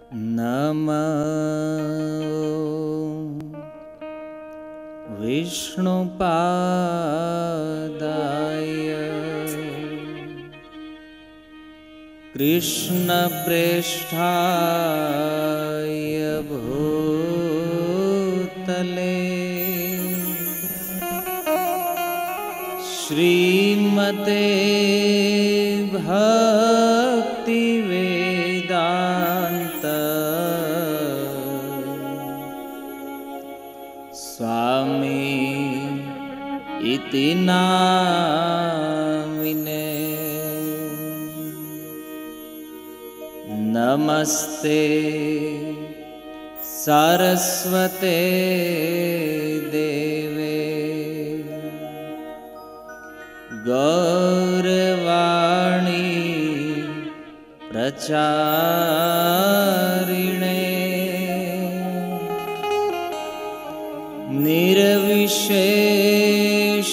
नमः विष्णुपादाय कृष्णप्रेष्ठाय भूतले श्रीमते भक्तिवेदांत स्वामी इति नामिने। नमस्ते सरस्वते देवे गौरवाणी प्रचारिणे निर्विशेष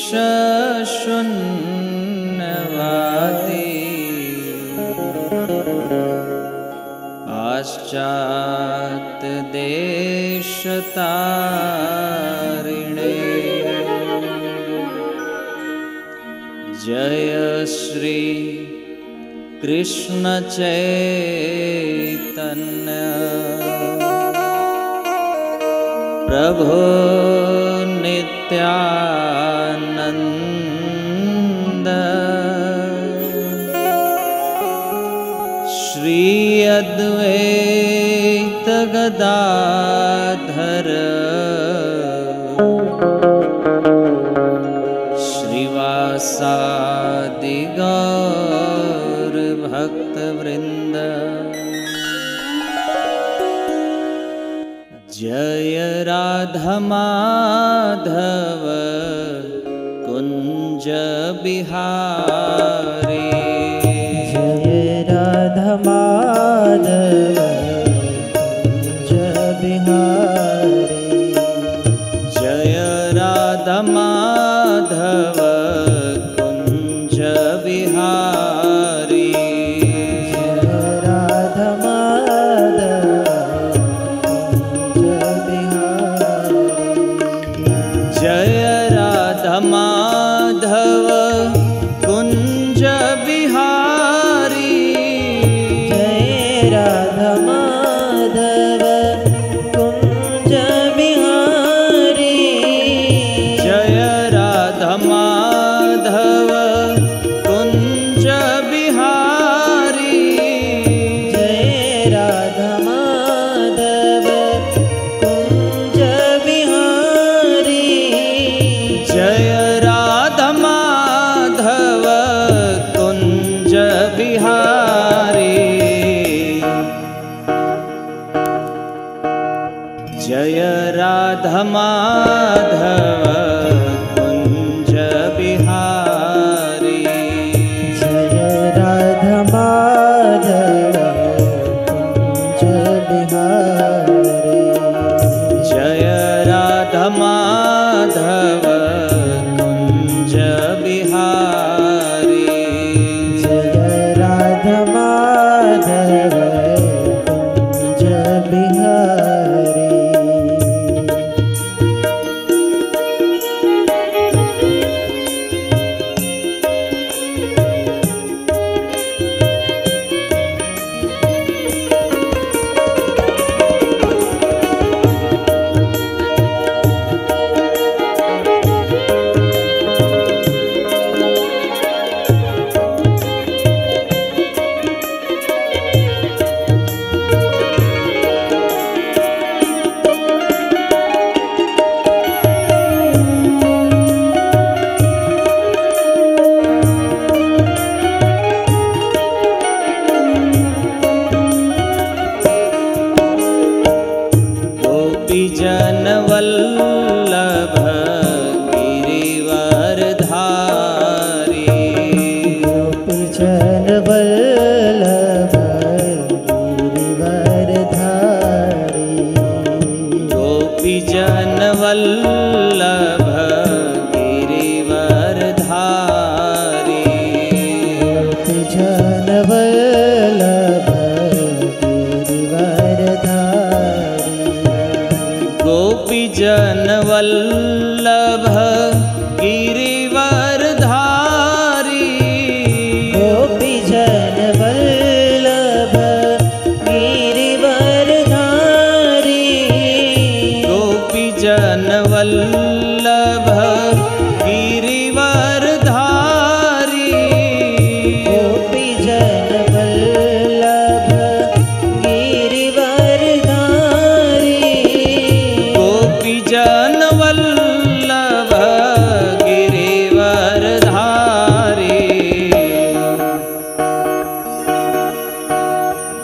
शून्यवादी पाश्चात्य देशतारिणे। जय श्री कृष्ण चैतन्य प्रभु नित्यानंद श्री अद्वैत गदाधर श्रीवासादि गौर भक्त वृंद। जय राधा माधव कुंज बिहारी। जय राधा माधव कुंज बिहारी। जय राधा माधव कुंज बिहारी। जय राधा माधव कुंज बिहारी। जय राधा माधव कुंज बिहारी। जय राधा माधव कुंज बिहारी। जय राधा माधव कुंज बिहारी। जय राधा माधव कुंज बिहारी। जय राधा माधव कुंज बिहारी। जय राधा माधव कुंज बिहारी। जय राधा माधव कुंज बिहारी। जय राधा माधव कुंज बिहारी। जय राधा माधव कुंज बिहारी। गोपीजन वल्लभ गिरिवरधारी। गोपीजन वल्लभ गिरिवरधारी। गोपीजन वल्लभ गिरिवरधारी। गोपीजन वल्लभ गिरिवरधारी।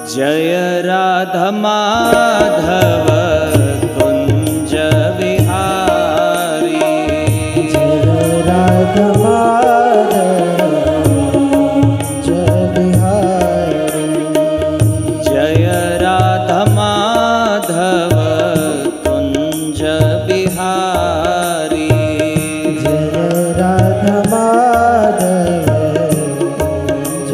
जय राधा माधव कुंज बिहारी। जय राधा माधव कुंज बिहारी। जय राधा माधव कुंज बिहारी। जय राधा माधव कुंज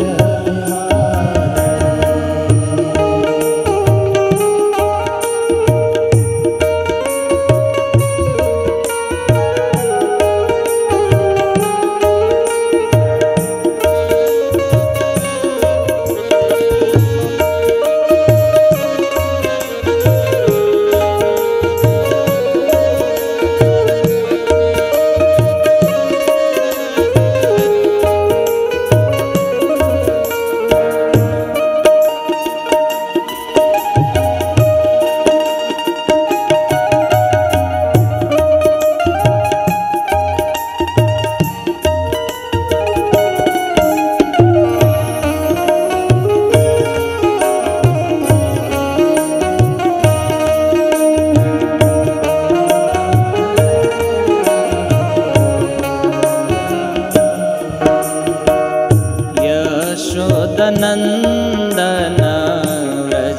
यशोदनन्दन व्रज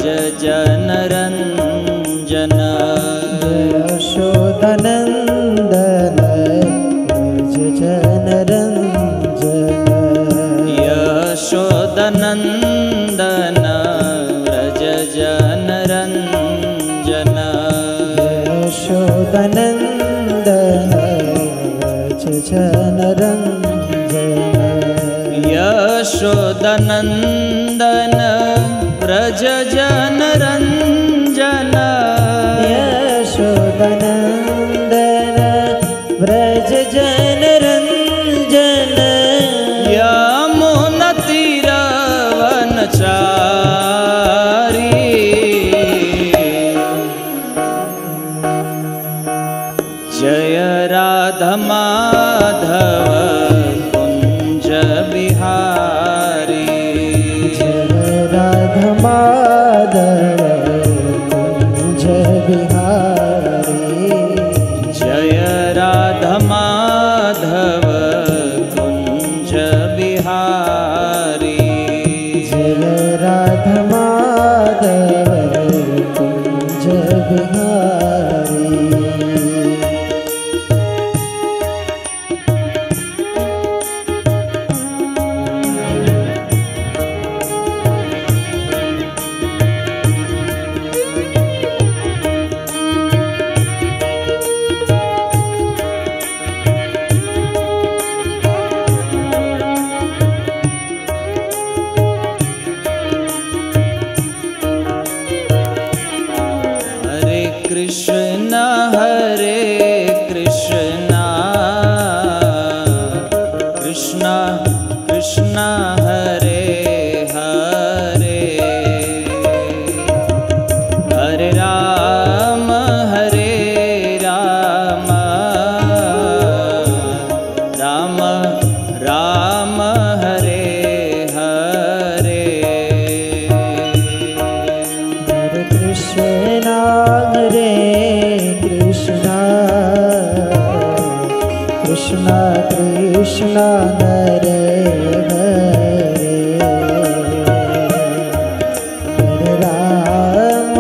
जनरञ्जन। यशोदनन्दन व्रज जनरञ्जन। यशोदनन्दन व्रज जनरञ्जन। यशोदनन्दन व्रज जनरञ्जन। यशोदनन्दन व्रज जनरञ्जन। यशोदनन्दन व्रज जनरञ्जन। यमुनतीरवनचारी। जय राधा माधव कुंज बिहारी। जय राधा माधव कुंज बिहारी। जय राधा माधव कुंज बिहारी। जय राधा माधव कुंज बिहारी। हरे कृष्ण कृष्ण कृष्ण हरे हरे। हरे राम राम राम हरे हरे। हरे कृष्ण कृष्ण कृष्ण हरे हरे। हरे राम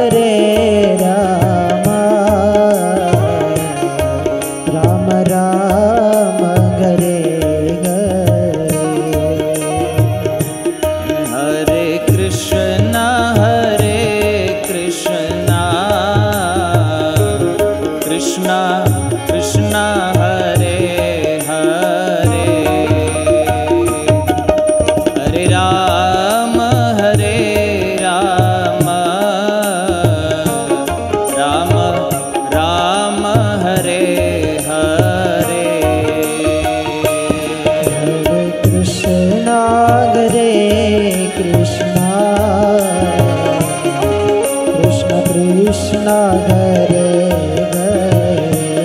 राम राम हरे हरे। हरे कृष्ण कृष्ण कृष्ण हरे हरे। हरे राम राम राम हरे हरे। हरे कृष्ण कृष्ण कृष्ण हरे हरे।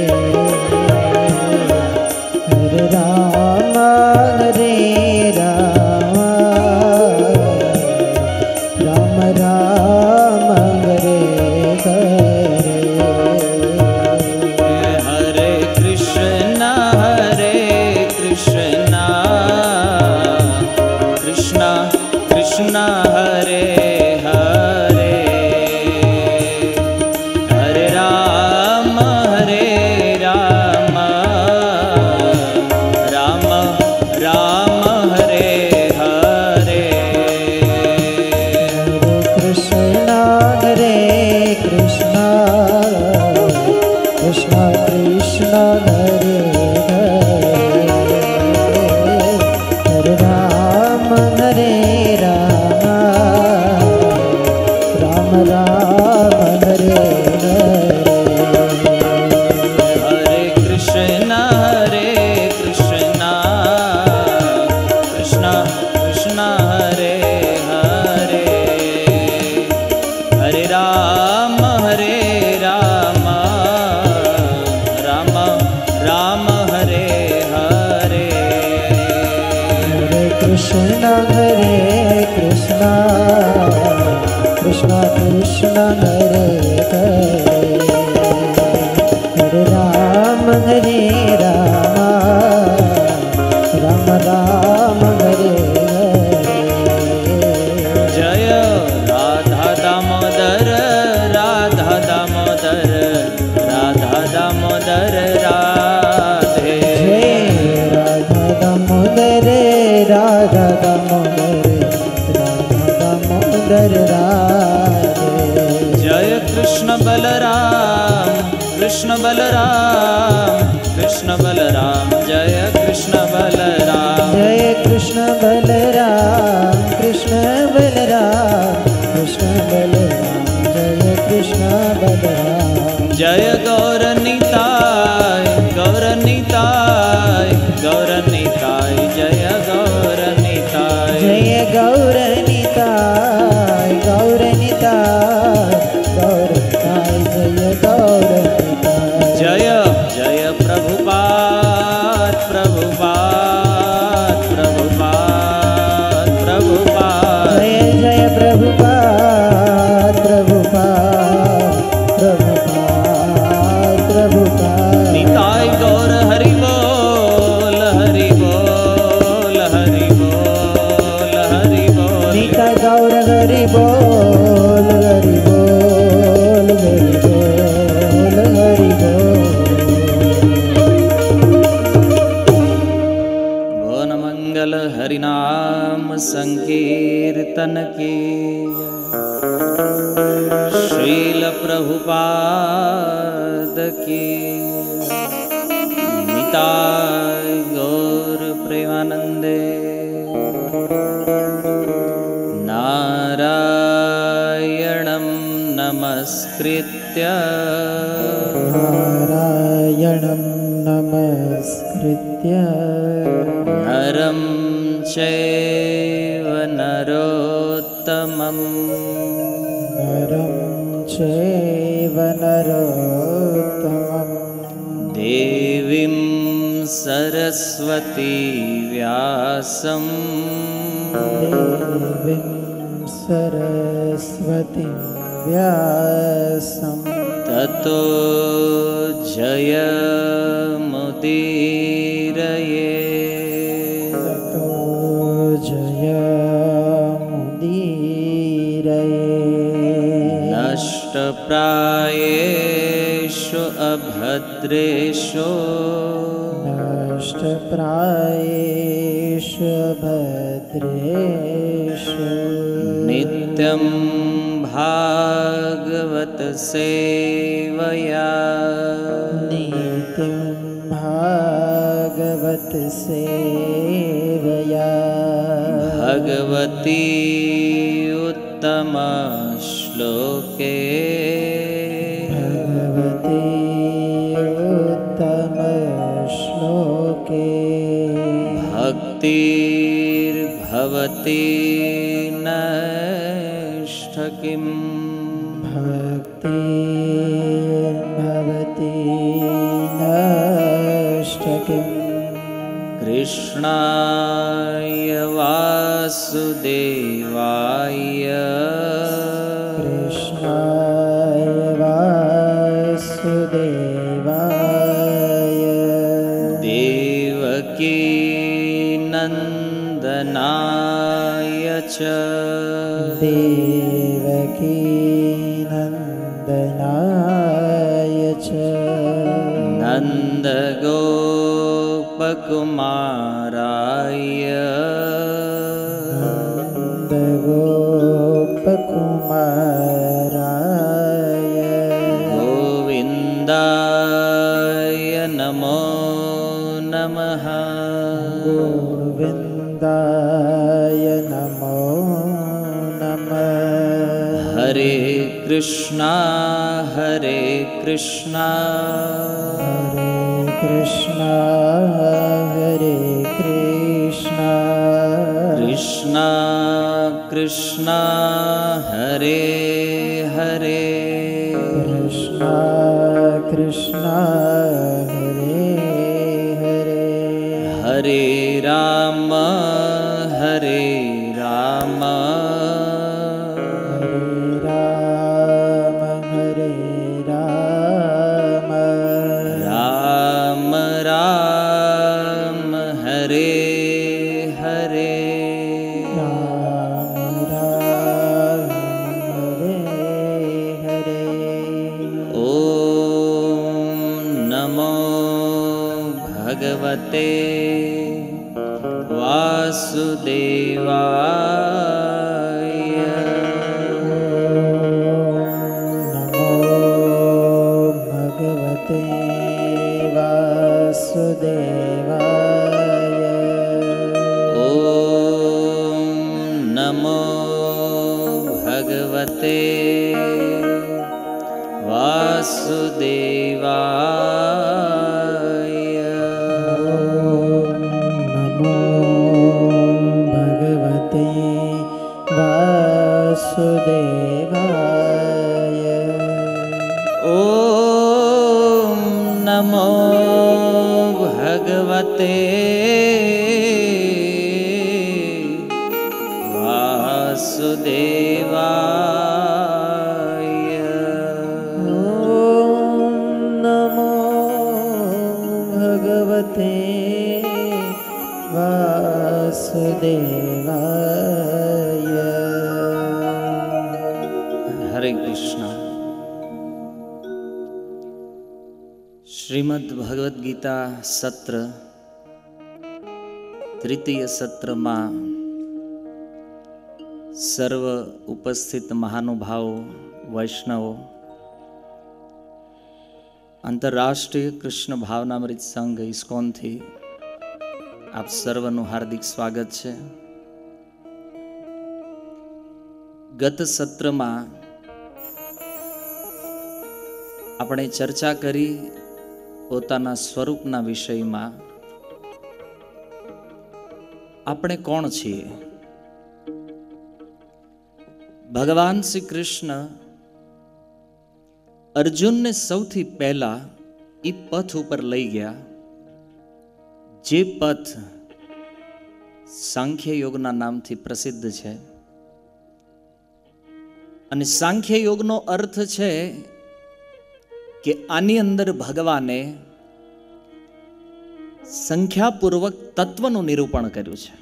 हरे राम राम हरे हरे, हरे राम राम राम हरे हरे। हरे कृष्णा कृष्णा कृष्णा हरे हरे, हरे राम राम राम हरे हरे। हरे कृष्णा कृष्णा कृष्णा हरे हरे, हरे राम राम राम हरे हरे। हरे कृष्णा कृष्णा कृष्णा हरे हरे, हरे राम राम राम हरे हरे। जय राधा दामोदर राधा दामोदर राधा दामोदर राधे। जय राधा दामोदर राधा दामोदर राधा दामोदर राधे। जय कृष्ण बलराम कृष्ण बलराम कृष्ण बलराम, जय कृष्ण बलराम। जय कृष्ण बलराम कृष्ण बलराम कृष्ण बलराम, जय कृष्ण बलराम। जय गौरनीताय गौरनीताय गौरनीताय, जय गौरनीताय। जय गौरनीताय गौरनीताय गौरनीताय, जय गौरनीताय। जय जय प्रभुपाद प्रभुपाद प्रभुपाद प्रभुपाद। जय जय प्रभुपाद प्रभुपाद प्रभुपाद प्रभुपाद। निताय गौर हरि बोल हरि बोल हरि बोल हरि बोल। निताय गौर हरि बोल हरि बोल हरि बोल हरि बोल। भुवन मंगल हरिनाम संकीर्तन की, श्रील प्रभुपाद की। निताय गौर प्रेमानंदे। नारायणं नमस्कृत्य नारायणं नमस्कृत्य नरं चैव नरोत्तमं, नरं चैव नरोत्तमं, देवीं सरस्वती व्यासं देवीं सरस्वतीं व्यासं ततो जयमुदीरये। ततो जयमुदीरये। नष्टप्रायेषु अभद्रेषु नष्टप्रायेषु भद्रेषु नित्यं भागवत सेवया, नित्यं भागवत सेवया। भगवती उत्तम श्लोके भगवती उत्तम श्लोके भक्तिर्भवती नष्टकिम्। भक्तिर्भवति नष्टकिम्। कृष्णाय वासुदेवाय कृष्णाय वासुदेवाय देवकी नन्दनाय च દેવકી નંદનાય ચ નંદ ગોપકુમારાય નંદ ગોપકુમારાય ગોવિંદાય નમો નમઃ ગોવિંદાય નમો નમઃ હરે કૃષ્ણ હરે કૃષ્ણ હરે કૃષ્ણ હરે કૃષ્ણ કૃષ્ણ કૃષ્ણ હરે હરે કૃષ્ણ કૃષ્ણ હરે હરે હરે રામ હરે રામ હરે રામ હરે રામ રામ રામ હરે હરે રામ રામ હરે હરે ઓમ નમો ભગવતે વાસુદેવાય નમો ભગવતે વાસુદેવાય ઓમ નમો ભગવતે વાસુદેવાય નમો ભગવતે વાસુદેવાય ઓમ નમો ભગવતે વાસુદેવાય નમો ભગવતે વાસુદેવાય હરે કૃષ્ણ. શ્રીમદ્ ભગવદ્ ગીતા સત્ર તૃતીય સત્રમાં સર્વ ઉપસ્થિત મહાનુભાવો, વૈષ્ણવો, આંતરરાષ્ટ્રીય કૃષ્ણ ભાવનામૃત સંઘ ઇસ્કોનથી આપ સર્વનું હાર્દિક સ્વાગત છે. ગત સત્રમાં આપણે ચર્ચા કરી પોતાના સ્વરૂપના વિષયમાં. આપણે કોણ છીએ? ભગવાન શ્રી કૃષ્ણ અર્જુનને સૌથી પહેલા એ પથ ઉપર લઈ ગયા, જે પથ સાંખ્ય યોગના નામથી પ્રસિદ્ધ છે. અને સાંખ્ય યોગનો અર્થ છે કે આની અંદર ભગવાને સંખ્યાપૂર્વક તત્વનું નિરૂપણ કર્યું છે.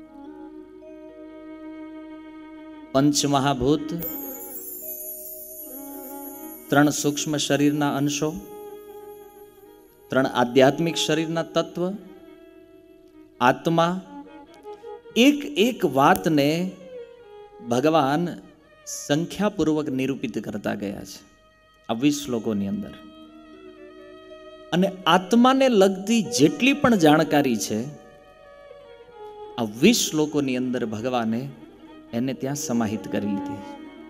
પંચમહાભૂત, 3 સૂક્ષ્મ શરીરના અંશો, 3 આધ્યાત્મિક શરીરના તત્વ, આત્મા, એક એક વાતને ભગવાન સંખ્યાપૂર્વક નિરૂપિત કરતા ગયા છે આ 20 શ્લોકોની અંદર. અને આત્માને લગતી જેટલી પણ જાણકારી છે આ 20 શ્લોકોની અંદર ભગવાને એને ત્યાં સમાહિત કરી લીધી.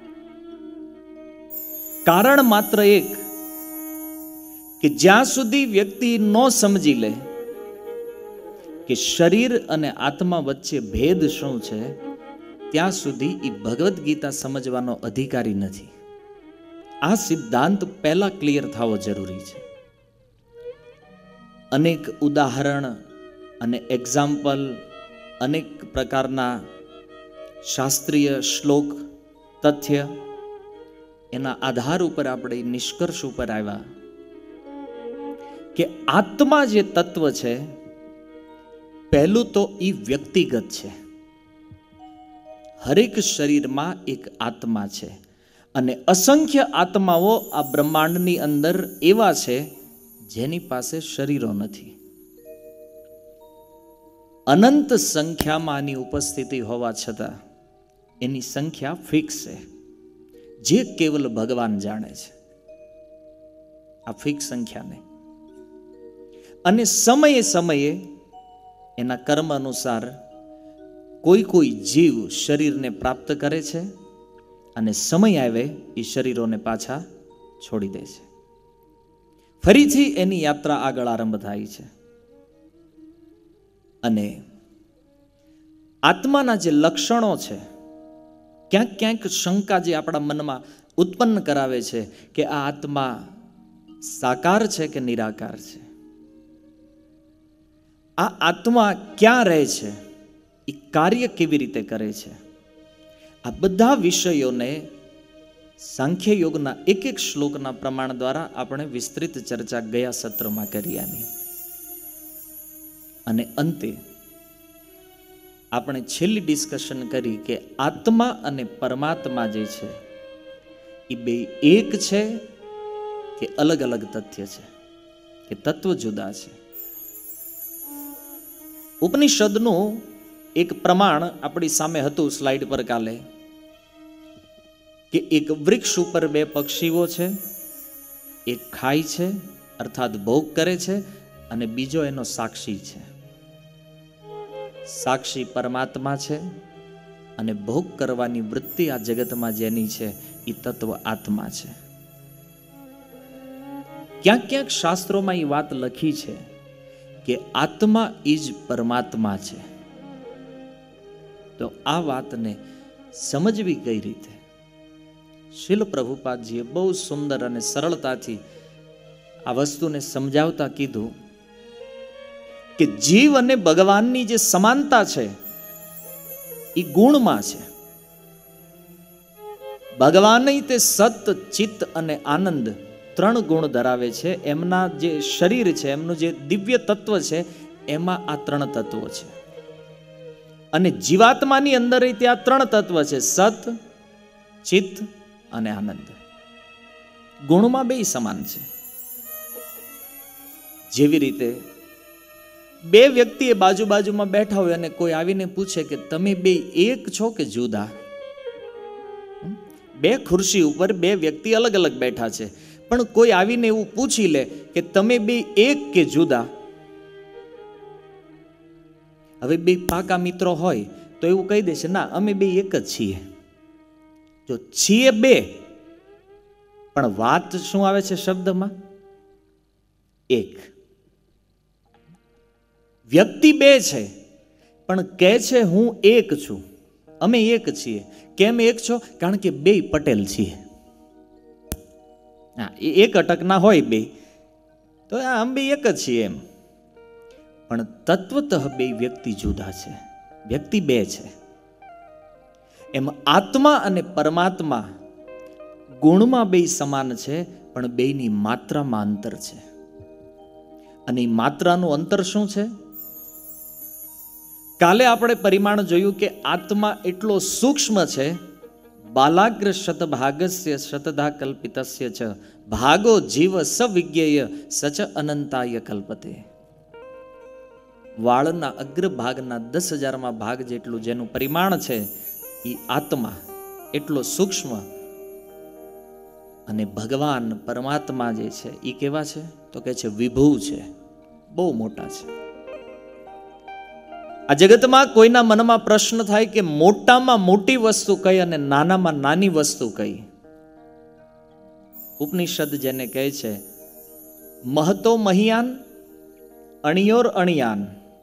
કારણ માત્ર એક, કે જ્યાં સુધી વ્યક્તિ ન સમજી લે કે શરીર અને આત્મા વચ્ચે ભેદ શું છે, ત્યાં સુધી એ ભગવદ્ ગીતા સમજવાનો અધિકારી નથી. આ સિદ્ધાંત પહેલા ક્લિયર થવો જરૂરી છે. અનેક ઉદાહરણ અને એક્ઝામ્પલ, અનેક પ્રકારના શાસ્ત્રીય શ્લોક, તથ્ય, એના આધાર ઉપર આપણે નિષ્કર્ષ ઉપર આવ્યા કે આત્મા જે તત્વ છે, પહેલું તો એ વ્યક્તિગત છે. હરેક શરીરમાં એક આત્મા છે અને અસંખ્ય આત્માઓ આ બ્રહ્માંડની અંદર એવા છે જેની પાસે શરીરો નથી. અનંત સંખ્યામાં આની ઉપસ્થિતિ હોવા છતાં એની સંખ્યા ફિક્સ છે, જે કેવલ ભગવાન જાણે છે આ ફિક્સ સંખ્યાને. અને સમયે સમયે એના કર્મ અનુસાર કોઈ જીવ શરીરને પ્રાપ્ત કરે છે અને સમય આવે એ શરીરોને પાછા છોડી દે છે. ફરીથી એની યાત્રા આગળ આરંભ થાય છે. અને આત્માના જે લક્ષણો છે, ક્યાંક ક્યાંક શંકા જે આપણા મનમાં ઉત્પન્ન કરાવે છે કે આ આત્મા સાકાર છે કે નિરાકાર છે, આ આત્મા ક્યાં રહે છે, એ કાર્ય કેવી રીતે કરે છે, આ બધા વિષયોને સાંખ્ય યોગના એક એક શ્લોકના પ્રમાણ દ્વારા આપણે વિસ્તૃત ચર્ચા ગયા સત્રમાં કરી આની. અને અંતે આપણે છેલ્લી ડિસ્કશન કરી કે આત્મા અને પરમાત્મા જે છે એ બે એક છે કે અલગ અલગ તથ્ય છે, કે તત્વ જુદા છે. ઉપનિષદનું એક પ્રમાણ આપણી સામે હતું સ્લાઇડ પર કાલે, કે એક વૃક્ષ ઉપર બે પક્ષીઓ છે, એક ખાય છે અર્થાત ભોગ કરે છે અને બીજો એનો સાક્ષી છે. સાક્ષી પરમાત્મા છે અને ભોગ કરવાની વૃત્તિ આ જગતમાં જેની છે એ તત્વ આત્મા છે. ક્યાંક ક્યાંક શાસ્ત્રોમાં એ વાત લખી છે કે આત્મા ઇજ પરમાત્મા છે. તો આ વાતને સમજવી કઈ રીતે? શીલ પ્રભુપાદજીએ બહુ સુંદર અને સરળતાથી આ વસ્તુને સમજાવતા કીધું કે જીવ અને ભગવાનની જે સમાનતા છે એ ગુણમાં છે. ભગવાન તે સત, ચિત્ત અને આનંદ ત્રણ ગુણ ધરાવે છે. એમના જે શરીર છે, એમનું જે દિવ્ય તત્વ છે, એમાં આ ત્રણ તત્વો છે. અને જીવાત્માની અંદર ત્યાં ત્રણ તત્વ છે, સત, ચિત્ત અને આનંદ. ગુણમાં બે સમાન છે. જેવી રીતે બે વ્યક્તિ બાજુ બાજુમાં બેઠા હોય અને કોઈ આવીને પૂછે કે તમે બે એક છો કે જુદા? બે ખુરશી ઉપર બે વ્યક્તિ અલગ અલગ બેઠા છે, પણ કોઈ આવીને એવું પૂછી લે કે તમે બે એક કે જુદા? હવે બે પાકા મિત્રો હોય તો એવું કહી દેશે, ના અમે બે એક જ છીએ. જો છીએ બે, પણ વાત શું આવે છે શબ્દમાં? એક. વ્યક્તિ બે છે પણ કહે છે હું એક છું, અમે એક છીએ. કેમ એક છો? કારણ કે બે પટેલ છીએ. હા, એક અટક ના હોય બે તો આમ બે એક જ છીએ એમ. પણ તત્વતઃ બે વ્યક્તિ જુદા છે, વ્યક્તિ બે છે. એમ આત્મા અને પરમાત્મા ગુણમાં બે સમાન છે, પણ બેની માત્રામાં અંતર છે. અને એ માત્રાનું અંતર શું છે? કાલે આપણે પરિમાણ જોયું કે આત્મા એટલો સૂક્ષ્મ છે, બાલાગ્ર શતભાગસ્ય શતધા કલ્પિતસ્ય ચ ભાગો જીવ સવિજ્ઞેય સચ અનંતાય કલ્પતે. વાળના અગ્રભાગના 10,000માં ભાગ જેટલું જેનું પરિમાણ છે એ આત્મા એટલો સૂક્ષ્મ. અને ભગવાન પરમાત્મા જે છે એ કેવા છે? તો કે છે વિભુ છે, બહુ મોટા છે. આ જગતમાં કોઈના મનમાં પ્રશ્ન થાય કે મોટામાં મોટી વસ્તુ કઈ અને નાનામાં નાની વસ્તુ કઈ? ઉપનિષદ જેને કહે છે મહતો મહિયાન અણિયોર અણિયાન.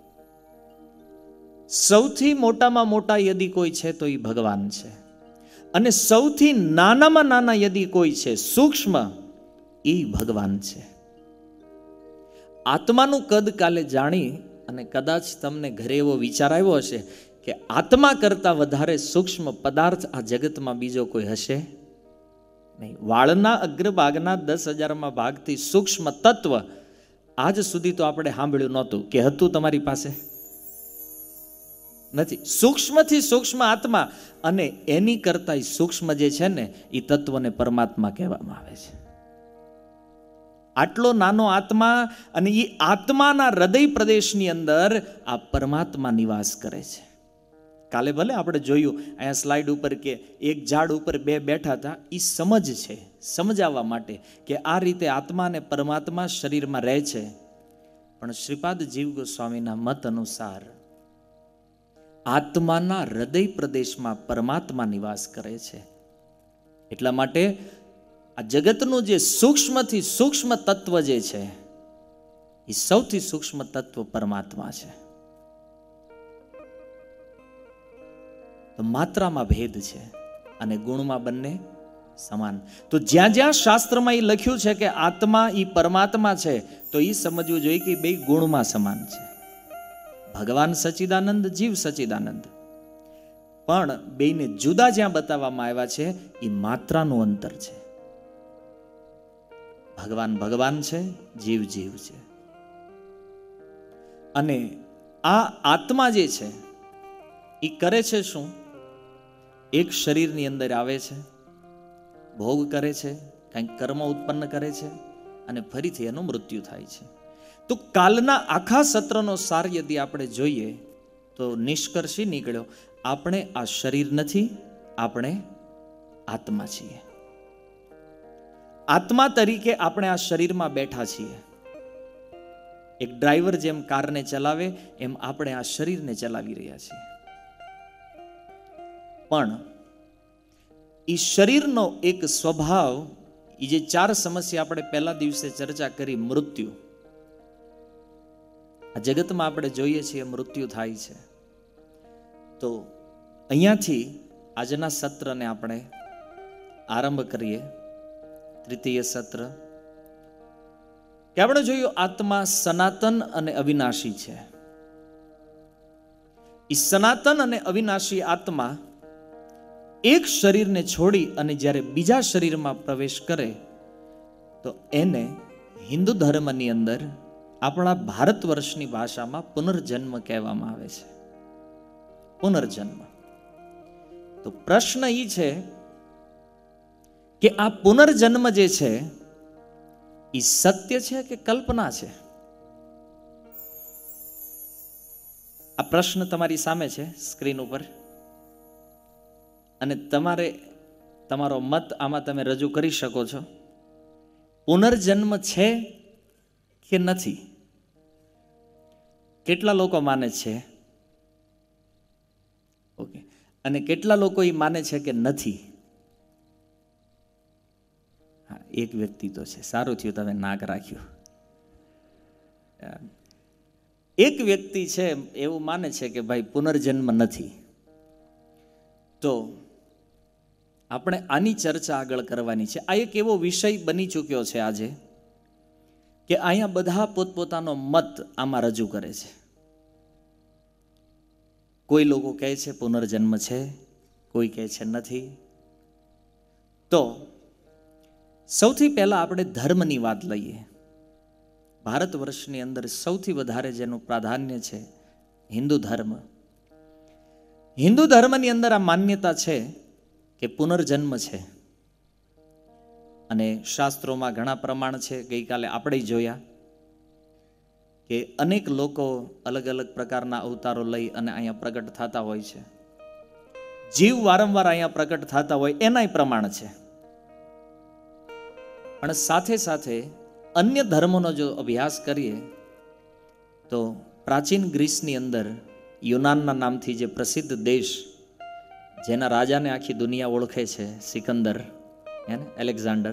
સૌથી મોટામાં મોટા યદી કોઈ છે તો એ ભગવાન છે. અને સૌથી નાનામાં નાના યદી કોઈ છે સૂક્ષ્મ, એ ભગવાન છે. આત્માનું કદ કાલે જાણી અને કદાચ તમને ઘરે એવો વિચાર આવ્યો હશે કે આત્મા કરતા વધારે સૂક્ષ્મ પદાર્થ આ જગતમાં બીજો કોઈ હશે નહીં. વાળના અગ્રભાગના 10,000માં ભાગથી સૂક્ષ્મ તત્વ આજ સુધી તો આપણે સાંભળ્યું નહોતું કે હતું તમારી પાસે. નથી. સૂક્ષ્મથી સૂક્ષ્મ આત્મા અને એની કરતા સૂક્ષ્મ જે છે ને એ તત્વને પરમાત્મા કહેવામાં આવે છે. આટલો નાનો આત્મા અને એ આત્માના હૃદય પ્રદેશની અંદર આ પરમાત્મા નિવાસ કરે છે. કાલે ભલે આપણે જોયું અહીંયા સ્લાઇડ ઉપર કે એક ઝાડ ઉપર બે બેઠા હતા. એ સમજ છે, સમજાવવા માટે કે આ રીતે આત્મા અને પરમાત્મા શરીરમાં રહે છે. પણ શ્રીપાદ જીવ ગોસ્વામીના મત અનુસાર આત્માના હૃદય પ્રદેશમાં પરમાત્મા નિવાસ કરે છે. એટલા માટે આ જગતનું જે સૂક્ષ્મથી સૂક્ષ્મ તત્વ જે છે એ સૌથી સૂક્ષ્મ તત્વ પરમાત્મા છે. તો માત્રામાં ભેદ છે અને ગુણમાં બંને સમાન. તો જ્યાં જ્યાં શાસ્ત્રમાં એ લખ્યું છે કે આત્મા એ પરમાત્મા છે તો એ સમજવું જોઈએ કે બે ગુણમાં સમાન છે. ભગવાન સચ્ચિદાનંદ, જીવ સચ્ચિદાનંદ, પણ બેને જુદા જ્યાં બતાવવામાં આવ્યા છે એ માત્રાનું અંતર છે. ભગવાન ભગવાન છે, જીવ જીવ છે. અને આ આત્મા જે છે એ કરે છે શું? એક શરીરની અંદર આવે છે, ભોગ કરે છે, કંઈક કર્મ ઉત્પન્ન કરે છે અને ફરીથી એનું મૃત્યુ થાય છે. તો કાલના આખા સત્રનો સાર યદિ આપણે જોઈએ તો નિષ્કર્ષ નીકળ્યો, આપણે આ શરીર નથી, આપણે આત્મા છીએ. આત્મા તરીકે આપણે આ શરીરમાં બેઠા છીએ. એક ડ્રાઈવર જેમ કારને ચલાવે એમ આપણે આ શરીરને ચલાવી રહ્યા છીએ. પણ એ શરીરનો એક સ્વભાવ, એ જે 4 સમસ્યા આપણે પહેલા દિવસે ચર્ચા કરી, મૃત્યુ. આ જગતમાં આપણે જોઈએ છીએ મૃત્યુ થાય છે. તો અહીંયાથી આજના સત્રને આપણે આરંભ કરીએ. તૃતીય સત્ર કે આપણે જોયું આત્મા સનાતન અને અવિનાશી છે. એ સનાતન અને અવિનાશી આત્મા એક શરીરને છોડી અને જ્યારે બીજા શરીરમાં પ્રવેશ કરે તો એને હિન્દુ ધર્મની અંદર આપણા ભારત વર્ષની ભાષામાં પુનર્જન્મ કહેવામાં આવે છે. પુનર્જન્મ. તો પ્રશ્ન એ છે કે આ પુનર્જન્મ જે છે એ સત્ય છે કે કલ્પના છે? આ પ્રશ્ન તમારી સામે છે સ્ક્રીન ઉપર અને તમારે તમારો મત આમાં તમે રજૂ કરી શકો છો. પુનર્જન્મ છે કે નથી? કેટલા લોકો માને છે? ઓકે. અને કેટલા લોકો એ માને છે કે નથી? હા, એક વ્યક્તિ તો છે. સારું થયું તમે નાક રાખ્યું. એક વ્યક્તિ છે એવું માને છે કે ભાઈ પુનર્જન્મ નથી. તો આપણે આની ચર્ચા આગળ કરવાની છે. આ એક એવો વિષય બની ચૂક્યો છે આજે કે અહીંયા બધા પોતપોતાનો મત આમાં રજૂ કરે છે. કોઈ લોકો કહે છે પુનર્જન્મ છે, કોઈ કહે છે નથી. તો સૌથી પહેલા આપણે ધર્મની વાત લઈએ. ભારત વર્ષની અંદર સૌથી વધારે જેનું પ્રાધાન્ય છે હિન્દુ ધર્મ. હિન્દુ ધર્મની અંદર આ માન્યતા છે કે પુનર્જન્મ છે અને શાસ્ત્રોમાં ઘણા પ્રમાણ છે. ગઈકાલે આપણે જોયા કે અનેક લોકો અલગ અલગ પ્રકારના અવતારો લઈ અને અહીંયા પ્રગટ થતા હોય છે. જીવ વારંવાર અહીંયા પ્રગટ થતા હોય એનાય પ્રમાણ છે. પણ સાથે સાથે અન્ય ધર્મોનો જો અભ્યાસ કરીએ તો પ્રાચીન ગ્રીસની અંદર યુનાનના નામથી જે પ્રસિદ્ધ દેશ, જેના રાજાને આખી દુનિયા ઓળખે છે, સિકંદર, એલેક્ઝાન્ડર,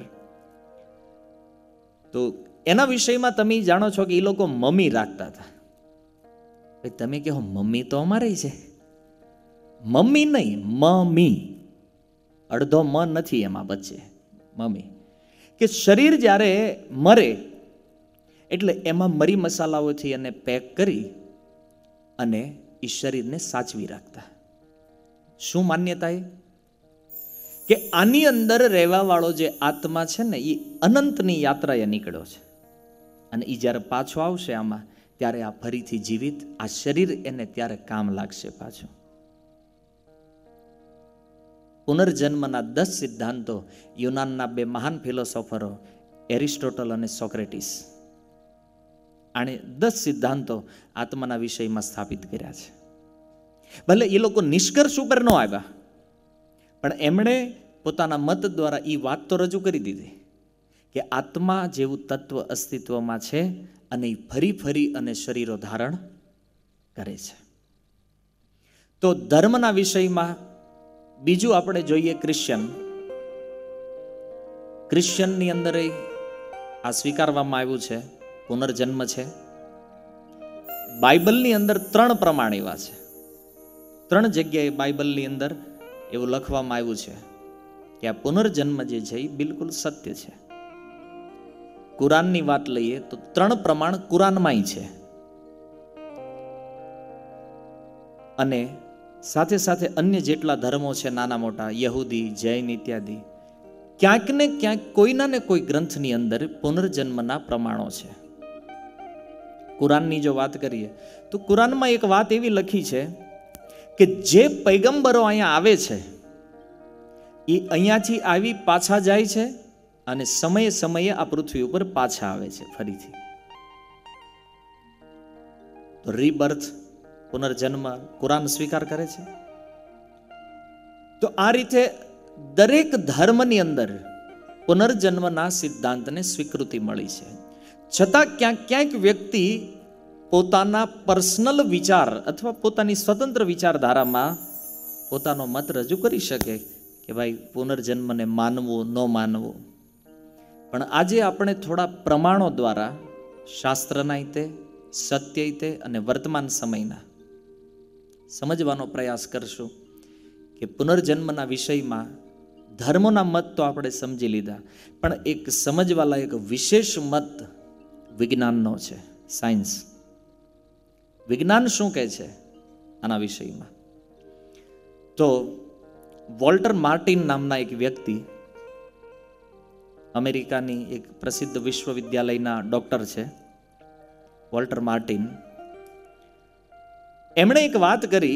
તો એના વિષયમાં તમે જાણો છો કે એ લોકો મમ્મી રાખતા હતા. તમે કહો મમ્મી તો અમારે છે. મમ્મી નહીં, મમ્મી, અડધો મ નથી એમાં વચ્ચે, મમ્મી. કે શરીર જ્યારે મરે એટલે એમાં મરી મસાલાઓથી એને પેક કરી અને એ શરીરને સાચવી રાખતા. શું માન્યતા એ? કે આની અંદર રહેવા વાળો જે આત્મા છે ને એ અનંતની યાત્રાએ નીકળ્યો છે અને એ જ્યારે પાછો આવશે આમાં ત્યારે આ ફરીથી જીવિત, આ શરીર એને ત્યારે કામ લાગશે પાછું. પુનર્જન્મના 10 સિદ્ધાંતો યુનાનના 2 મહાન ફિલોસોફરો એરિસ્ટોટલ અને સોક્રેટિસ, આણે 10 સિદ્ધાંતો આત્માના વિષયમાં સ્થાપિત કર્યા છે. ભલે એ લોકો નિષ્કર્ષ ઉપર ન આવ્યા, પણ એમણે પોતાના મત દ્વારા એ વાત તો રજૂ કરી દીધી કે આત્મા જેવું તત્વ અસ્તિત્વમાં છે અને એ ફરી ફરી અને શરીરો ધારણ કરે છે. તો ધર્મના વિષયમાં બીજું આપણે જોઈએ ક્રિશ્ચનની અંદર આ સ્વીકારવામાં આવ્યું છે પુનર્જન્મ છે. બાઇબલની અંદર 3 પ્રમાણ એવા છે, 3 જગ્યાએ બાઇબલની અંદર એવું લખવામાં આવ્યું છે કે આ પુનર્જન્મ જે છે એ બિલકુલ સત્ય છે. કુરાનની વાત લઈએ તો 3 પ્રમાણ કુરાનમાંય છે, અને સાથે સાથે અન્ય જેટલા ધર્મો છે નાના મોટા, યહૂદી, જૈન ઇત્યાદિ, ક્યાંક ને ક્યાંક કોઈના ને કોઈ ગ્રંથની અંદર પુનર્જન્મના પ્રમાણો છે. કુરાનની જો વાત કરીએ તો કુરાનમાં એક વાત એવી લખી છે કે જે પૈગંબરો અહીંયા આવે છે એ અહીંયાથી આવી પાછા જાય છે અને સમયે સમયે આ પૃથ્વી ઉપર પાછા આવે છે ફરીથી. તો રીબર્થ, પુનર્જન્મ કુરાન સ્વીકાર કરે છે. તો આ રીતે દરેક ધર્મની અંદર પુનર્જન્મના સિદ્ધાંતને સ્વીકૃતિ મળી છે. છતાં ક્યાંક ક્યાંક વ્યક્તિ પોતાના પર્સનલ વિચાર અથવા પોતાની સ્વતંત્ર વિચારધારામાં પોતાનો મત રજૂ કરી શકે કે ભાઈ પુનર્જન્મને માનવું ન માનવું. પણ આજે આપણે થોડા પ્રમાણો દ્વારા શાસ્ત્રના રીતે, સત્ય રીતે અને વર્તમાન સમયના સમજવાનો પ્રયાસ કરશું કે પુનર્જન્મના વિષયમાં ધર્મોના મત તો આપણે સમજી લીધા, પણ એક સમજવાલા એક વિશેષ મત વિજ્ઞાનનો છે, સાયન્સ. વિજ્ઞાન શું કહે છે આના વિષયમાં? તો વોલ્ટર માર્ટિન નામના એક વ્યક્તિ, અમેરિકાની એક પ્રસિદ્ધ વિશ્વવિદ્યાલયના ડોક્ટર છે વોલ્ટર માર્ટિન. એમણે એક વાત કરી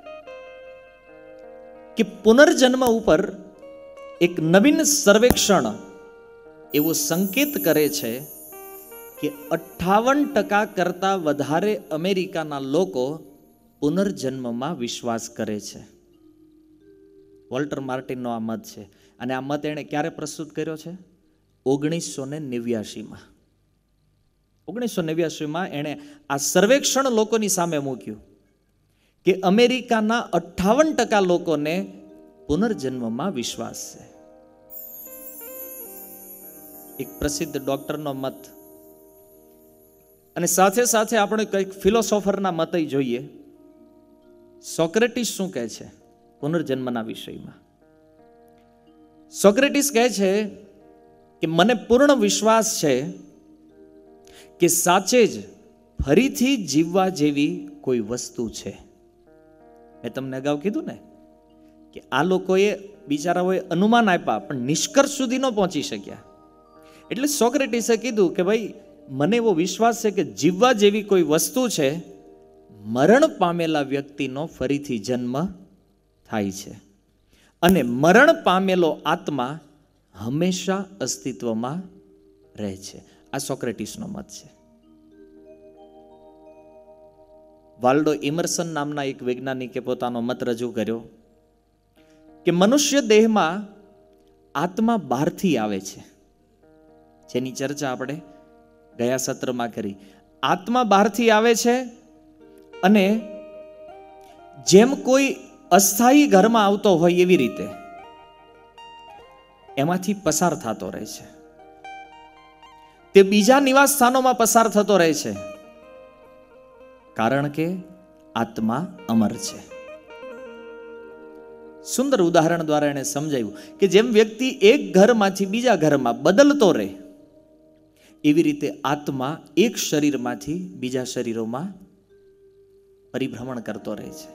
કે પુનર્જન્મ ઉપર એક નવીન સર્વેક્ષણ એવો સંકેત કરે છે કે 58% કરતા વધારે અમેરિકાના લોકો પુનર્જન્મમાં વિશ્વાસ કરે છે. વોલ્ટર માર્ટિનનો આ મત છે, અને આ મત એણે ક્યારે પ્રસ્તુત કર્યો છે? 1989માં. 1989માં એણે આ સર્વેક્ષણ લોકોની સામે મૂક્યું કે અમેરિકાના 58% લોકોને પુનર્જન્મમાં વિશ્વાસ છે. એક પ્રસિદ્ધ ડોક્ટરનો મત, અને સાથે સાથે આપણે કંઈક ફિલોસોફરના મત જોઈએ. સોક્રેટિસ શું કહે છે પુનર્જન્મના વિષયમાં? સોક્રેટિસ કહે છે કે મને પૂર્ણ વિશ્વાસ છે કે સાચે જ ફરીથી જીવવા જેવી કોઈ વસ્તુ છે. મેં તમને અગાઉ કીધું ને કે આ લોકોએ બિચારાઓએ અનુમાન આપ્યા પણ નિષ્કર્ષ સુધી ન પહોંચી શક્યા. એટલે સોક્રેટિસે કીધું કે ભાઈ મને એવો વિશ્વાસ છે કે જીવવા જેવી કોઈ વસ્તુ છે, મરણ પામેલા વ્યક્તિનો ફરીથી જન્મ થાય છે, અને મરણ પામેલો આત્મા હંમેશા અસ્તિત્વમાં રહે છે. આ સોક્રેટિસનો મત છે. વાલ્ડો ઇમર્સન નામના એક વૈજ્ઞાનિકે પોતાનો મત રજૂ કર્યો કે મનુષ્ય દેહમાં આત્મા બહારથી આવે છે, જેની ચર્ચા આપણે ગયા સત્રમાં કરી. આત્મા બહારથી આવે છે અને જેમ કોઈ અસ્થાયી ઘરમાં આવતો હોય એવી રીતે એમાંથી પસાર થતો રહે છે. તે બીજા નિવાસ સ્થાનોમાં પસાર થતો રહે છે, કારણ કે આત્મા અમર છે. સુંદર ઉદાહરણ દ્વારા એને સમજાવ્યું કે જેમ વ્યક્તિ એક ઘરમાંથી બીજા ઘરમાં બદલતો રહે, એવી રીતે આત્મા એક શરીરમાંથી બીજા શરીરોમાં પરિભ્રમણ કરતો રહે છે.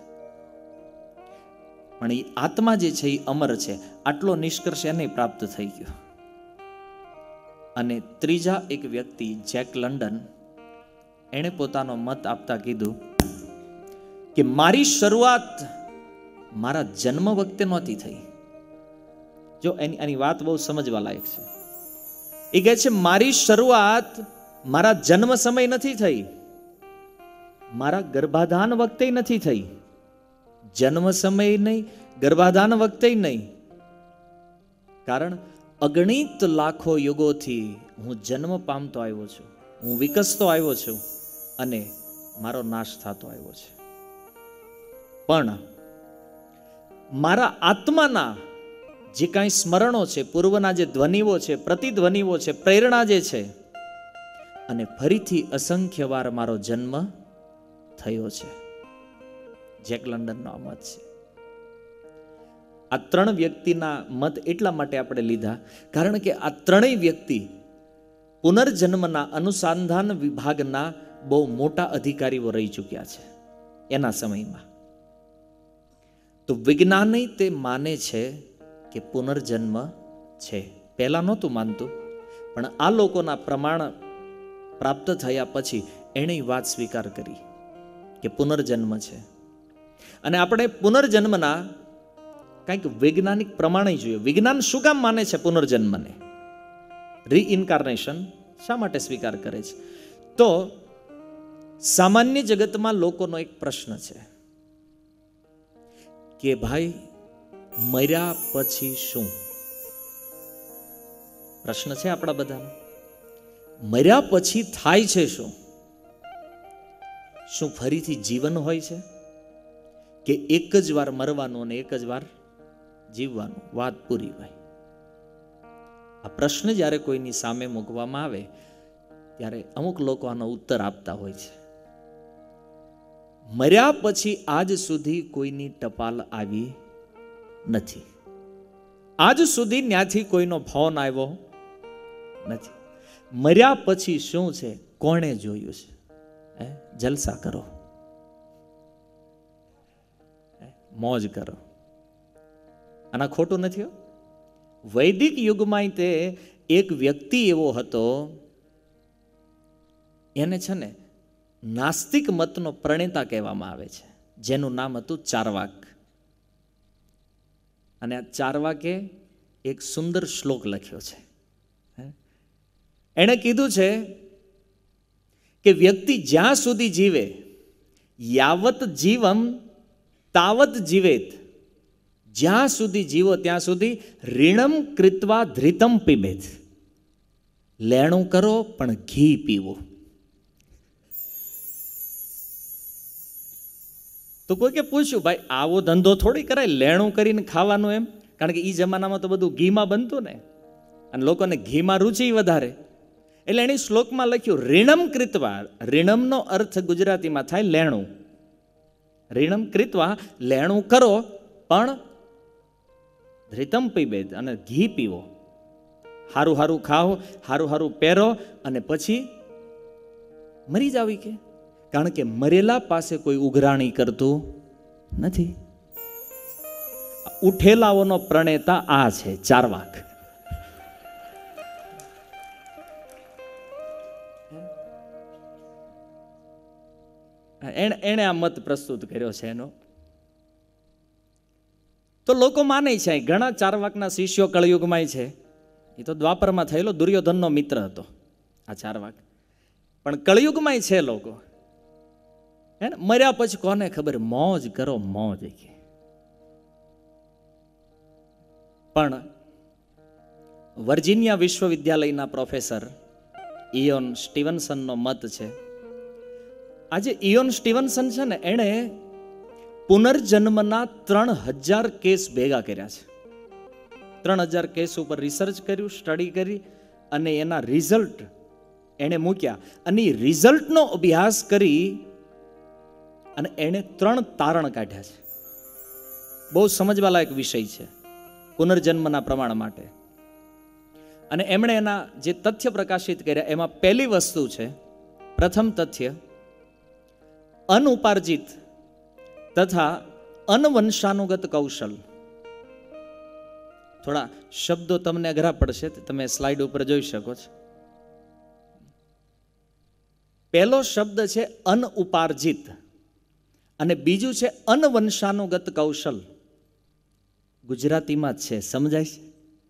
પણ એ આત્મા જે છે એ અમર છે. આટલો નિષ્કર્ષ એને પ્રાપ્ત થઈ ગયો. અને ત્રીજા એક વ્યક્તિ જેક લંડન, એણે પોતાનો મત આપતા કીધું કે મારી શરૂઆત મારા જન્મ વખતે નહોતી થઈ. જો આની વાત બહુ સમજવા લાયક છે. એ કહે છે મારી શરૂઆત મારા જન્મ સમય નથી થઈ, મારા ગર્ભાધાન વખતે નથી થઈ. જન્મ સમય નહીં, ગર્ભાધાન વખતે નહીં. કારણ અગણિત લાખો યુગોથી હું જન્મ પામતો આવ્યો છું, હું વિકસતો આવ્યો છું અને મારો નાશ થતો આવ્યો છે. પણ મારા આત્માના જે કાંઈ સ્મરણો છે, પૂર્વના જે ધ્વનિઓ છે, પ્રતિધ્વનિઓ છે, પ્રેરણા જે છે, અને ફરીથી અસંખ્ય વાર મારો જન્મ થયો છે. જેક લંડનનો આ મત છે. આ ત્રણ વ્યક્તિના મત એટલા માટે આપણે લીધા કારણ કે આ ત્રણેય વ્યક્તિ પુનર્જન્મના અનુસંધાન વિભાગના બહુ મોટા અધિકારીઓ રહી ચૂક્યા છે એના સમયમાં. તો વિજ્ઞાની તે માને છે કે પુનર્જન્મ છે. પહેલા નહોતું માનતું, પણ આ લોકોના પ્રમાણ પ્રાપ્ત થયા પછી એણે વાત સ્વીકાર કરી કે પુનર્જન્મ છે. અને આપણે પુનર્જન્મના કંઈક વૈજ્ઞાનિક પ્રમાણે જોઈએ. વિજ્ઞાન શું કામ માને છે પુનર્જન્મને? રીઇન્કાર્નેશન શા માટે સ્વીકાર કરે છે? તો સામાન્ય જગતમાં લોકોનો એક પ્રશ્ન છે કે ભાઈ મર્યા પછી શું? પ્રશ્ન છે આપણા બધાનો. મર્યા પછી થાય છે શું? શું ફરીથી જીવન હોય છે કે એક જ વાર મરવાનું અને એક જ વાર જીવવાનું? વાત પૂરી ભાઈ. આ પ્રશ્ન જ્યારે કોઈની સામે મૂકવામાં આવે ત્યારે અમુક લોકો આનો ઉત્તર આપતા હોય છે. મર્યા પછી આજ સુધી કોઈની ટપાલ આવી નથી, આજ સુધી ત્યાંથી કોઈનો ફોન આવ્યો નથી. મર્યા પછી શું છે કોણે જોયું છે? જલસા કરો, મોજ કરો. આના ખોટું નથી. વૈદિક યુગમાં તે એક વ્યક્તિ એવો હતો, એને છે ને નાસ્તિક મતનો પ્રણેતા કહેવામાં આવે છે, જેનું નામ હતું ચારવાક. અને આ ચારવાકે એક સુંદર શ્લોક લખ્યો છે. એણે કીધું છે કે વ્યક્તિ જ્યાં સુધી જીવે, યાવત જીવમ તાવત જીવેત, જ્યાં સુધી જીવો ત્યાં સુધી ઋણમ કૃત્વા ધૃતમ પીબેત, લેણું કરો પણ ઘી પીવો. તો કોઈકે પૂછ્યું ભાઈ આવો ધંધો થોડી કરાય, લેણું કરીને ખાવાનું એમ? કારણ કે એ જમાનામાં તો બધું ઘીમાં બનતું ને, અને લોકોને ઘીમાં રુચિ વધારે. એટલે એની શ્લોકમાં લખ્યું ઋણમ કૃત્વા. ઋણમનો અર્થ ગુજરાતીમાં થાય લેણું. ઋણમ કૃત્વા, લેણું કરો પણ ધૃતમ પીબેદ, અને ઘી પીવો. હારું હારું ખાઓ, હારું હારું પહેરો, અને પછી મરી જાવી કે. કારણ કે મરેલા પાસે કોઈ ઉઘરાણી કરતું નથી. ઉઠેલાઓનો પ્રણેતા આ છે ચારવાક. એણે આ મત પ્રસ્તુત કર્યો છે એનો. તો લોકો માને છે. ઘણા ચારવાકના શિષ્યો કળયુગમાં છે. એ તો દ્વાપરમાં થયેલો દુર્યોધનનો મિત્ર હતો આ ચારવાક, પણ કળયુગમાં છે લોકો. હે ને, મર્યા પછી કોને ખબર, મોજ કરો મોજ. પણ વર્જિનિયા વિશ્વવિદ્યાલયના પ્રોફેસર ઇયોન સ્ટીવનસનનો મત છે. આજે ઇયોન સ્ટીવનસન છે ને, એણે પુનર્જન્મના 3000 કેસ ભેગા કર્યા છે. 3000 કેસ ઉપર રિસર્ચ કર્યું, સ્ટડી કરી, અને એના રિઝલ્ટ એણે મૂક્યા. અને એ રિઝલ્ટનો અભ્યાસ કરી અને એણે 3 તારણ કાઢ્યા છે. બહુ સમજવા લાયક વિષય છે પુનર્જન્મના પ્રમાણ માટે. અને એમણે એના જે તથ્ય પ્રકાશિત કર્યા એમાં પહેલી વસ્તુ છે, પ્રથમ તથ્ય, અનુપાર્જિત તથા અનવંશાનુગત કૌશલ. થોડા શબ્દો તમને અઘરા પડશે, તમે સ્લાઇડ ઉપર જોઈ શકો છો. પહેલો શબ્દ છે અનઉપાર્જિત અને બીજું છે અનવંશાનુગત કૌશલ. ગુજરાતીમાં જ છે, સમજાય છે?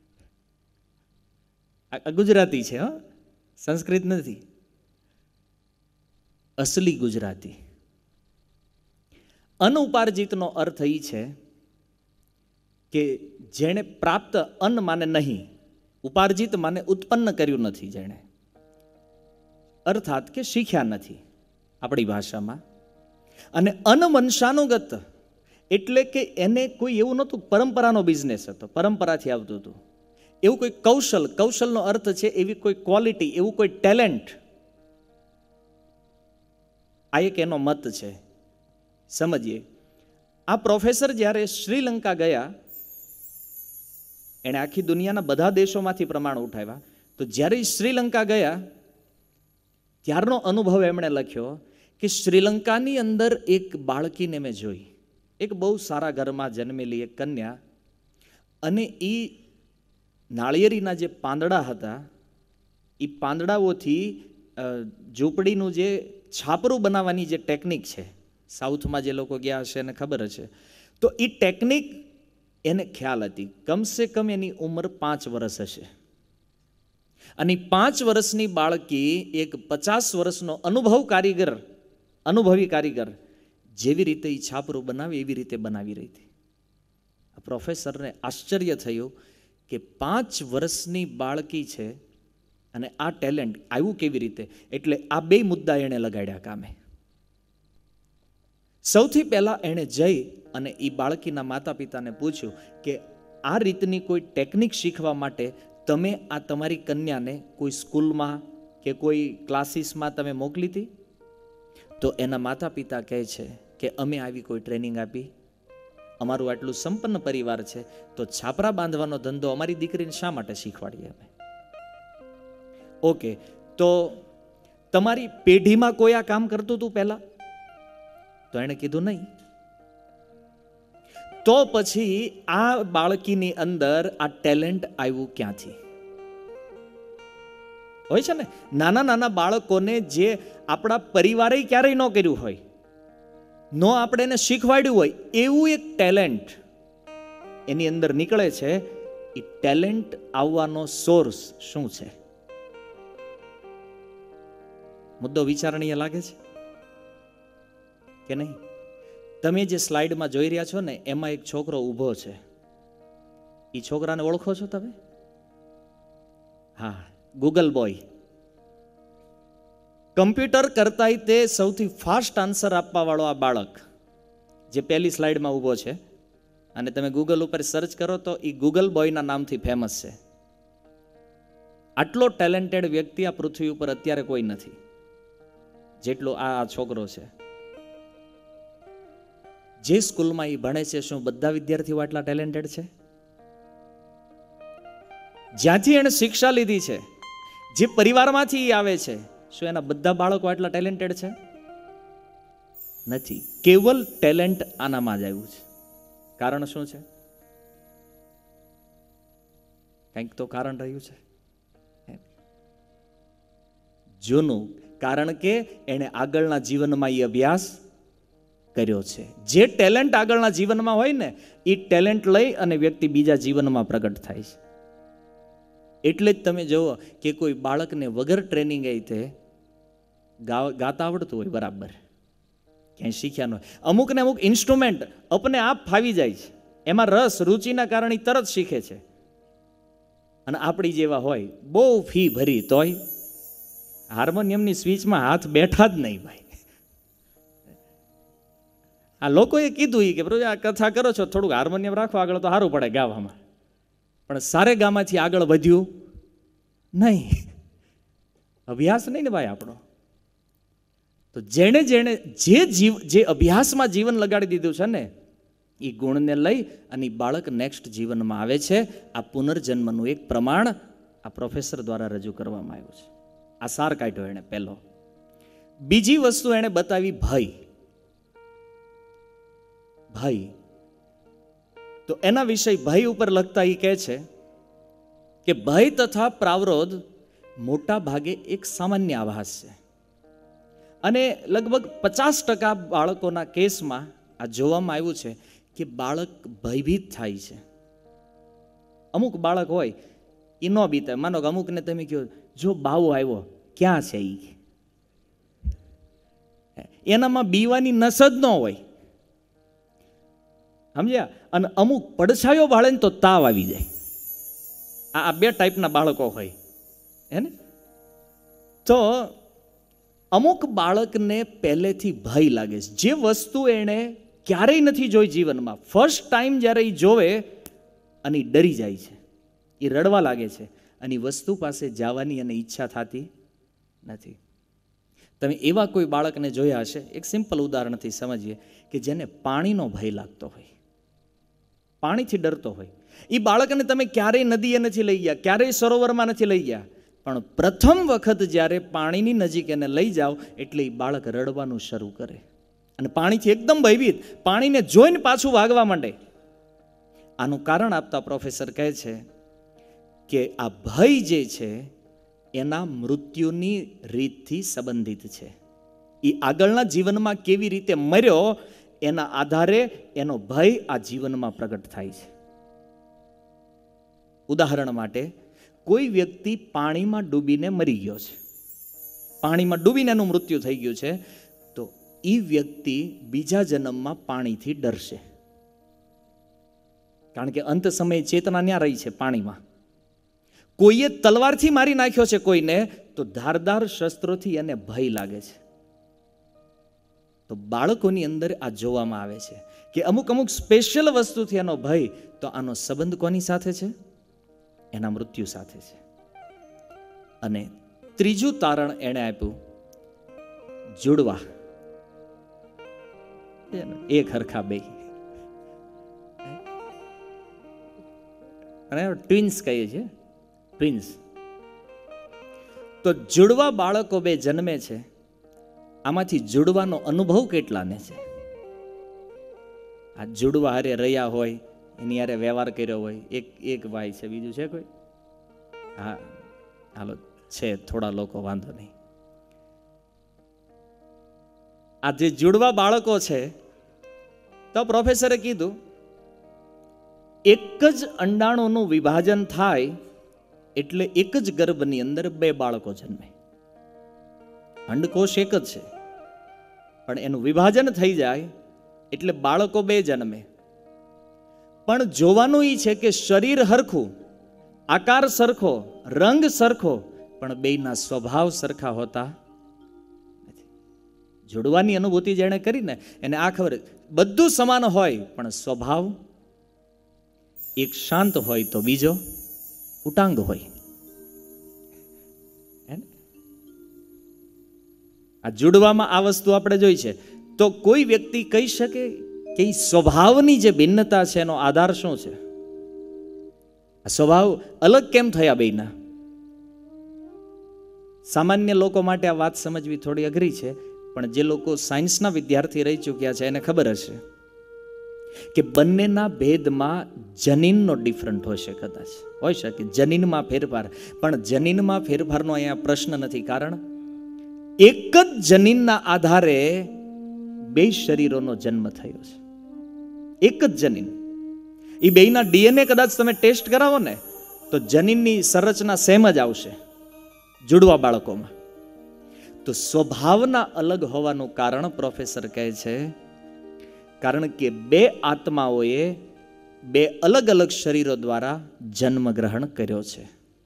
આ ગુજરાતી છે, સંસ્કૃત નથી, અસલી ગુજરાતી. અનઉપાર્જિતનો અર્થ એ છે કે જેણે પ્રાપ્ત અન્ન માને નહીં, ઉપાર્જિત માને ઉત્પન્ન કર્યું નથી જેણે, અર્થાત કે શીખ્યા નથી આપણી ભાષામાં. અને અનવંશાનુગત એટલે કે એને કોઈ એવું નહોતું, પરંપરાનો બિઝનેસ હતો, પરંપરાથી આવતું હતું. એવું કોઈ કૌશલ, કૌશલનો અર્થ છે એવી કોઈ ક્વોલિટી, એવું કોઈ ટેલેન્ટ. આ એક એનો મત છે. સમજીએ. આ પ્રોફેસર જ્યારે શ્રીલંકા ગયા, એણે આખી દુનિયાના બધા દેશોમાંથી પ્રમાણ ઉઠાવ્યા, તો જ્યારે શ્રીલંકા ગયા ત્યારનો અનુભવ એમણે લખ્યો કે શ્રીલંકાની અંદર એક બાળકીને મેં જોઈ, એક બહુ સારા ઘરમાં જન્મેલી એક કન્યા, અને એ નાળિયેરીના જે પાંદડા હતા એ પાંદડાઓથી ઝૂંપડીનું જે છાપરું બનાવવાની જે ટેકનિક છે, સાઉથમાં જે લોકો ગયા હશે એને ખબર હશે, તો એ ટેકનિક એને ખ્યાલ હતી. કમસે કમ એની ઉંમર 5 વર્ષ હશે. અને 5 વર્ષની બાળકી એક 50 વર્ષનો અનુભવી કારીગર જેવી રીતે એ છાપરું બનાવે એવી રીતે બનાવી રહી હતી. આ પ્રોફેસરને આશ્ચર્ય થયું કે 5 વર્ષની બાળકી છે અને આ ટેલેન્ટ આવ્યું કેવી રીતે. એટલે આ 2 મુદ્દા એણે લગાડ્યા કામે. સૌથી પહેલા એણે જઈ અને એ બાળકીના માતા પિતાને પૂછ્યું કે આ રીતની કોઈ ટેકનિક શીખવા માટે તમે આ તમારી કન્યાને કોઈ સ્કૂલમાં કે કોઈ ક્લાસીસમાં તમે મોકલી હતી? તો એના માતા પિતા કહે છે કે અમે આવી કોઈ ટ્રેનિંગ આપી, અમારું આટલું સંપન્ન પરિવાર છે, તો છાપરા બાંધવાનો ધંધો અમારી દીકરીને શા માટે શીખવાડીએ અમે? ઓકે, તો તમારી પેઢીમાં કોઈ આ કામ કરતું હતું પહેલા? તો એણે કીધું નહીં. તો પછી આ બાળકીની અંદર આ ટેલેન્ટ આવ્યું ક્યાંથી? હોય છે ને નાના નાના બાળકોને જે આપણા પરિવારે ક્યારેય ન કર્યું હોય, નો આપણે એને શીખવાડ્યું હોય, એવું એક ટેલેન્ટ એની અંદર નીકળે છે. એ ટેલેન્ટ આવવાનો સોર્સ શું છે? મુદ્દો વિચારણીય લાગે છે કે નહીં? તમે જે સ્લાઇડમાં જોઈ રહ્યા છો ને, એમાં એક છોકરો ઊભો છે. એ છોકરાને ઓળખો છો તમે? હા, ગૂગલ બોય. કમ્પ્યુટર કરતાંય તે સૌથી ફાસ્ટ આન્સર આપવા વાળો આ બાળક જે પહેલી સ્લાઇડમાં ઊભો છે, અને તમે ગૂગલ ઉપર સર્ચ કરો તો એ ગૂગલ બોયના નામથી ફેમસ છે. આટલો ટેલેન્ટેડ વ્યક્તિ આ પૃથ્વી ઉપર અત્યારે કોઈ નથી જેટલો આ છોકરો છે. જે સ્કૂલમાં એ ભણે છે, શું બધા વિદ્યાર્થીઓ આટલા ટેલેન્ટેડ છે? જ્યાંથી એને શિક્ષા લીધી છે, જે પરિવારમાંથી એ આવે છે, શું એના બધા બાળકો આટલા ટેલેન્ટેડ છે? નથી. કેવલ ટેલેન્ટ આનામાં જ આવ્યું છે. કારણ શું છે? કંઈક તો કારણ રહ્યું છે જૂનું. કારણ કે એણે આગળના જીવનમાં એ અભ્યાસ કર્યો છે. જે ટેલેન્ટ આગળના જીવનમાં હોય ને, એ ટેલેન્ટ લઈ અને વ્યક્તિ બીજા જીવનમાં પ્રગટ થાય છે. એટલે જ તમે જુઓ કે કોઈ બાળકને વગર ટ્રેનિંગ એ તે ગાતા આવડતું હોય બરાબર, ક્યાંય શીખ્યા ન હોય. અમુકને અમુક ઇન્સ્ટ્રુમેન્ટ અપને આપ ફાવી જાય છે, એમાં રસ રુચિના કારણે તરત શીખે છે. અને આપણી જેવા હોય બહુ ફી ભરી તોય હાર્મોનિયમની સ્વિચમાં હાથ બેઠા જ નહીં ભાઈ. આ લોકોએ કીધું કે પ્રભુ આ કથા કરો છો, થોડુંક હાર્મોનિયમ રાખો આગળ તો સારું પડે ગાવામાં. પણ સારે ગામાંથી આગળ વધ્યું નહીં, અભ્યાસ નહીં ને ભાઈ આપણો. તો જેણે જે અભ્યાસમાં જીવન લગાડી દીધું છે ને, એ ગુણને લઈ અને બાળક નેક્સ્ટ જીવનમાં આવે છે. આ પુનર્જન્મનું એક પ્રમાણ આ પ્રોફેસર દ્વારા રજૂ કરવામાં આવ્યું છે. આ સાર કાઢ્યો એણે પહેલો. બીજી વસ્તુ એણે બતાવી ભય. ભય તો એના વિષય ભય ઉપર લખતા એ કહે છે કે ભય તથા પ્રાવરોધ મોટા ભાગે એક સામાન્ય આભાસ છે. અને લગભગ 50% બાળકોના કેસમાં આ જોવામાં આવ્યું છે કે બાળક ભયભીત થાય છે. અમુક બાળક હોય એ ન બીતા. માનો કે અમુકને તમે કહો જો બાવો આવ્યો, ક્યાં છે એ, એનામાં બીવાની નસ જ ન હોય, સમજ્યા? અને અમુક પડછાયો બાળે ને તો તાવ આવી જાય. આ 2 ટાઈપના બાળકો હોય હે ને. તો અમુક બાળકને પહેલેથી ભય લાગે છે. જે વસ્તુ એણે ક્યારેય નથી જોઈ જીવનમાં, ફર્સ્ટ ટાઈમ જ્યારે એ જોવે અને એ ડરી જાય છે, એ રડવા લાગે છે અને એ વસ્તુ પાસે જવાની અને ઈચ્છા થતી નથી. તમે એવા કોઈ બાળકને જોયા હશે, એક સિમ્પલ ઉદાહરણથી સમજીએ, કે જેને પાણીનો ભય લાગતો હોય, પાણીથી ડરતો હોય. એ બાળકને તમે ક્યારેય નદીએ નથી લઈ ગયા, ક્યારેય સરોવરમાં નથી લઈ ગયા, પણ પ્રથમ વખત જ્યારે પાણીની નજીક એને લઈ જાઓ એટલે એ બાળક રડવાનું શરૂ કરે અને પાણીથી એકદમ ભયભીત, પાણીને જોઈને પાછું ભાગવા માંડે. આનું કારણ આપતા પ્રોફેસર કહે છે કે આ ભય જે છે એના મૃત્યુની રીતથી સંબંધિત છે. એ આગળના જીવનમાં કેવી રીતે મર્યો એના આધારે એનો ભય આ જીવનમાં પ્રગટ થાય છે. ઉદાહરણ માટે, કોઈ વ્યક્તિ પાણીમાં ડૂબીને મરી ગયો છે, પાણીમાં ડૂબીને એનું મૃત્યુ થઈ ગયું છે, તો એ વ્યક્તિ બીજા જન્મમાં પાણીથી ડરશે. કારણ કે અંત સમયે ચેતના ન્યા રહી છે પાણીમાં. કોઈએ તલવારથી મારી નાખ્યો છે કોઈને, તો ધારદાર શસ્ત્રોથી એને ભય લાગે છે. તો બાળકોની અંદર આ જોવામાં આવે છે કે અમુક સ્પેશિયલ વસ્તુથી એનો ભય, તો આનો સંબંધ કોની સાથે છે? એના મૃત્યુ સાથે છે. અને ત્રીજું તારણ એણે આપ્યું, જુડવા, એક હરખા બે, અને ટ્વિન્સ કહીએ છીએ, ટ્વિન્સ. તો જુડવા બાળકો 2 જન્મે છે, આમાંથી જુડવાનો અનુભવ કેટલાને છે? આ જુડવા હારે રહ્યા હોય, એની હારે વ્યવહાર કર્યો હોય, એક ભાઈ છે, બીજું છે કોઈ? હા, હાલો છે થોડા લોકો, વાંધો નહીં. આ જે જુડવા બાળકો છે, તો પ્રોફેસરે કીધું એક જ અંડાણુનું વિભાજન થાય એટલે એક જ ગર્ભની અંદર 2 બાળકો જન્મે. અંડકોશ એક જ છે, પણ એનું વિભાજન થઈ જાય એટલે બાળકો 2 જન્મે. પણ જોવાનું એ છે કે શરીર હરખું, આકાર સરખો, રંગ સરખો, પણ બેયના સ્વભાવ સરખા હોતા નથી. જોડવાની અનુભૂતિ જેણે કરીને એને આ ખબર, બધું સમાન હોય પણ સ્વભાવ એક શાંત હોય તો બીજો ઉટાંગ હોય. આ જોડવામાં આ વસ્તુ આપણે જોઈ છે. તો કોઈ વ્યક્તિ કહી શકે કે સ્વભાવની જે ભિન્નતા છે એનો આધાર શું છે? આ સ્વભાવ અલગ કેમ થયા બેયના? સામાન્ય લોકો માટે આ વાત સમજવી થોડી અઘરી છે, પણ જે લોકો સાયન્સના વિદ્યાર્થી રહી ચૂક્યા છે એને ખબર હશે કે બંનેના ભેદમાં જનીનનો ડિફરન્ટ હોય છે. કદાચ હોય શકે જનીનમાં ફેરફાર, પણ જનીનમાં ફેરફારનો અહીંયા પ્રશ્ન નથી. કારણ એક જ જનીનના આધારે 2 શરીરોનો જન્મ થયો છે. એક જ જનીન, એ બેયના ડીએનએ કદાચ તમે ટેસ્ટ કરાવો ને તો જનીનની સંરચના સેમ જ આવશે જુડવા બાળકોમાં. તો સ્વભાવના અલગ હોવાનું કારણ પ્રોફેસર કહે છે કારણ કે 2 આત્માઓએ 2 અલગ અલગ શરીરો દ્વારા જન્મ ગ્રહણ કર્યો છે.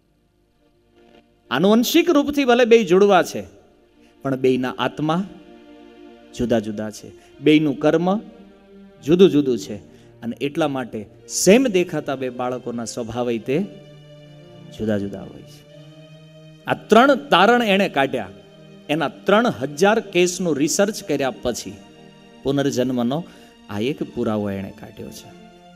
આનુવંશિક રૂપથી ભલે 2 જુડવા છે, પણ બેયના આત્મા જુદા જુદા છે, બેયનું કર્મ જુદું જુદું છે, અને એટલા માટે સેમ દેખાતા 2 બાળકોના સ્વભાવ તે જુદા જુદા હોય છે. આ 3 તારણ એણે કાઢ્યા. એના 3000 કેસનું રિસર્ચ કર્યા પછી પુનર્જન્મનો આ એક પુરાવો એણે કાઢ્યો છે.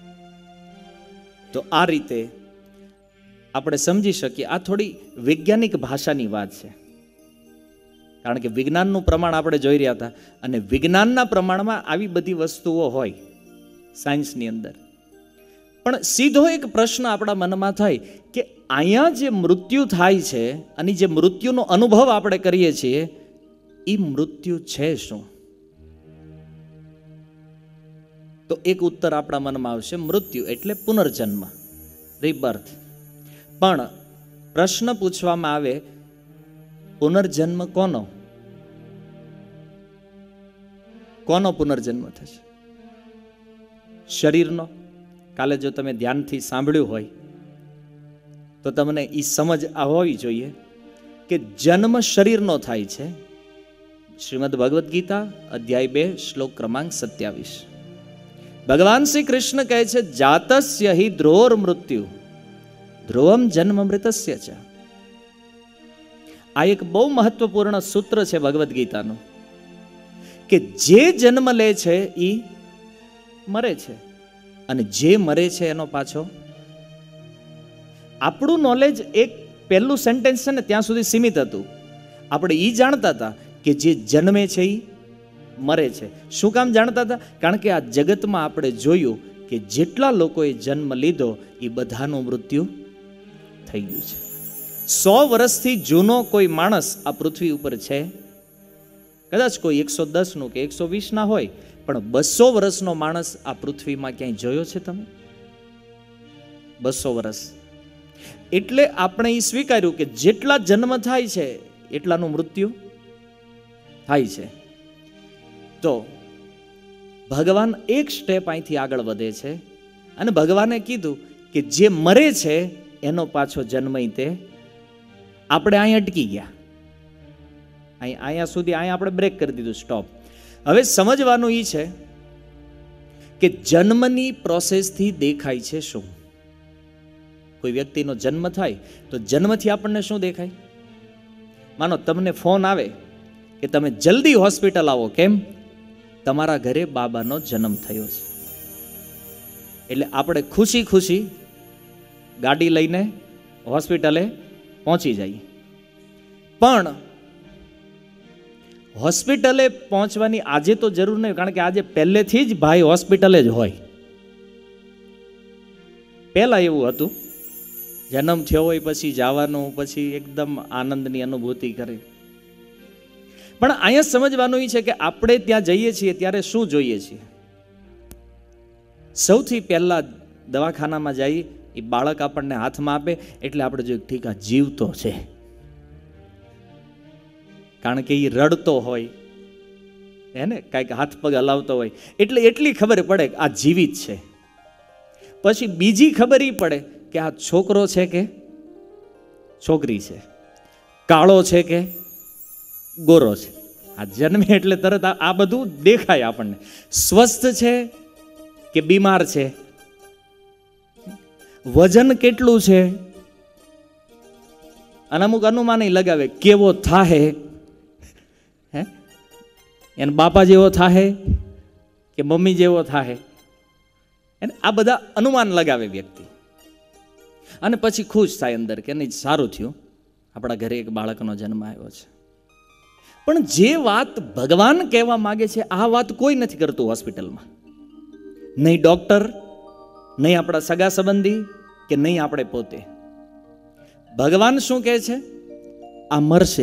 તો આ રીતે આપણે સમજી શકીએ. આ થોડી વૈજ્ઞાનિક ભાષાની વાત છે, કારણ કે વિજ્ઞાનનું પ્રમાણ આપણે જોઈ રહ્યા હતા, અને વિજ્ઞાનના પ્રમાણમાં આવી બધી વસ્તુઓ હોય સાયન્સની અંદર. પણ સીધો એક પ્રશ્ન આપણા મનમાં થાય કે અહીંયા જે મૃત્યુ થાય છે અને જે મૃત્યુનો અનુભવ આપણે કરીએ છીએ એ મૃત્યુ છે શું? તો એક ઉત્તર આપણા મનમાં આવશે, મૃત્યુ એટલે પુનર્જન્મ, રીબર્થ. પણ પ્રશ્ન પૂછવામાં આવે, પુનર્જન્મ કોનો? કોનો પુનર્જન્મ થશે? શરીરનો? કાલે જો તમે ધ્યાનથી સાંભળ્યું હોય તો તમને એ સમજ હોવી જોઈએ કે જન્મ શરીરનો થાય છે. શ્રીમદ ભગવદ્ ગીતા અધ્યાય 2 શ્લોક ક્રમાંક 27. ભગવાન શ્રી કૃષ્ણ કહે છે, જાતસ્ય હિ ધ્રુવોર મૃત્યુ ધ્રુવમ જન્મ મૃતસ્ય ચ. આ એક બહુ મહત્વપૂર્ણ સૂત્ર છે ભગવદ્ ગીતાનું, કે જે જન્મ લે છે એ મરે છે, અને જે મરે છે એનો પાછો. આપણું નોલેજ એક પહેલું સેન્ટેન્સ છે ને ત્યાં સુધી સીમિત હતું. આપણે એ જાણતા હતા કે જે જન્મે છે એ મરે છે. શું કામ જાણતા હતા? કારણ કે આ જગતમાં આપણે જોયું કે જેટલા લોકોએ જન્મ લીધો એ બધાનું મૃત્યુ થઈ ગયું છે. 100 વર્ષથી જૂનો કોઈ માણસ આ પૃથ્વી ઉપર છે? કદાચ કોઈ 110નું કે 120 ના હોય, પણ 200 વર્ષનો માણસ આ પૃથ્વીમાં ક્યાંય જોયો છે તમે? 200 વર્ષ. એટલે આપણે એ સ્વીકાર્યું કે જેટલા જન્મ થાય છે એટલાનું મૃત્યુ થાય છે. તો ભગવાન એક સ્ટેપ અહીંથી આગળ વધે છે અને ભગવાને કીધું કે જે મરે છે એનો પાછો જન્મ તે. આપણે અહીં અટકી ગયા, અહીંયા સુધી, અહીંયા આપણે બ્રેક કરી દીધું, સ્ટોપ. હવે સમજવાનું એ છે કે જન્મની પ્રોસેસથી દેખાય છે શું? કોઈ વ્યક્તિનો જન્મ થાય તો જન્મથી આપણને શું દેખાય? માનો તમને ફોન આવે કે તમે જલ્દી હોસ્પિટલ આવો. કેમ? તમારા ઘરે બાબાનો જન્મ થયો છે. એટલે આપણે ખુશી ખુશી ગાડી લઈને હોસ્પિટલે પહોંચી જઈએ. પણ હોસ્પિટલે પહોંચવાની આજે તો જરૂર નહીં, કારણ કે આજે પહેલેથી જ ભાઈ હોસ્પિટલે જ હોય. પહેલા એવું હતું, જન્મ થયો હોય પછી જવાનું, પછી એકદમ આનંદની અનુભૂતિ કરે. પણ અહીંયા સમજવાનું એ છે કે આપણે ત્યાં જઈએ છીએ ત્યારે શું જોઈએ છીએ? સૌથી પહેલા દવાખાનામાં જઈએ, એ બાળક આપણને હાથમાં આપે એટલે આપણે જોઈએ ઠીક આ જીવતો છે, કારણ કે એ રડતો હોય, હે ને, કાંઈક હાથ પગ હલાવતો હોય, એટલે એટલી ખબર પડે કે આ જીવિત છે. પછી બીજી ખબર એ પડે કે આ છોકરો છે કે છોકરી છે, કાળો છે કે ગોરો છે. આ જન્મે એટલે તરત આ બધું દેખાય આપણને. સ્વસ્થ છે કે બીમાર છે, વજન કેટલું છે, અને અમુક અનુમાન લગાવે કેવો થાહે, હે, એને બાપા જેવો થાહે કે મમ્મી જેવો થાહે. આ બધા અનુમાન લગાવે વ્યક્તિ, અને પછી ખુશ થાય અંદર કે નહીં, સારું થયું, આપણા ઘરે એક બાળકનો જન્મ આવ્યો છે. પણ જે વાત ભગવાન કહેવા માંગે છે આ વાત કોઈ નથી કરતું હોસ્પિટલમાં. નહીં ડોક્ટર, નહીં આપણા સગા સંબંધી, કે નહીં આપણે પોતે. ભગવાન શું કહે છે? આ મરશે.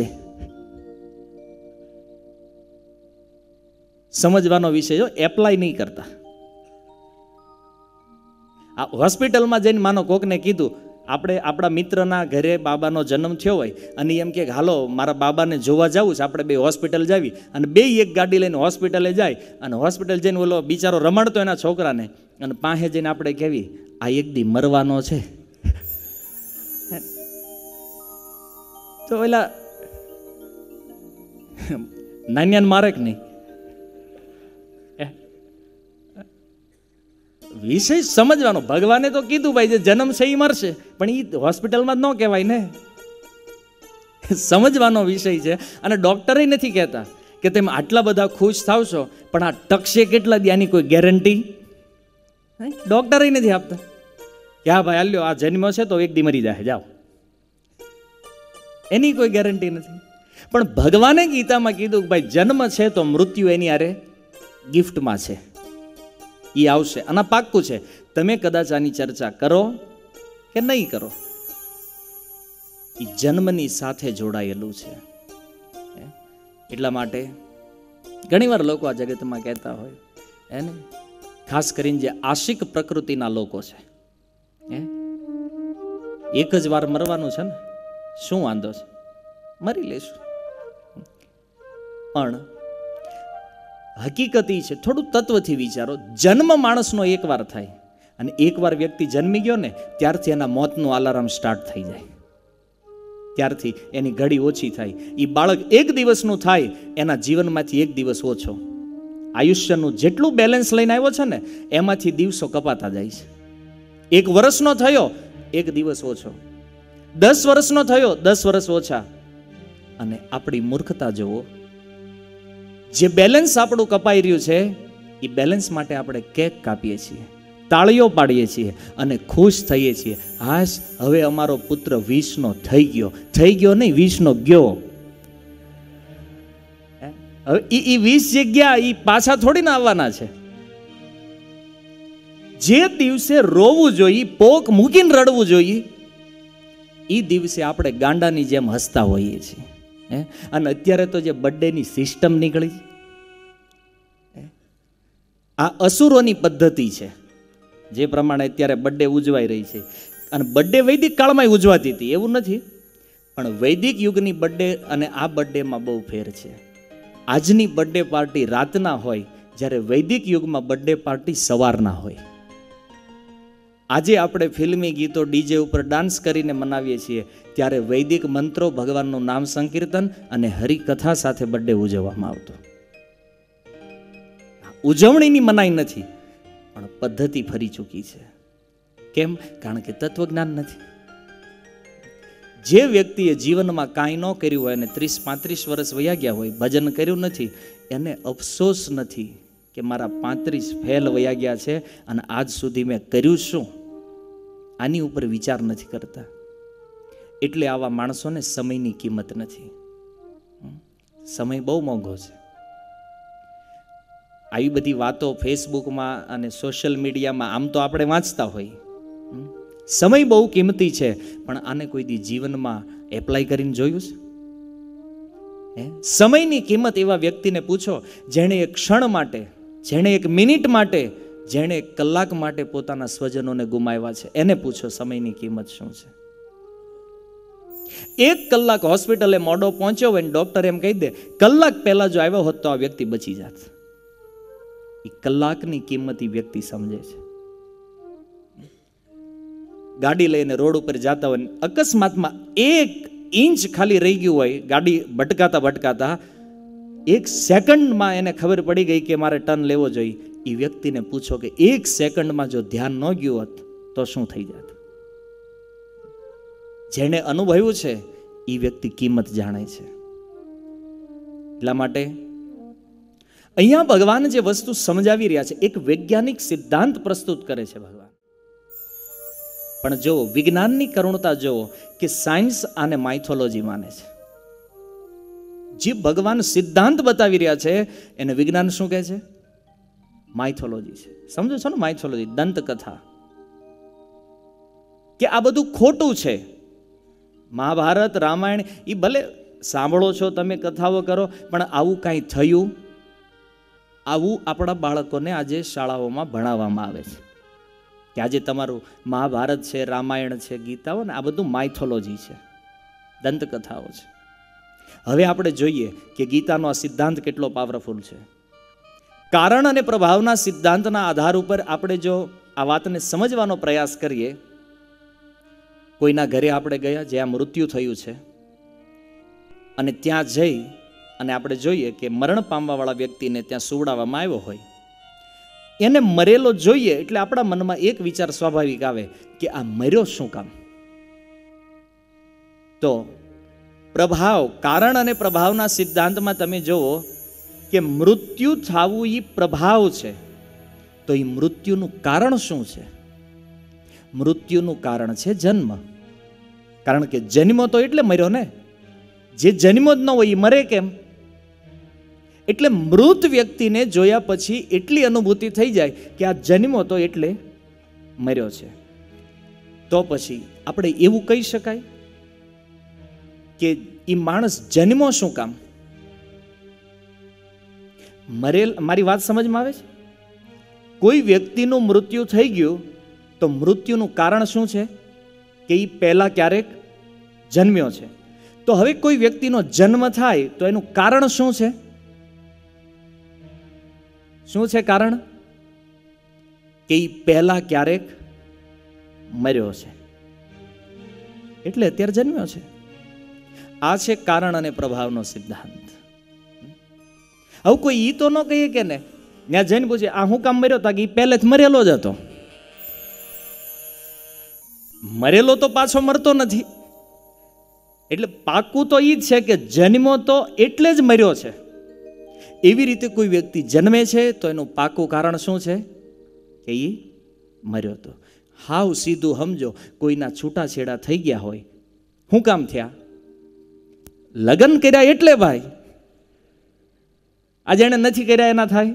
સમજવાનો વિષય, જો એપ્લાય નહીં કરતા. આ હોસ્પિટલમાં જઈને માનો કોકને કીધું, આપણે આપણા મિત્રના ઘરે બાબાનો જન્મ થયો હોય અને એમ કે હાલો મારા બાબાને જોવા જવું છે, આપણે બે હોસ્પિટલ જાવી, અને બે એક ગાડી લઈને હોસ્પિટલે જાય, અને હોસ્પિટલ જઈને ઓલો બિચારો રમાડતો એના છોકરાને, અને પાસે જઈને આપણે કહેવી આ એક દી મરવાનો છે, તો ઓલા નાન્યાને મારે કે નહીં? વિષય સમજવાનો. ભગવાને તો કીધું ભાઈ જે જન્મ છે એ મરશે, પણ એ હોસ્પિટલમાં જ ન કહેવાય ને. સમજવાનો વિષય છે. અને ડોક્ટરે નથી કહેતા કે તમે આટલા બધા ખુશ થાવ છો, પણ આ ટકશે કેટલા દી આની કોઈ ગેરંટી ડોક્ટરે નથી આપતા કે હા ભાઈ હાલ્યો આ જન્મ છે તો એક દી મરી જાય, જાઓ, એની કોઈ ગેરંટી નથી. પણ ભગવાને ગીતામાં કીધું કે ભાઈ જન્મ છે તો મૃત્યુ એની આરે ગિફ્ટમાં છે, એ આવશે, અને પાક્કું છે. તમે કદાચ આની ચર્ચા કરો કે નહીં કરો, એ જન્મની સાથે જોડાયેલું છે. એટલા માટે ઘણીવાર લોકો આ જગતમાં કહેતા હોય એને, ખાસ કરીને જે આશિક પ્રકૃતિના લોકો છે, એક જ વાર મરવાનું છે ને, શું વાંધો છે, મરી લેશું. પણ હકીકત છે, થોડું તત્વથી વિચારો, જન્મ માણસનો એકવાર થાય અને એકવાર વ્યક્તિ જન્મી ગયો ને ત્યારથી એના મોતનું અલાર્મ સ્ટાર્ટ થઈ જાય, ત્યારથી એની ઘડી ઓછી થાય. એ બાળક એક દિવસનું થાય એના જીવનમાંથી એક દિવસ ઓછો. આયુષ્યનું જેટલું બેલેન્સ લઈને આવ્યો છે ને એમાંથી દિવસો કપાતા જાય છે. 1 વર્ષનો થયો 1 દિવસ ઓછો, 10 વર્ષનો થયો 10 વર્ષ ઓછા. અને આપણી મૂર્ખતા જુઓ, જે બેલેન્સ આપણું કપાઈ રહ્યું છે એ બેલેન્સ માટે આપણે કેક કાપીએ છીએ, તાળીઓ પાડીએ છીએ અને ખુશ થઈએ છીએ. હાશ, હવે અમારો પુત્ર 20નો થઈ ગયો નહીં, 20નો ગયો. હવે એ 20 જગ્યા એ પાછા થોડી ના આવવાના છે. જે દિવસે રોવું જોઈએ, પોક મૂકીને રડવું જોઈએ, એ દિવસે આપણે ગાંડાની જેમ હસતા હોઈએ છીએ. અને અત્યારે તો જે બર્થડેની સિસ્ટમ નીકળી, આ અસુરોની પદ્ધતિ છે, જે પ્રમાણે અત્યારે બર્થડે ઉજવાઈ રહી છે. અને બર્થડે વૈદિક કાળમાં ઉજવાતી હતી એવું નથી, પણ વૈદિક યુગની બર્થડે અને આ બર્થડેમાં બહુ ફેર છે. આજની બર્થડે પાર્ટી રાતના હોય, જ્યારે વૈદિક યુગમાં બર્થડે પાર્ટી સવારના હોય. આજે આપણે ફિલ્મી ગીતો ડીજે ઉપર ડાન્સ કરીને મનાવીએ છીએ, ત્યારે વૈદિક મંત્રો, ભગવાનનું નામ સંકીર્તન અને હરિકથા સાથે બર્થડે ઉજવવામાં આવતો. ઉજવણીની મનાઈ નથી, પણ પદ્ધતિ ફરી ચૂકી છે. કેમ? કારણ કે તત્વજ્ઞાન નથી. જે વ્યક્તિએ જીવનમાં કાંઈ ન કર્યું હોય અને 30-35 વર્ષ વયા ગયા હોય, ભજન કર્યું નથી, એને અફસોસ નથી કે મારા 35 ફેલ વયા ગયા છે અને આજ સુધી મેં કર્યું શું, આની ઉપર વિચાર નથી કરતા. એટલે આવા માણસોને સમયની કિંમત નથી. સમય બહુ મોંઘો છે. આવી બધી વાતો ફેસબુકમાં અને સોશિયલ મીડિયામાં આમ તો આપણે વાંચતા હોઈએ. સમય બહુ કિંમતી છે, પણ આને કોઈ દી જીવનમાં એપ્લાય કરીને જોયું છે? સમયની કિંમત એવા વ્યક્તિને પૂછો જેણે એક ક્ષણ માટે, જેણે 1 મિનિટ માટે, જેણે 1 કલાક માટે પોતાના સ્વજનોને ગુમાવ્યા છે, એને પૂછો સમયની કિંમત શું છે. 1 કલાક હોસ્પિટલે મોડો પહોંચ્યો હોય, ડોક્ટર એમ કહી દે કલાક પહેલા જો આવ્યો હોત તો આ વ્યક્તિ બચી જાત. એ કલાકની કિંમત એ વ્યક્તિ સમજે છે. ગાડી લઈને રોડ ઉપર જતા હોય, અકસ્માતમાં 1 ઇંચ ખાલી રહી ગયું હોય, ગાડી ભટકાતા ભટકાતા 1 સેકન્ડમાં એને ખબર પડી ગઈ કે મારે ટર્ન લેવો જોઈએ. એ વ્યક્તિને પૂછો કે 1 સેકન્ડમાં જો ધ્યાન ન ગયું હોત તો શું થઈ જાત. જેણે અનુભવ્યું છે એ વ્યક્તિ કિંમત જાણે છે. એટલા માટે અહીંયા ભગવાન જે વસ્તુ સમજાવી રહ્યા છે, એક વૈજ્ઞાનિક સિદ્ધાંત પ્રસ્તુત કરે છે ભગવાન. પણ જો વિજ્ઞાનની કરુણતા જુઓ કે સાયન્સ આને માઇથોલોજી માને છે. જે ભગવાન સિદ્ધાંત બતાવી રહ્યા છે એને વિજ્ઞાન શું કહે છે? માઇથોલોજી છે. સમજો છો ને? માઇથોલોજી, દંતકથા. કે આ બધું ખોટું છે. મહાભારત, રામાયણ એ ભલે સાંભળો છો તમે, કથાઓ કરો, પણ આવું કાંઈ થયું, આવું આપણા બાળકોને આજે શાળાઓમાં ભણાવવામાં આવે છે કે આજે તમારું મહાભારત છે, રામાયણ છે, ગીતાઓ ને આ બધું માઇથોલોજી છે, દંતકથાઓ છે. હવે આપણે જોઈએ કે ગીતાનો આ સિદ્ધાંત કેટલો પાવરફુલ છે. કારણ અને પ્રભાવના સિદ્ધાંતના આધાર ઉપર આપણે જો આ વાતને સમજવાનો પ્રયાસ કરીએ, કોઈના ઘરે આપણે ગયા જ્યાં મૃત્યુ થયું છે અને ત્યાં જઈ અને આપણે જોઈએ કે મરણ પામવાવાળા વ્યક્તિને ત્યાં સુવડાવવામાં આવ્યો હોય, એને મરેલો જોઈએ એટલે આપણા મનમાં એક વિચાર સ્વાભાવિક આવે કે આ મર્યો શું કામ? તો પ્રભાવ, કારણ અને પ્રભાવના સિદ્ધાંતમાં તમે જુઓ કે મૃત્યુ થવું એ પ્રભાવ છે. તો એ મૃત્યુનું કારણ શું છે? મૃત્યુનું કારણ છે જન્મ. કારણ કે જન્મો તો એટલે મર્યો ને, જે જન્મો જ ન હોય એ મરે કેમ? એટલે મૃત વ્યક્તિને જોયા પછી એટલી અનુભૂતિ થઈ જાય કે આ જન્મો તો એટલે મર્યો છે. તો પછી આપણે એવું કહી શકાય કે એ માણસ જન્મો શું કામ? મારી વાત સમજમાં આવે છે? કોઈ વ્યક્તિનું મૃત્યુ થઈ ગયું તો મૃત્યુનું કારણ શું છે? કે એ પહેલા ક્યારેક જન્મ્યો છે. તો હવે કોઈ વ્યક્તિનો જન્મ થાય તો એનું કારણ શું છે? શું છે કારણ? કે એ પહેલા ક્યારેક મર્યો છે એટલે અત્યારે જન્મ્યો છે. આ છે કારણ અને પ્રભાવનો સિદ્ધાંત. હવે કોઈ ઈ તો ન કહીએ કે ને ત્યાં જઈને પૂછે આ હું કામ મર્યો? તા કે પહેલેથી મરેલો જ હતો. મરેલો તો પાછો મરતો નથી. એટલે પાકું તો ઈ જ છે કે જન્મ્યો તો એટલે જ મર્યો છે. એવી રીતે કોઈ વ્યક્તિ જન્મે છે તો એનું પાકું કારણ શું છે? કે ઈ મર્યો તો. હાવ સીધું સમજો, કોઈના છૂટાછેડા થઈ ગયા હોય, શું કામ થયા? લગ્ન કર્યા એટલે ભાઈ. આ જેણે નથી કર્યા એના થાય?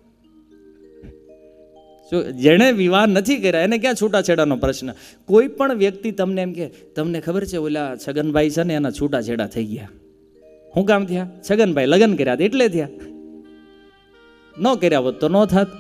જેણે વિવાહ નથી કર્યા એને ક્યાં છૂટાછેડાનો પ્રશ્ન? કોઈ પણ વ્યક્તિ તમને એમ કે તમને ખબર છે ઓલા છગનભાઈ છે ને એના છૂટાછેડા થઈ ગયા. શું કામ થયા? છગનભાઈ લગ્ન કર્યા એટલે થયા. ન કર્યા હોત તો ન થાત.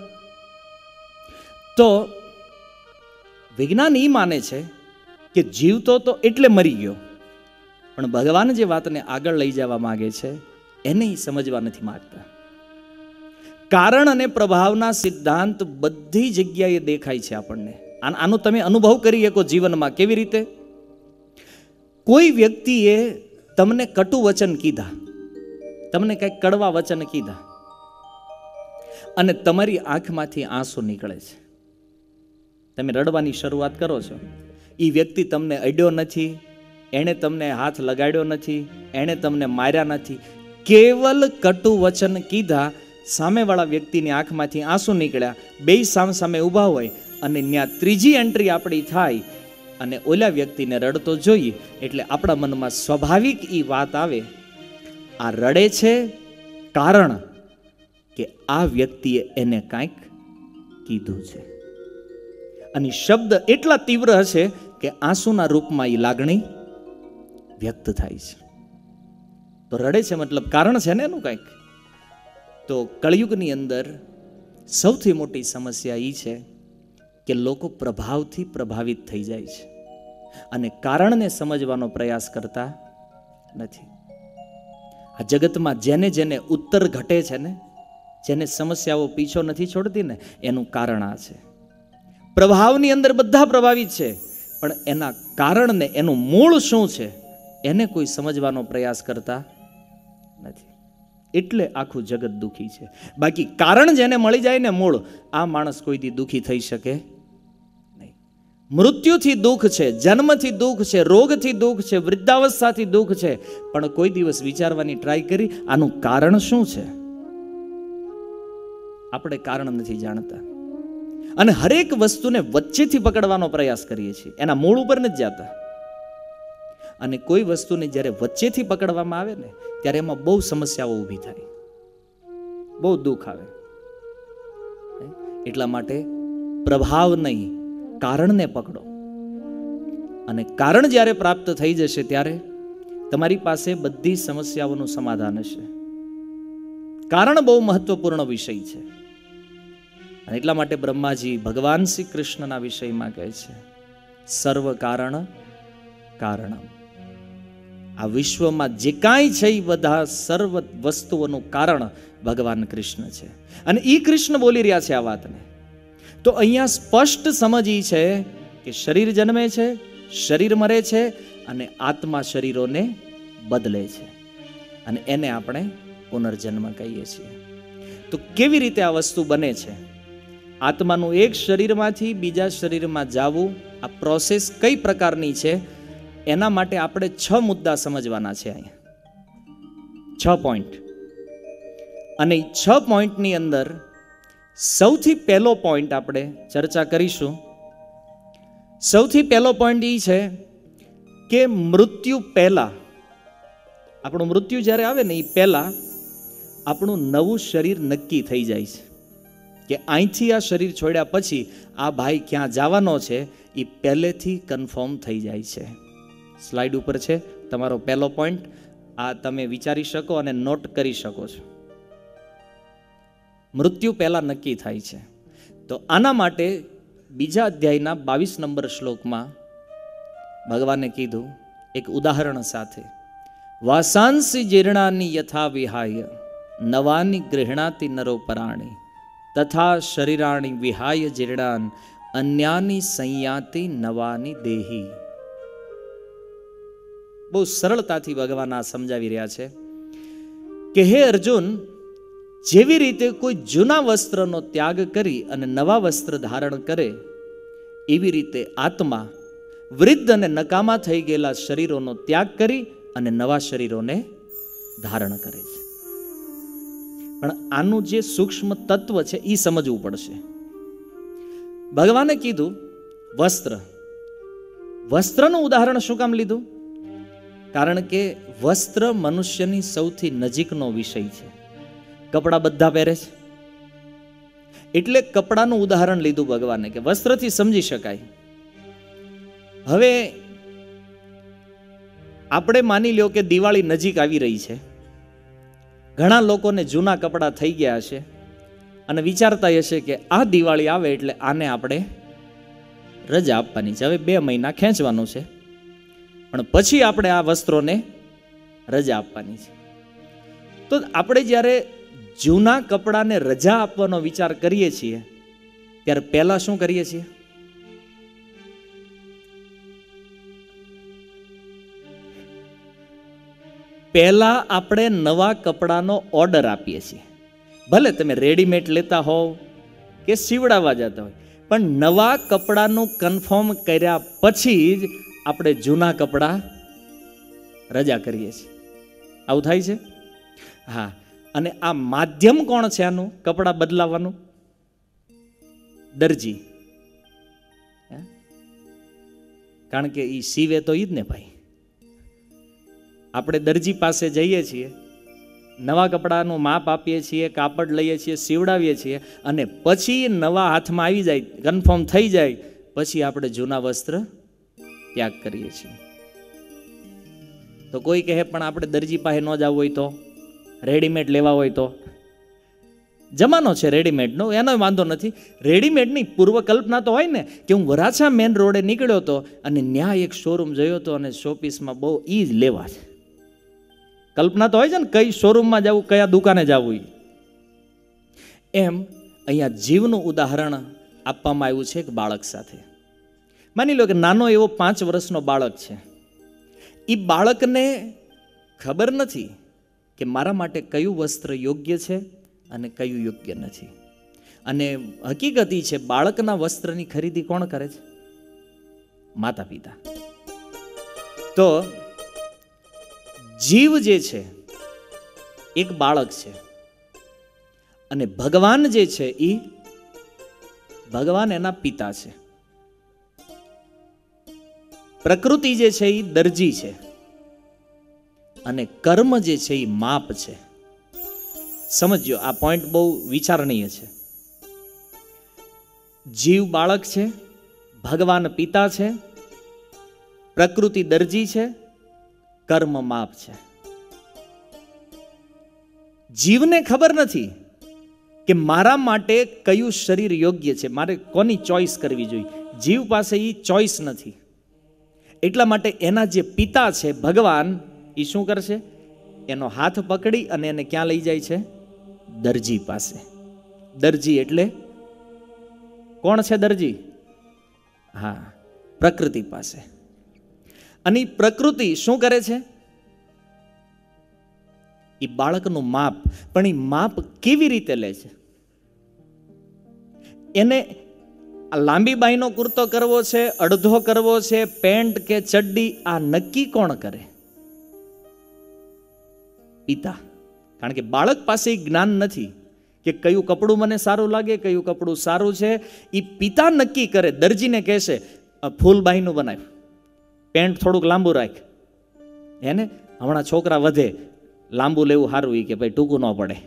તો વિજ્ઞાન એ માને છે કે જીવતો તો એટલે મરી ગયો, પણ ભગવાન જે વાતને આગળ લઈ જવા માંગે છે એને સમજવા નથી માંગતા. કારણ અને પ્રભાવના સિદ્ધાંત બધી જગ્યાએ દેખાય છે આપણને. આનો તમે અનુભવ કરી શકો જીવનમાં. કેવી રીતે? કોઈ વ્યક્તિએ તમને કટુ વચન કીધા, તમને કંઈક કડવા વચન કીધા અને તમારી આંખમાંથી આંસુ નીકળે છે. તમે રડવાની શરૂઆત કરો છો. એ વ્યક્તિ તમને અડ્યો નથી, એણે તમને હાથ લગાડ્યો નથી, એણે તમને માર્યા નથી, કેવલ કટુ વચન કીધા. સામેવાળા વ્યક્તિની આંખમાંથી આંસુ નીકળ્યા, બે સામે ઊભા હોય અને ત્યાં ત્રીજી એન્ટ્રી આપણી થાય અને ઓલા વ્યક્તિને રડતો જોઈએ એટલે આપણા મનમાં સ્વાભાવિક એ વાત આવે, આ રડે છે કારણ કે આ વ્યક્તિએ એને કાંઈક કીધું છે. અને શબ્દ એટલા તીવ્ર હશે કે આંસુના રૂપમાં એ લાગણી વ્યક્ત થાય છે. તો રડે છે મતલબ કારણ છે ને એનું કાંઈક. તો કળિયુગની અંદર સૌથી મોટી સમસ્યા એ છે કે લોકો પ્રભાવથી પ્રભાવિત થઈ જાય છે અને કારણને સમજવાનો પ્રયાસ કરતા નથી. આ જગતમાં જેને જેને ઉત્તર ઘટે છે ને, જેને સમસ્યાઓ પીછો નથી છોડતી ને, એનું કારણ આ છે. પ્રભાવની અંદર બધા પ્રભાવિત છે, પણ એના કારણને, એનું મૂળ શું છે એને કોઈ સમજવાનો પ્રયાસ કરતા નથી. એટલે આખું જગત દુઃખી છે. બાકી કારણ જેને મળી જાય ને મૂળ, આ માણસ કોઈ દી દુઃખી થઈ શકે નહીં. મૃત્યુથી દુઃખ છે, જન્મથી દુઃખ છે, રોગથી દુઃખ છે, વૃદ્ધાવસ્થાથી દુઃખ છે, પણ કોઈ દિવસ વિચારવાની ટ્રાય કરી આનું કારણ શું છે? આપણે કારણ નથી જાણતા અને હરેક વસ્તુને વચ્ચેથી પકડવાનો પ્રયાસ કરીએ છીએ, એના મૂળ ઉપર નથી જતા. અને કોઈ વસ્તુને જ્યારે વચ્ચેથી પકડવામાં આવે ને ત્યારે એમાં બહુ સમસ્યાઓ ઊભી થાય, બહુ દુઃખ આવે. એટલા માટે પ્રભાવ નહીં, કારણને પકડો. અને કારણ જ્યારે પ્રાપ્ત થઈ જશે ત્યારે તમારી પાસે બધી સમસ્યાઓનું સમાધાન હશે. કારણ બહુ મહત્વપૂર્ણ વિષય છે. અને એટલા માટે બ્રહ્માજી ભગવાન શ્રી કૃષ્ણના વિષયમાં કહે છે, સર્વ કારણ કારણમ. આ વિશ્વમાં જે કાંઈ છે એ બધા સર્વ વસ્તુઓનું કારણ ભગવાન કૃષ્ણ છે. અને એ કૃષ્ણ બોલી રહ્યા છે આ વાતને. તો અહીંયા સ્પષ્ટ સમજ એ છે કે શરીર જન્મે છે, શરીર મરે છે અને આત્મા શરીરોને બદલે છે અને એને આપણે પુનર્જન્મ કહીએ છીએ. તો કેવી રીતે આ વસ્તુ બને છે? આત્માનું એક શરીરમાંથી બીજા શરીરમાં જવું, આ પ્રોસેસ કઈ પ્રકારની છે એના માટે આપણે 6 મુદ્દા સમજવાના છે. અહીંયા 6 પોઈન્ટ. અને 6 પોઈન્ટની અંદર સૌથી પહેલો પોઈન્ટ આપણે ચર્ચા કરીશું. સૌથી પહેલો પોઈન્ટ એ છે કે મૃત્યુ પહેલા, આપણું મૃત્યુ જ્યારે આવે ને એ પહેલા આપણું નવું શરીર નક્કી થઈ જાય છે કે અહીંથી આ શરીર છોડ્યા પછી આ ભાઈ ક્યાં જવાનો છે એ પહેલેથી કન્ફર્મ થઈ જાય છે. સ્લાઇડ ઉપર છે તમારો પહેલો પોઈન્ટ. આ તમે વિચારી શકો અને નોટ કરી શકો છો. મૃત્યુ પહેલા નક્કી થાય છે. તો આના માટે બીજા અધ્યાયના 22 નંબર શ્લોકમાં ભગવાને કીધું એક ઉદાહરણ સાથે, વાસાંસી જીર્ણાની યથા વિહાય નવાની ગૃહણાતિ નરો પરાણી તથા શરીરાણી વિહાય જીર્ણાન અન્યાની સંયાતિ નવાની દેહી. બહુ સરળતાથી ભગવાન આ સમજાવી રહ્યા છે કે હે અર્જુન, જેવી રીતે કોઈ જૂના વસ્ત્રનો ત્યાગ કરી અને નવા વસ્ત્ર ધારણ કરે, એવી રીતે આત્મા વૃદ્ધ અને નકામા થઈ ગયેલા શરીરોનો ત્યાગ કરી અને નવા શરીરોને ધારણ કરે છે. પણ આનું જે સૂક્ષ્મ તત્વ છે એ સમજવું પડશે. ભગવાને કીધું વસ્ત્રનું ઉદાહરણ શું કામ લીધું? કારણ કે વસ્ત્ર મનુષ્યની સૌથી નજીકનો વિષય છે. કપડા બધા પહેરે છે એટલે કપડાનું ઉદાહરણ લીધું ભગવાને કે વસ્ત્રથી સમજી શકાય. હવે આપણે માની લ્યો કે દિવાળી નજીક આવી રહી છે, ઘણા લોકોને જૂના કપડા થઈ ગયા હશે અને વિચારતા હશે કે આ દિવાળી આવે એટલે આને આપણે રજા આપવાની છે, હવે 2 મહિના ખેંચવાનું છે, પણ પછી આપણે આ વસ્ત્રોને રજા આપવાની છે. તો આપણે જ્યારે જૂના કપડાને રજા આપવાનો વિચાર કરીએ છીએ ત્યારે પહેલા શું કરીએ છીએ? પહેલા આપણે નવા કપડાનો ઓર્ડર આપીએ છીએ. ભલે તમે રેડીમેડ લેતા હોવ કે સીવડાવવા જતા હોય, પણ નવા કપડાનું કન્ફર્મ કર્યા પછી જ આપણે જૂના કપડા રજા કરીએ છીએ. આવું થાય છે? હા. અને આ માધ્યમ કોણ છે આનું કપડા બદલાવાનું? દરજી. કારણ કે એ સીવે તો ઈ જ ને ભાઈ. આપણે દરજી પાસે જઈએ છીએ, નવા કપડાનું માપ આપીએ છીએ, કાપડ લઈએ છીએ, સીવડાવીએ છીએ અને પછી નવા હાથમાં આવી જાય, કન્ફર્મ થઈ જાય, પછી આપણે જૂના વસ્ત્ર ત્યાગ કરીએ છીએ. તો કોઈ કહે પણ આપણે દરજી પાસે ન જવું હોય તો, રેડીમેડ લેવા હોય તો? જમાનો છે રેડીમેડનો, એનો વાંધો નથી. રેડીમેડની પૂર્વકલ્પના તો હોય ને કે હું વરાછા મેન રોડે નીકળ્યો હતો અને ન્યા એક શોરૂમ જોયો હતો અને શોપીસમાં બહુ ઈ જ લેવા છે. કલ્પના તો હોય છે ને કઈ શોરૂમમાં જવું, કયા દુકાને જવું. એમ અહીંયા જીવનું ઉદાહરણ આપવામાં આવ્યું છે એક બાળક સાથે. માની લો કે નાનો એવો 5 વર્ષનો બાળક છે. એ બાળકને ખબર નથી કે મારા માટે કયું વસ્ત્ર યોગ્ય છે અને કયું યોગ્ય નથી. અને હકીકત એ છે બાળકના વસ્ત્રની ખરીદી કોણ કરે છે? માતા પિતા. તો જીવ જે છે એક બાળક છે અને ભગવાન જે છે એ ભગવાન એના પિતા છે. પ્રકૃતિ જે છે એ દરજી છે અને કર્મ જે છે એ માપ છે. સમજો, આ પોઈન્ટ બહુ વિચારણીય છે. જીવ બાળક છે, ભગવાન પિતા છે, પ્રકૃતિ દરજી છે, કર્મ માપ છે. જીવને ખબર નથી કે મારા માટે કયું શરીર યોગ્ય છે, મારે કોની ચોઈસ કરવી જોઈએ. જીવ પાસે એ ચોઈસ નથી. એટલા માટે એના જે પિતા છે ભગવાન, એ શું કરશે? એનો હાથ પકડી અને એને ક્યાં લઈ જાય છે? દરજી પાસે. દરજી એટલે કોણ છે દરજી? હા, પ્રકૃતિ પાસે. અને પ્રકૃતિ શું કરે છે? એ બાળકનું માપ. પણ એ માપ કેવી રીતે લે છે? એને લાંબી બાઈનો કુર્તો કરવો છે, અડધો કરવો છે, પેન્ટ કે ચડ્ડી, આ નક્કી કોણ કરે? પિતા. કારણ કે બાળક પાસે જ્ઞાન નથી કે કયું કપડું મને સારું લાગે, કયું કપડું સારું છે. એ પિતા નક્કી કરે. દરજીને કહેશે ફૂલ બાઈનું બનાવ, પેન્ટ થોડુંક લાંબુ રાખ, એને હમણાં છોકરા વધે, લાંબુ લેવું સારું, એ કે ભાઈ ટૂંકું ન પડે.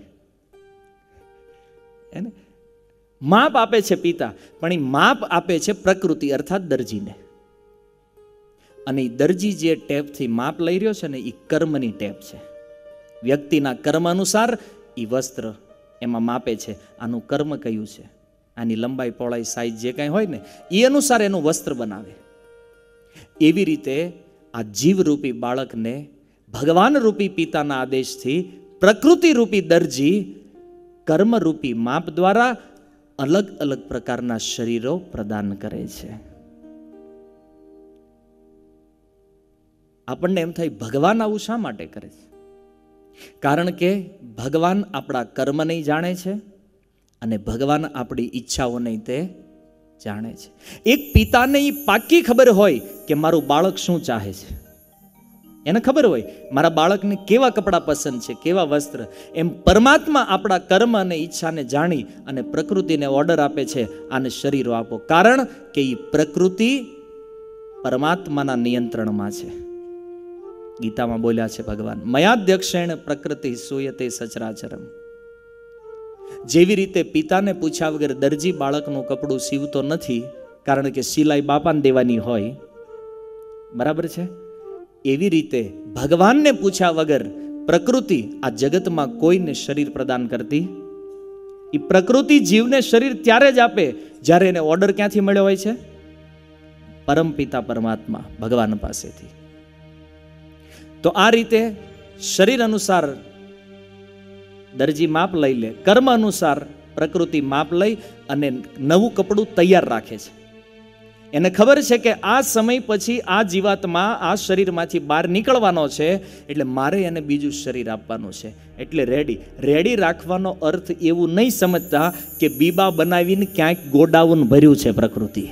એને માપ આપે છે પિતા, પણ એ માપ આપે છે પ્રકૃતિ અર્થાત દરજીને. અને એ દરજી જે ટેપથી માપ લઈ રહ્યો છે ને, એ કર્મની ટેપ છે. વ્યક્તિના કર્મ અનુસાર એ વસ્ત્ર એમાં માપે છે આનું કર્મ કયું છે, આની લંબાઈ પહોળાઈ સાઈઝ જે કાંઈ હોય ને એ અનુસાર એનું વસ્ત્ર બનાવે. એવી રીતે આ જીવરૂપી બાળકને ભગવાન રૂપી પિતાના આદેશથી પ્રકૃતિ રૂપી દરજી કર્મરૂપી માપ દ્વારા અલગ અલગ પ્રકારના શરીરો પ્રદાન કરે છે. આપણને એમ થાય ભગવાન આવું શા માટે કરે છે? કારણ કે ભગવાન આપણા કર્મને જાણે છે અને ભગવાન આપણી ઈચ્છાઓને તે જાણે છે. એક પિતાને એ પાકી ખબર હોય કે મારું બાળક શું ચાહે છે. એને ખબર હોય મારા બાળકને કેવા કપડાં પસંદ છે, કેવા વસ્ત્ર. એમ પરમાત્મા આપણા કર્મ અને ઈચ્છાને જાણી અને પ્રકૃતિને ઓર્ડર આપે છે આને શરીરો આપો. કારણ કે એ પ્રકૃતિ પરમાત્માના નિયંત્રણમાં છે. ગીતામાં બોલ્યા છે ભગવાન, મયાધ્યક્ષેણ પ્રકૃતિ સૂયતે સચરાચરમ. જેવી રીતે પિતાને પૂછ્યા વગર દરજી બાળકનું કપડું સીવતો નથી, કારણ કે સિલાઈ બાપાને દેવાની હોય, બરાબર છે. એવી રીતે ભગવાનને પૂછ્યા વગર પ્રકૃતિ આ જગતમાં કોઈને શરીર પ્રદાન કરતી. એ પ્રકૃતિ જીવને શરીર ત્યારે જ આપે જ્યારે એને ઓર્ડર ક્યાંથી મળ્યો હોય છે? પરમપિતા પરમાત્મા ભગવાન પાસેથી. તો આ રીતે શરીર અનુસાર દરજી માપ લઈ લે, કર્મ અનુસાર પ્રકૃતિ માપ લઈ અને નવું કપડું તૈયાર રાખે છે. એને ખબર છે કે આ સમય પછી આ જીવાત્મા આ શરીરમાંથી બહાર નીકળવાનો છે, એટલે મારે એને બીજું શરીર આપવાનું છે. એટલે રેડી રાખવાનો અર્થ એવું નહીં સમજતા કે બીબા બનાવીને ક્યાંક ગોડાઉન ભર્યું છે પ્રકૃતિ.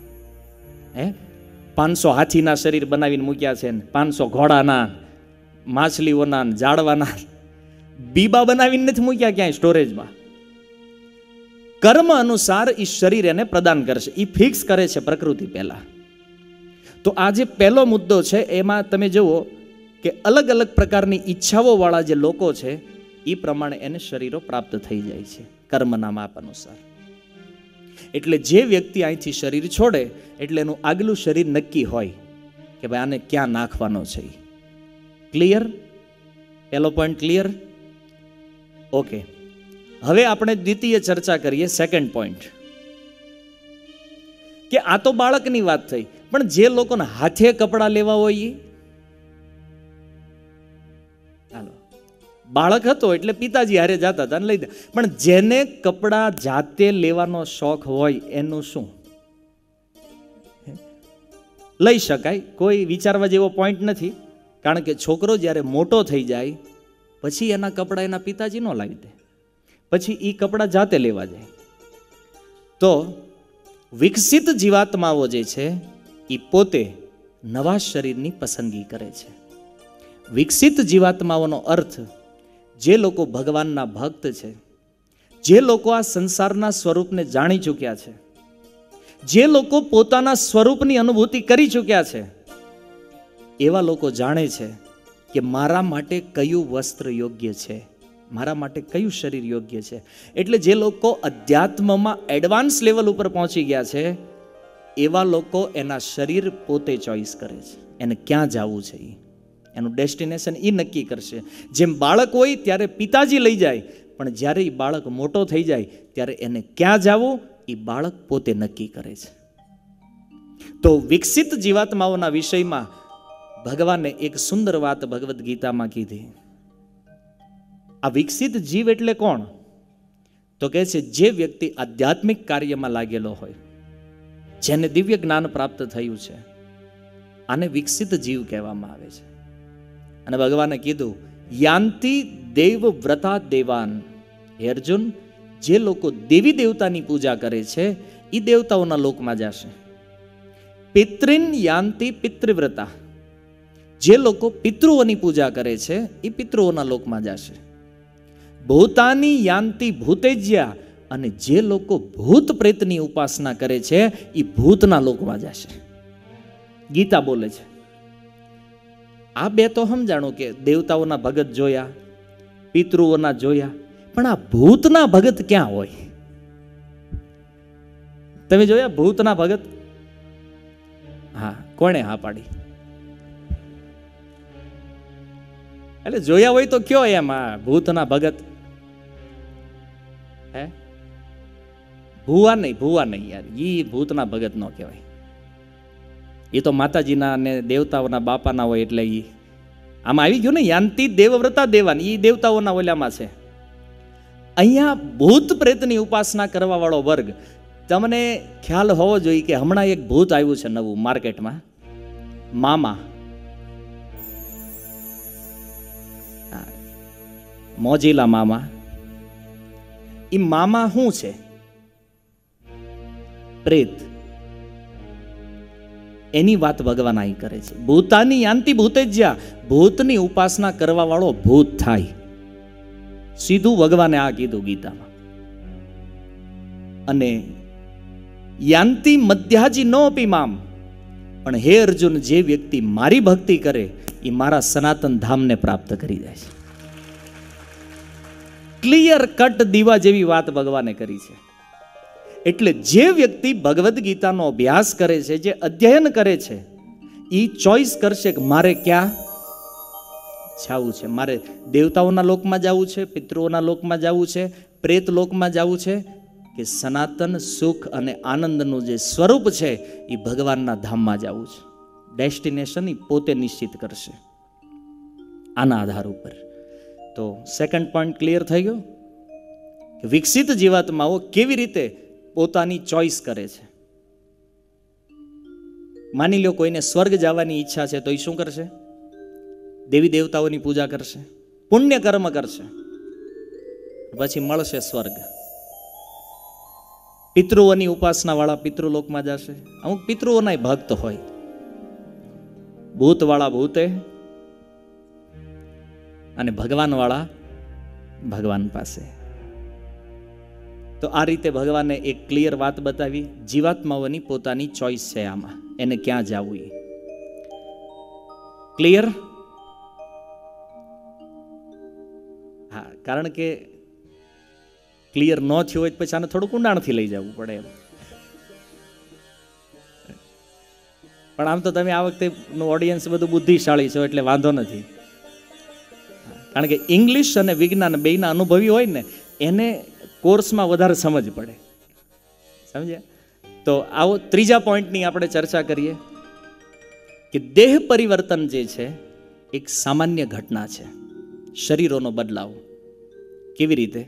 500 હાથીના શરીર બનાવીને મૂક્યા છે, 500 ઘોડાના, માછલીઓના, ઝાડવાના બીબા બનાવીને નથી મૂક્યા ક્યાંય સ્ટોરેજમાં. કર્મ અનુસાર એ શરીર એને પ્રદાન કરશે, એ ફિક્સ કરે છે પ્રકૃતિ પહેલા. તો આ જે પહેલો મુદ્દો છે એમાં તમે જુઓ કે અલગ અલગ પ્રકારની ઈચ્છાઓ વાળા જે લોકો છે એ પ્રમાણે એને શરીરો પ્રાપ્ત થઈ જાય છે કર્મના માપ અનુસાર. એટલે જે વ્યક્તિ અહીંથી શરીર છોડે એટલે એનું આગલું શરીર નક્કી હોય કે ભાઈ આને ક્યાં નાખવાનો છે. ક્લિયર? પહેલો પોઈન્ટ ક્લિયર? ઓકે. હવે આપણે દ્વિતીય ચર્ચા કરીએ, સેકન્ડ પોઈન્ટ, કે આ તો બાળકની વાત થઈ, પણ જે લોકોને હાથે કપડાં લેવા હોય, હાલો બાળક હતો એટલે પિતાજી હારે જતા હતા લઈ દે, પણ જેને કપડાં જાતે લેવાનો શોખ હોય એનું શું? લઈ શકાય, કોઈ વિચારવા જેવો પોઈન્ટ નથી. કારણ કે છોકરો જ્યારે મોટો થઈ જાય પછી એના કપડાં એના પિતાજી ન લાવી દે, પછી એ કપડાં જાતે લેવા જાય. તો વિકસિત જીવાત્માઓ જે છે એ પોતે નવા શરીરની પસંદગી કરે છે. વિકસિત જીવાત્માઓનો અર્થ જે લોકો ભગવાનના ભક્ત છે, જે લોકો આ સંસારના સ્વરૂપને જાણી ચૂક્યા છે, જે લોકો પોતાના સ્વરૂપની અનુભૂતિ કરી ચૂક્યા છે, એવા લોકો જાણે છે કે મારા માટે કયું વસ્ત્ર યોગ્ય છે, મારા માટે કયું શરીર યોગ્ય છે. એટલે જે લોકો અધ્યાત્મમાં એડવાન્સ લેવલ ઉપર પહોંચી ગયા છે એવા લોકો એના શરીર પોતે ચોઈસ કરે છે, એને ક્યાં જવું છે એનું ડેસ્ટિનેશન એ નક્કી કરશે. જેમ બાળક હોય ત્યારે પિતાજી લઈ જાય, પણ જ્યારે એ બાળક મોટો થઈ જાય ત્યારે એને ક્યાં જવું એ બાળક પોતે નક્કી કરે છે. તો વિકસિત જીવાત્માઓના વિષયમાં ભગવાને એક સુંદર વાત ભગવદ્ ગીતામાં કીધી. આ વિકસિત જીવ એટલે કોણ? તો કહે છે જે વ્યક્તિ આધ્યાત્મિક કાર્યમાં લાગેલો હોય, જેને દિવ્ય જ્ઞાન પ્રાપ્ત થયું છે, આને વિકસિત જીવ કહેવામાં આવે છે. અને ભગવાને કીધું યાંતિ દેવ વ્રતા દેવાન. હે અર્જુન, જે લોકો દેવી દેવતાની પૂજા કરે છે એ દેવતાઓના લોકમાં જશે. પિતૃન યાંતિ પિતૃવ્રતા. જે લોકો પિતૃઓની પૂજા કરે છે એ પિતૃઓના લોકમાં જશે. ભૂતાની યાંતિ ભૂતેજ્યા. અને જે લોકો ભૂત પ્રેતની ઉપાસના કરે છે એ ભૂતના લોકમાં જશે. ગીતા બોલે છે. આ બે તો સમજાણું કે દેવતાઓના ભગત જોયા, પિતૃઓના જોયા, પણ આ ભૂતના ભગત ક્યાં હોય? તમે જોયા ભૂતના ભગત? હા, કોણે હા પાડી? એટલે જોયા હોય તો કયો એમ આ ભૂતના ભગત? ભૂવા નહીં યાર, એ ભૂતના ભગત ન કહેવાય. એ તો માતાજીના અને દેવતાઓના બાપાના હોય એટલે એ આમાં આવી ગયું ને. યાંતિ દેવવ્રતા દેવાન, એ દેવતાઓના ઓલામાં છે. અહીંયા ભૂત પ્રેતની ઉપાસના કરવા વાળો વર્ગ, તમને ખ્યાલ હોવો જોઈએ કે હમણાં એક ભૂત આવ્યું છે નવું માર્કેટમાં, મામા. મોજીલા મામા. એ મામા શું છે? પ્રેત. એની વાત ભગવાન અહીં કરે છે. ભૂતાની યાંતિ ભૂતેજ્યા, ભૂતની ઉપાસના કરવા વાળો ભૂત થાય. સીધું ભગવાને આ કીધું ગીતામાં. અને યાંતિ મધ્યાજી નો અપી મામ, પણ હે અર્જુન, જે વ્યક્તિ મારી ભક્તિ કરે એ મારા સનાતન ધામને પ્રાપ્ત કરી જાય છે. ક્લિયર કટ દીવા જેવી વાત ભગવાને કરી છે. એટલે જે વ્યક્તિ ભગવદ્ ગીતાનો અભ્યાસ કરે છે, જે અધ્યયન કરે છે, એ ચોઈસ કરશે કે મારે ક્યાં જવું છે. મારે દેવતાઓના લોકમાં જવું છે, પિતૃઓના લોકમાં જવું છે, પ્રેત લોકમાં જવું છે, કે સનાતન સુખ અને આનંદનું જે સ્વરૂપ છે એ ભગવાનના ધામમાં જવું છે. ડેસ્ટિનેશન એ પોતે નિશ્ચિત કરશે આના આધાર ઉપર. તો સેકન્ડ પોઈન્ટ ક્લિયર થઈ ગયો. વિકસિત જીવાત્માઓ કેવી રીતે પોતાની ચોઈસ કરે છે. માની લો કોઈને સ્વર્ગ જવાની ઈચ્છા છે તો એ શું કરશે? દેવી દેવતાઓની પૂજા કરશે, પુણ્ય કર્મ કરશે, પછી મળશે સ્વર્ગ. પિતૃઓની ઉપાસના વાળા પિતૃલોકમાં જશે. અમુક પિતૃઓના ભક્ત હોય, ભૂત વાળા ભૂતે અને ભગવાન વાળા ભગવાન પાસે. તો આ રીતે ભગવાને એક ક્લિયર વાત બતાવી. જીવાત્માઓની પોતાની ચોઈસ છે આમાં, એને ક્યાં જવું એ ક્લિયર. હા, કારણ કે ક્લિયર ન થયું હોય પછી આને થોડુંક ઊંડાણથી લઈ જવું પડે એમ. પણ આમ તો તમે આ વખતે ઓડિયન્સ બધું બુદ્ધિશાળી છો એટલે વાંધો નથી. કારણ કે ઇંગ્લિશ અને વિજ્ઞાન બેયના અનુભવી હોય ને એને કોર્સમાં વધારે સમજ પડે. સમજ્યા? તો આવો ત્રીજા પોઈન્ટની આપણે ચર્ચા કરીએ કે દેહ પરિવર્તન જે છે એક સામાન્ય ઘટના છે. શરીરોનો બદલાવ કેવી રીતે?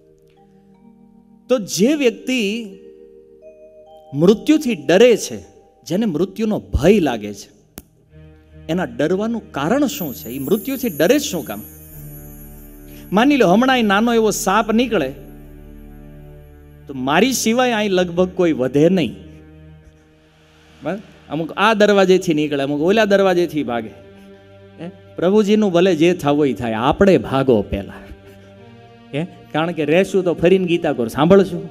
તો જે વ્યક્તિ મૃત્યુથી ડરે છે, જેને મૃત્યુનો ભય લાગે છે, એના ડરવાનું કારણ શું છે? એ મૃત્યુથી ડરે જ શું કામ? માની લો હમણાં નાનો એવો સાપ નીકળે તો મારી સિવાય અહીં લગભગ કોઈ વધે નહીં. અમુક આ દરવાજેથી નીકળે, અમુક ઓલા દરવાજેથી ભાગે. પ્રભુજીનું ભલે જે થવું એ થાય, આપણે ભાગો પહેલા. કારણ કે રહેશું તો ફરીને ગીતા કોર સાંભળશું.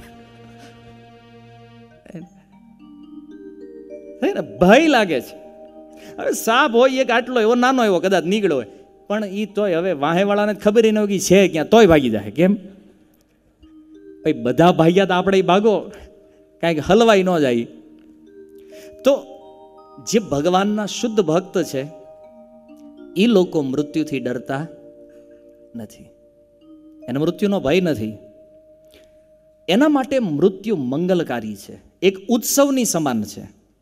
ભય લાગે છે. હવે સાપ હોય એક આટલો એવો નાનો એવો કદાચ નીકળ્યો હોય, પણ એ તોય હવે વાહેવાળાને ખબર ન હોય છે ક્યાં, તોય ભાગી જાય. કેમ ભાઈ? બધા ભાગ્યા તો આપણે ભાગો, કાંઈક હલવાઈ ન જાય. તો જે ભગવાનના શુદ્ધ ભક્ત છે એ લોકો મૃત્યુથી ડરતા નથી, એને મૃત્યુનો ભય નથી. એના માટે મૃત્યુ મંગલકારી છે, એક ઉત્સવની સમાન છે.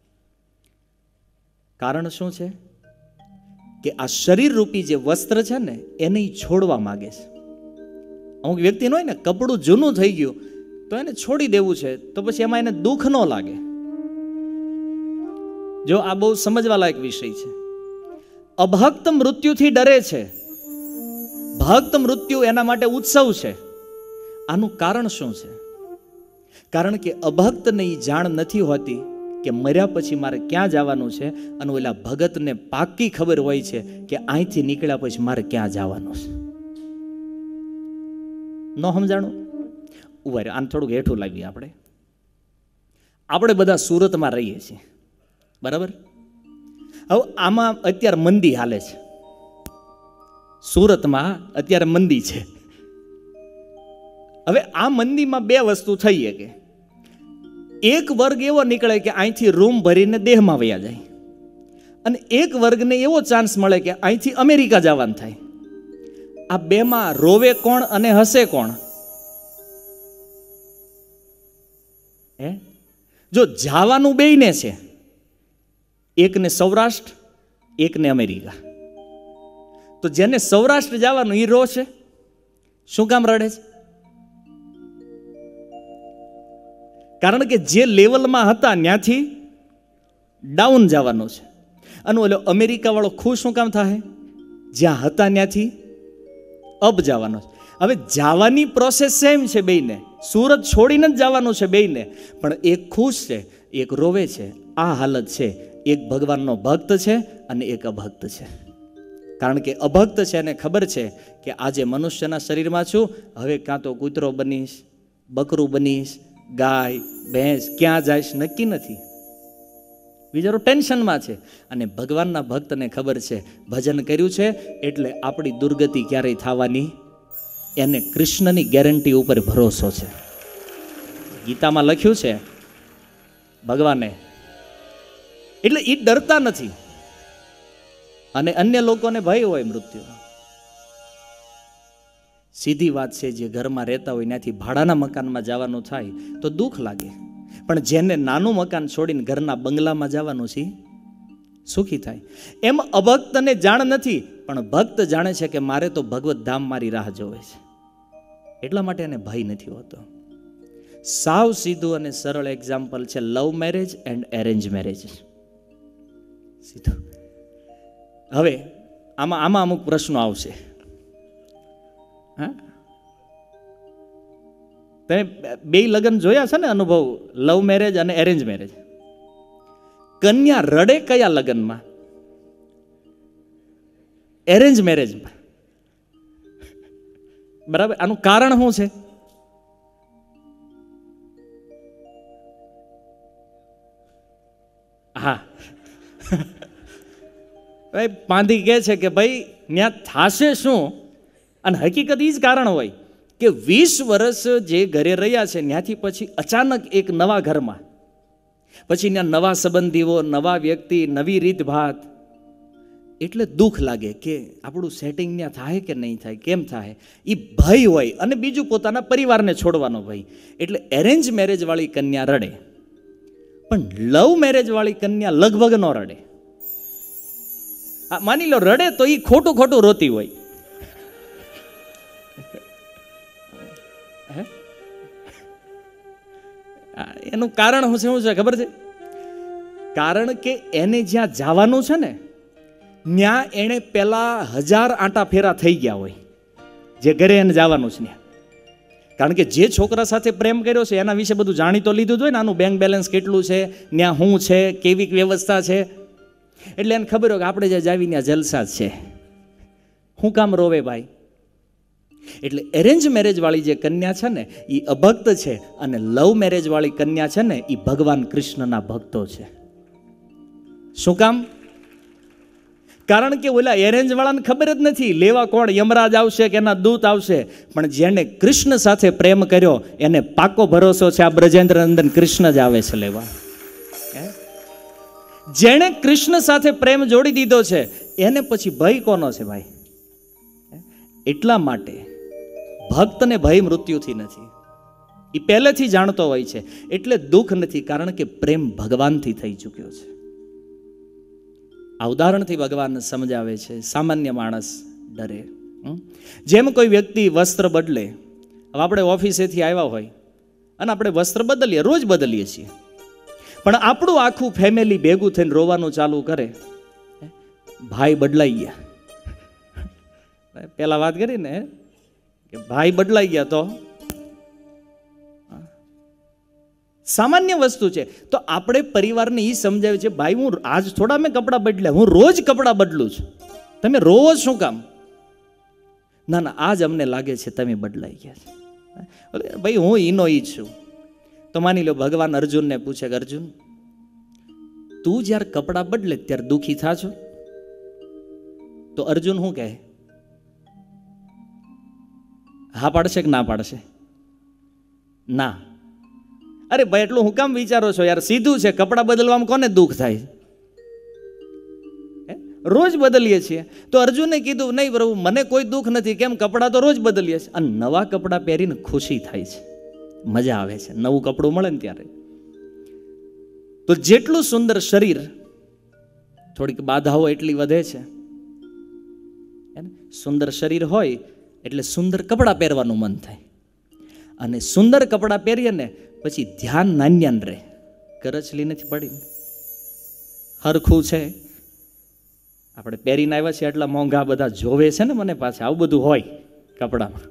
કારણ શું છે? કે આ શરીર રૂપી જે વસ્ત્ર છે ને એને છોડવા માંગે છે. અમુક વ્યક્તિ હોય ને, કપડું જૂનું થઈ ગયું તો એને છોડી દેવું છે, તો પછી એમાં એને દુઃખ ન લાગે. જો આ બહુ સમજવા લાયક વિષય છે. અભક્ત મૃત્યુથી ડરે છે, ભક્ત મૃત્યુ એના માટે ઉત્સવ છે. આનું કારણ શું છે? કારણ કે અભક્તને એ જાણ નથી હોતી કે મર્યા પછી મારે ક્યાં જવાનું છે, અને ઓલા ભગતને પાકી ખબર હોય છે કે અહીંથી નીકળ્યા પછી મારે ક્યાં જવાનું છે. ન સમજાણું? ઉભા આને થોડુંક હેઠું લાવીએ. આપણે બધા સુરતમાં રહીએ છીએ, બરાબર? હવે આમાં અત્યારે મંદી હાલે છે. સુરતમાં અત્યારે મંદી છે. હવે આ મંદીમાં બે વસ્તુ થઈ શકે. એક વર્ગ એવો નીકળે કે અહીંથી રૂમ ભરીને દેહમાં વયા જાય, અને એક વર્ગને એવો ચાન્સ મળે કે અહીંથી અમેરિકા જવાનું થાય. આ બેમાં રોવે કોણ અને હસે કોણ? હે, જો જવાનું બેયને છે, એકને સૌરાષ્ટ્ર એકને અમેરિકા, તો જેને સૌરાષ્ટ્ર જવાનું એ રોશે. શું કામ રડે છે? કારણ કે જે લેવલમાં હતા ત્યાંથી ડાઉન જવાનું છે. અને ઓલો અમેરિકા વાળો ખુશ શું કામ થાય? જ્યાં હતા ત્યાંથી અબ જવાનો છે. હવે જવાની પ્રોસેસ સેમ છે બેયને, સુરત છોડીને જ જવાનું છે બેયને, પણ એક ખુશ છે, એક રોવે છે. આ હાલત છે. એક ભગવાનનો ભક્ત છે અને એક અભક્ત છે. કારણ કે અભક્ત છે એને ખબર છે કે આજે મનુષ્યના શરીરમાં છું, હવે કાં તો કૂતરો બનીશ, બકરું બનીશ, ગાય ભેંસ, ક્યાં જઈશ નક્કી નથી. બિચારો ટેન્શનમાં છે. અને ભગવાનના ભક્તને ખબર છે ભજન કર્યું છે એટલે આપણી દુર્ગતિ ક્યારેય થવાની, એને કૃષ્ણની ગેરંટી ઉપર ભરોસો છે. ગીતામાં લખ્યું છે ભગવાને, એટલે એ ડરતા નથી. અને અન્ય લોકોને ભય હોય મૃત્યુ. સીધી વાત છે, જે ઘરમાં રહેતા હોય ત્યાંથી ભાડાના મકાનમાં જવાનું થાય તો દુઃખ લાગે, પણ જેને નાનું મકાન છોડીને ઘરના બંગલામાં જવાનું છે સુખી થાય. એમ અભક્તને જાણ નથી, પણ ભક્ત જાણે છે કે મારે તો ભગવત ધામ મારી રાહ જોવે છે, એટલા માટે એને ભય નથી હોતો. સાવ સીધું અને સરળ એક્ઝામ્પલ છે love marriage and arrange marriage. સીધું. હવે આમાં અમુક પ્રશ્નો આવશે. હા, તમે બે લગ્ન જોયા છે ને, અનુભવ, લવ મેરેજ અને એરેન્જ મેરેજ. કન્યા રડે કયા લગ્નમાં? એરેન્જ મેરેજમાં. બરાબર. આનું કારણ શું છે? હા, પાંધી કહે છે કે ભાઈ ત્યાં થાશે શું, અને હકીકત એ જ કારણ હોય કે 20 વર્ષ જે ઘરે રહ્યા છે ત્યાંથી પછી અચાનક એક નવા ઘરમાં, પછી ત્યાં નવા સંબંધીઓ, નવા વ્યક્તિ, નવી રીતભાત, એટલે દુઃખ લાગે કે આપણું સેટિંગ ત્યાં થાય કે નહીં થાય, કેમ થાય, એ ભય હોય. અને બીજું પોતાના પરિવારને છોડવાનો ભય. એટલે એરેન્જ મેરેજ વાળી કન્યા રડે, પણ લવ મેરેજ વાળી કન્યા લગભગ ન રડે. માની લો રડે તો એ ખોટું ખોટું રોતી હોય. એનું કારણ શું છે ખબર છે? કારણ કે એને જ્યાં જવાનું છે ને ત્યાં એને પેલા 1000 આંટા ફેરા થઈ ગયા હોય, જે ઘરે એને જવાનું છે ત્યાં. કારણ કે જે છોકરા સાથે પ્રેમ કર્યો છે એના વિશે બધું જાણી તો લીધું જ હોય ને, આનું બેંક બેલેન્સ કેટલું છે, ત્યાં શું છે, કેવી વ્યવસ્થા છે. એટલે એને ખબર હોય કે આપણે જ્યાં જાવી ત્યાં જલસા છે, શું કામ રોવે ભાઈ. એટલે એરેન્જ મેરેજ વાળી જે કન્યા છે ને એ અભક્ત છે, અને લવ મેરેજ વાળી કન્યા છે ને એ ભગવાન કૃષ્ણના ભક્તો છે. શું કામ? કારણ કે ઓલા એરેન્જ વાળાને ખબર જ નથી લેવા કોણ, યમરાજ આવશે કે એના દૂત આવશે. પણ જેને કૃષ્ણ સાથે પ્રેમ કર્યો એને પાકો ભરોસો છે આ બ્રજેન્દ્ર નંદન કૃષ્ણ જ આવે છે લેવા. જેણે કૃષ્ણ સાથે પ્રેમ જોડી દીધો છે એને પછી ભય કોનો છે ભાઈ? એટલા માટે ભક્તને ભય મૃત્યુથી નથી, એ પહેલેથી જાણતો હોય છે, એટલે દુઃખ નથી, કારણ કે પ્રેમ ભગવાનથી થઈ ચૂક્યો છે. આ ઉદાહરણથી ભગવાન સમજાવે છે. સામાન્ય માણસ ડરે. જેમ કોઈ વ્યક્તિ વસ્ત્ર બદલે, હવે આપણે ઓફિસેથી આવ્યા હોય અને આપણે વસ્ત્ર બદલીએ, રોજ બદલીએ છીએ, પણ આપણું આખું ફેમિલી ભેગું થઈને રોવાનું ચાલુ કરે, ભાઈ બદલાઈ ગયા. પેલા વાત કરી ને કે ભાઈ બદલાઈ ગયા, તો સામાન્ય વસ્તુ છે. તો આપણે પરિવારને એ સમજાવે છે, ભાઈ હું આજ થોડા મેં કપડાં બદલ્યા, હું રોજ કપડાં બદલું છું, તમે રોવો શું કામ? ના ના, આજ અમને લાગે છે તમે બદલાઈ ગયા છે. ભાઈ હું ઈનો ઈ છું. તો માની લો ભગવાન અર્જુનને પૂછે કે અર્જુન, તું જ્યારે કપડાં બદલે ત્યારે દુઃખી થાશો? તો અર્જુન શું કહે? હા પાડશે કે ના પાડશે? ના. અરે ભાઈ એટલું હું કામ વિચારો છો યાર, સીધું છે, કપડાં બદલવામાં કોને દુઃખ થાય? રોજ બદલીએ છીએ. તો અર્જુને કીધું નહીં પ્રભુ, મને કોઈ દુઃખ નથી. કેમ? કપડાં તો રોજ બદલીએ છીએ, અને નવા કપડાં પહેરીને ખુશી થાય છે, મજા આવે છે, નવું કપડું મળે ને ત્યારે. તો જેટલું સુંદર શરીર, થોડીક બાધાઓ એટલી વધે છે. સુંદર શરીર હોય એટલે સુંદર કપડાં પહેરવાનું મન થાય, અને સુંદર કપડાં પહેરીએ ને પછી ધ્યાન નાન્યાન રહે, કરચલી નથી પડી. હરખું છે, આપણે પહેરીને આવ્યા છીએ એટલા મોંઘા બધા જોવે છે ને મને પાછા, આવું બધું હોય કપડામાં.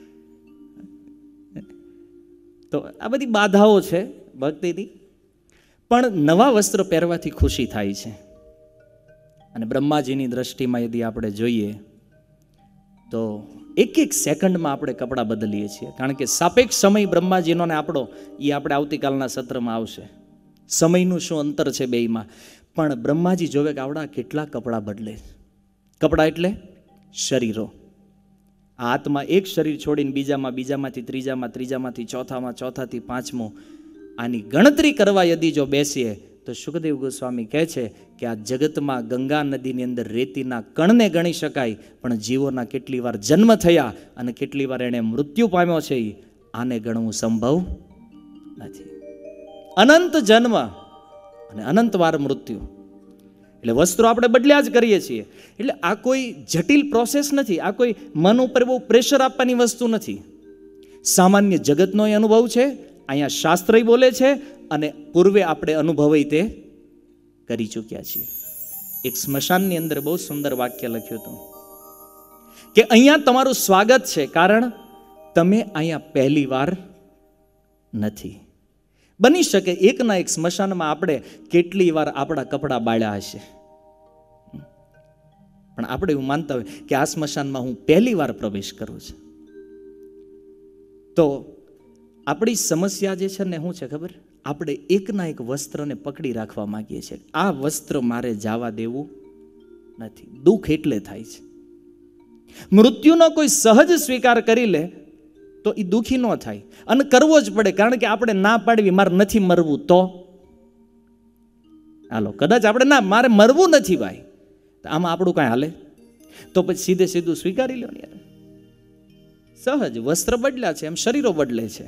તો આ બધી બાધાઓ છે ભક્તિની. પણ નવા વસ્ત્ર પહેરવાથી ખુશી થાય છે. અને બ્રહ્માજીની દ્રષ્ટિમાં યદિ આપણે જોઈએ તો એક એક સેકન્ડમાં આપણે કપડાં બદલીએ છીએ. કારણ કે સાપેક્ષ સમય બ્રહ્માજીનો ને આપણો એ આપણે આવતીકાલના સત્રમાં આવશે. સમયનું શું અંતર છે બેયમાં. પણ બ્રહ્માજી જોવે કે આવડા કેટલા કપડાં બદલે. કપડાં એટલે શરીરો. આ આત્મા એક શરીર છોડીને બીજામાં, બીજામાંથી ત્રીજામાં, ત્રીજામાંથી ચોથામાં, ચોથાથી પાંચમું, આની ગણતરી કરવા યદિ જો બેસીએ તો સુખદેવ ગોસ્વામી કહે છે કે આ જગતમાં ગંગા નદીની અંદર રેતીના કણને ગણી શકાય, પણ જીવોના કેટલી વાર જન્મ થયા અને કેટલી વાર એણે મૃત્યુ પામ્યો છે, આને ગણવું સંભવ નથી. અનંત જન્મ અને અનંત વાર મૃત્યુ. એટલે વસ્ત્રો આપણે બદલ્યા જ કરીએ છીએ. એટલે આ કોઈ જટિલ પ્રોસેસ નથી, આ કોઈ મન ઉપર બહુ પ્રેશર આપવાની વસ્તુ નથી. સામાન્ય જગતનો એ અનુભવ છે, અહીંયા શાસ્ત્ર બોલે છે, અને પૂર્વે આપણે અનુભવે તે કરી ચૂક્યા છીએ. એક સ્મશાનની અંદર બહુ સુંદર વાક્ય લખ્યું હતું કે અહીંયા તમારું સ્વાગત છે, કારણ તમે અહીંયા પહેલી વાર નથી. બની શકે એકના એક સ્મશાનમાં આપણે કેટલી વાર આપણા કપડાં બાળ્યા હશે, પણ આપણે એવું માનતા હોય કે આ સ્મશાનમાં હું પહેલી વાર પ્રવેશ કરું છું. તો આપણી સમસ્યા જે છે ને શું છે ખબર? આપણે એકના એક વસ્ત્રને પકડી રાખવા માંગીએ છીએ. આ વસ્ત્ર મારે જવા દેવું નથી. દુઃખ એટલે થાય છે. મૃત્યુનો કોઈ સહજ સ્વીકાર કરી લે તો એ દુઃખી ન થાય, અને કરવો જ પડે. કારણ કે આપણે ના પાડવી મારે નથી મરવું, તો હાલો કદાચ આપણે ના મારે મરવું નથી ભાઈ, આમાં આપણું કાંઈ હાલે? તો પછી સીધે સીધું સ્વીકારી લો ને યાર. સહજ વસ્ત્ર બદલ્યા છે એમ શરીરો બદલે છે.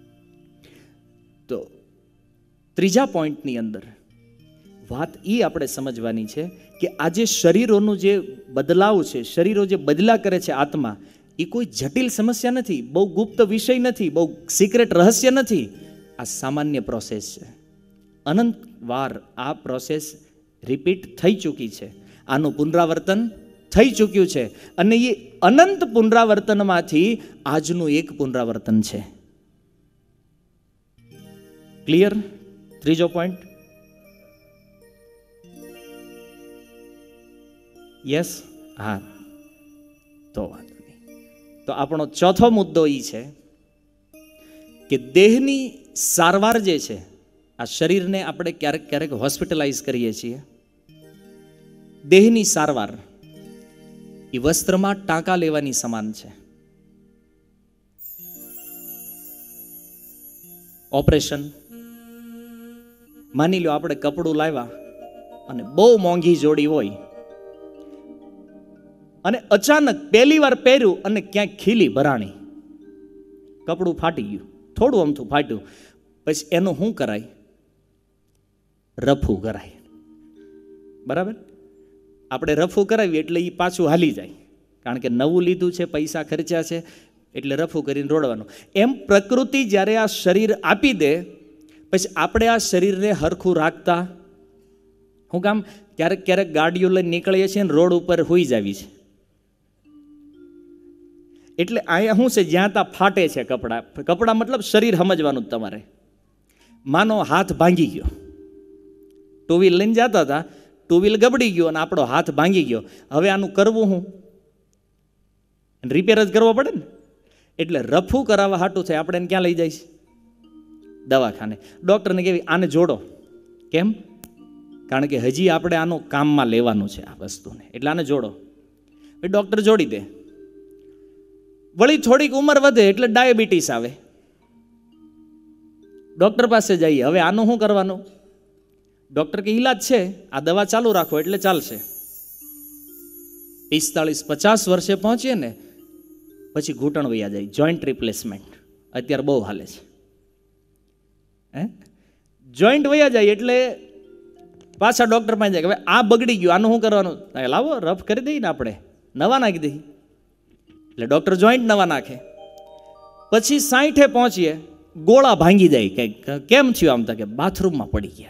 તો ત્રીજા પોઈન્ટની અંદર વાત એ આપણે સમજવાની છે કે આ જે શરીરોનું જે બદલાવ છે, શરીરો જે બદલા કરે છે આત્મા, એ કોઈ જટિલ સમસ્યા નથી, બહુ ગુપ્ત વિષય નથી, બહુ સિક્રેટ રહસ્ય નથી. આ સામાન્ય પ્રોસેસ છે. અનંત વાર આ પ્રોસેસ રિપીટ થઈ ચૂકી છે, આનું પુનરાવર્તન થઈ ચૂક્યું છે, અને એ અનંત પુનરાવર્તનમાંથી આજનું એક પુનરાવર્તન છે. ક્લિયર? ત્રીજો પોઈન્ટ. યસ? હા, તો વાંધો નહીં. તો આપણો ચોથો મુદ્દો એ છે કે દેહની સારવાર જે છે, આ શરીરને આપણે ક્યારેક ક્યારેક હોસ્પિટલાઇઝ કરીએ છીએ. દેહની સારવાર એ વસ્ત્રમાં ટાંકા લેવાની સમાન છે. ઓપરેશન, માની લો આપણે કપડું લાવ્યા અને બહુ મોંઘી જોડી હોય, અને અચાનક પહેલી વાર પહેર્યું અને ક્યાંક ખીલી ભરાણી, કપડું ફાટી ગયું, થોડું અમથું ફાટ્યું, પછી એનું શું કરાય? રફું કરાય. બરાબર? આપણે રફું કરાવીએ એટલે એ પાછું હાલી જાય, કારણ કે નવું લીધું છે, પૈસા ખર્ચ્યા છે, એટલે રફું કરીને રોડવાનું. એમ પ્રકૃતિ જ્યારે આ શરીર આપી દે, પછી આપણે આ શરીરને હરખું રાખતા શું કામ? ક્યારેક ક્યારેક ગાડીઓ લઈને નીકળીએ છીએ ને રોડ ઉપર હોઈ જાવી છે, એટલે અહીંયા શું છે, જ્યાં ત્યાં ફાટે છે કપડાં. કપડાં મતલબ શરીર સમજવાનું જ તમારે. માનો હાથ ભાંગી ગયો, ટુ વ્હીલ લઈને જતા હતા, ટુ વ્હીલ ગબડી ગયો અને આપણો હાથ ભાંગી ગયો. હવે આનું કરવું શું? રિપેર જ કરવો પડે ને. એટલે રફું કરાવવા હાટું થાય આપણે એને ક્યાં લઈ જઈશ? દવાખાને. ડૉક્ટરને કેવી આને જોડો. કેમ? કારણ કે હજી આપણે આનું કામમાં લેવાનું છે આ વસ્તુને, એટલે આને જોડો. ડૉક્ટર જોડી દે. વળી થોડીક ઉંમર વધે એટલે ડાયાબિટીસ આવે, ડૉક્ટર પાસે જઈએ. હવે આનું શું કરવાનું? ડૉક્ટર કે ઈલાજ છે, આ દવા ચાલુ રાખો એટલે ચાલશે. 45-50 વર્ષે પહોંચીએ ને પછી ઘૂંટણ વયા જાય, જોઈન્ટ રિપ્લેસમેન્ટ અત્યારે બહુ હાલે છે. જોઈન્ટ વયા જાય એટલે પાછા ડૉક્ટર પાસે જાય કે હવે આ બગડી ગયું, આનું શું કરવાનું? લાવો રફ કરી દઈએ ને, આપણે નવા નાખી દઈએ. એટલે ડૉક્ટર જોઈન્ટ નવા નાખે. પછી 60 પહોંચીએ, ગોળા ભાંગી જાય. કે કેમ થયું? આમ તો કે બાથરૂમમાં પડી ગયા,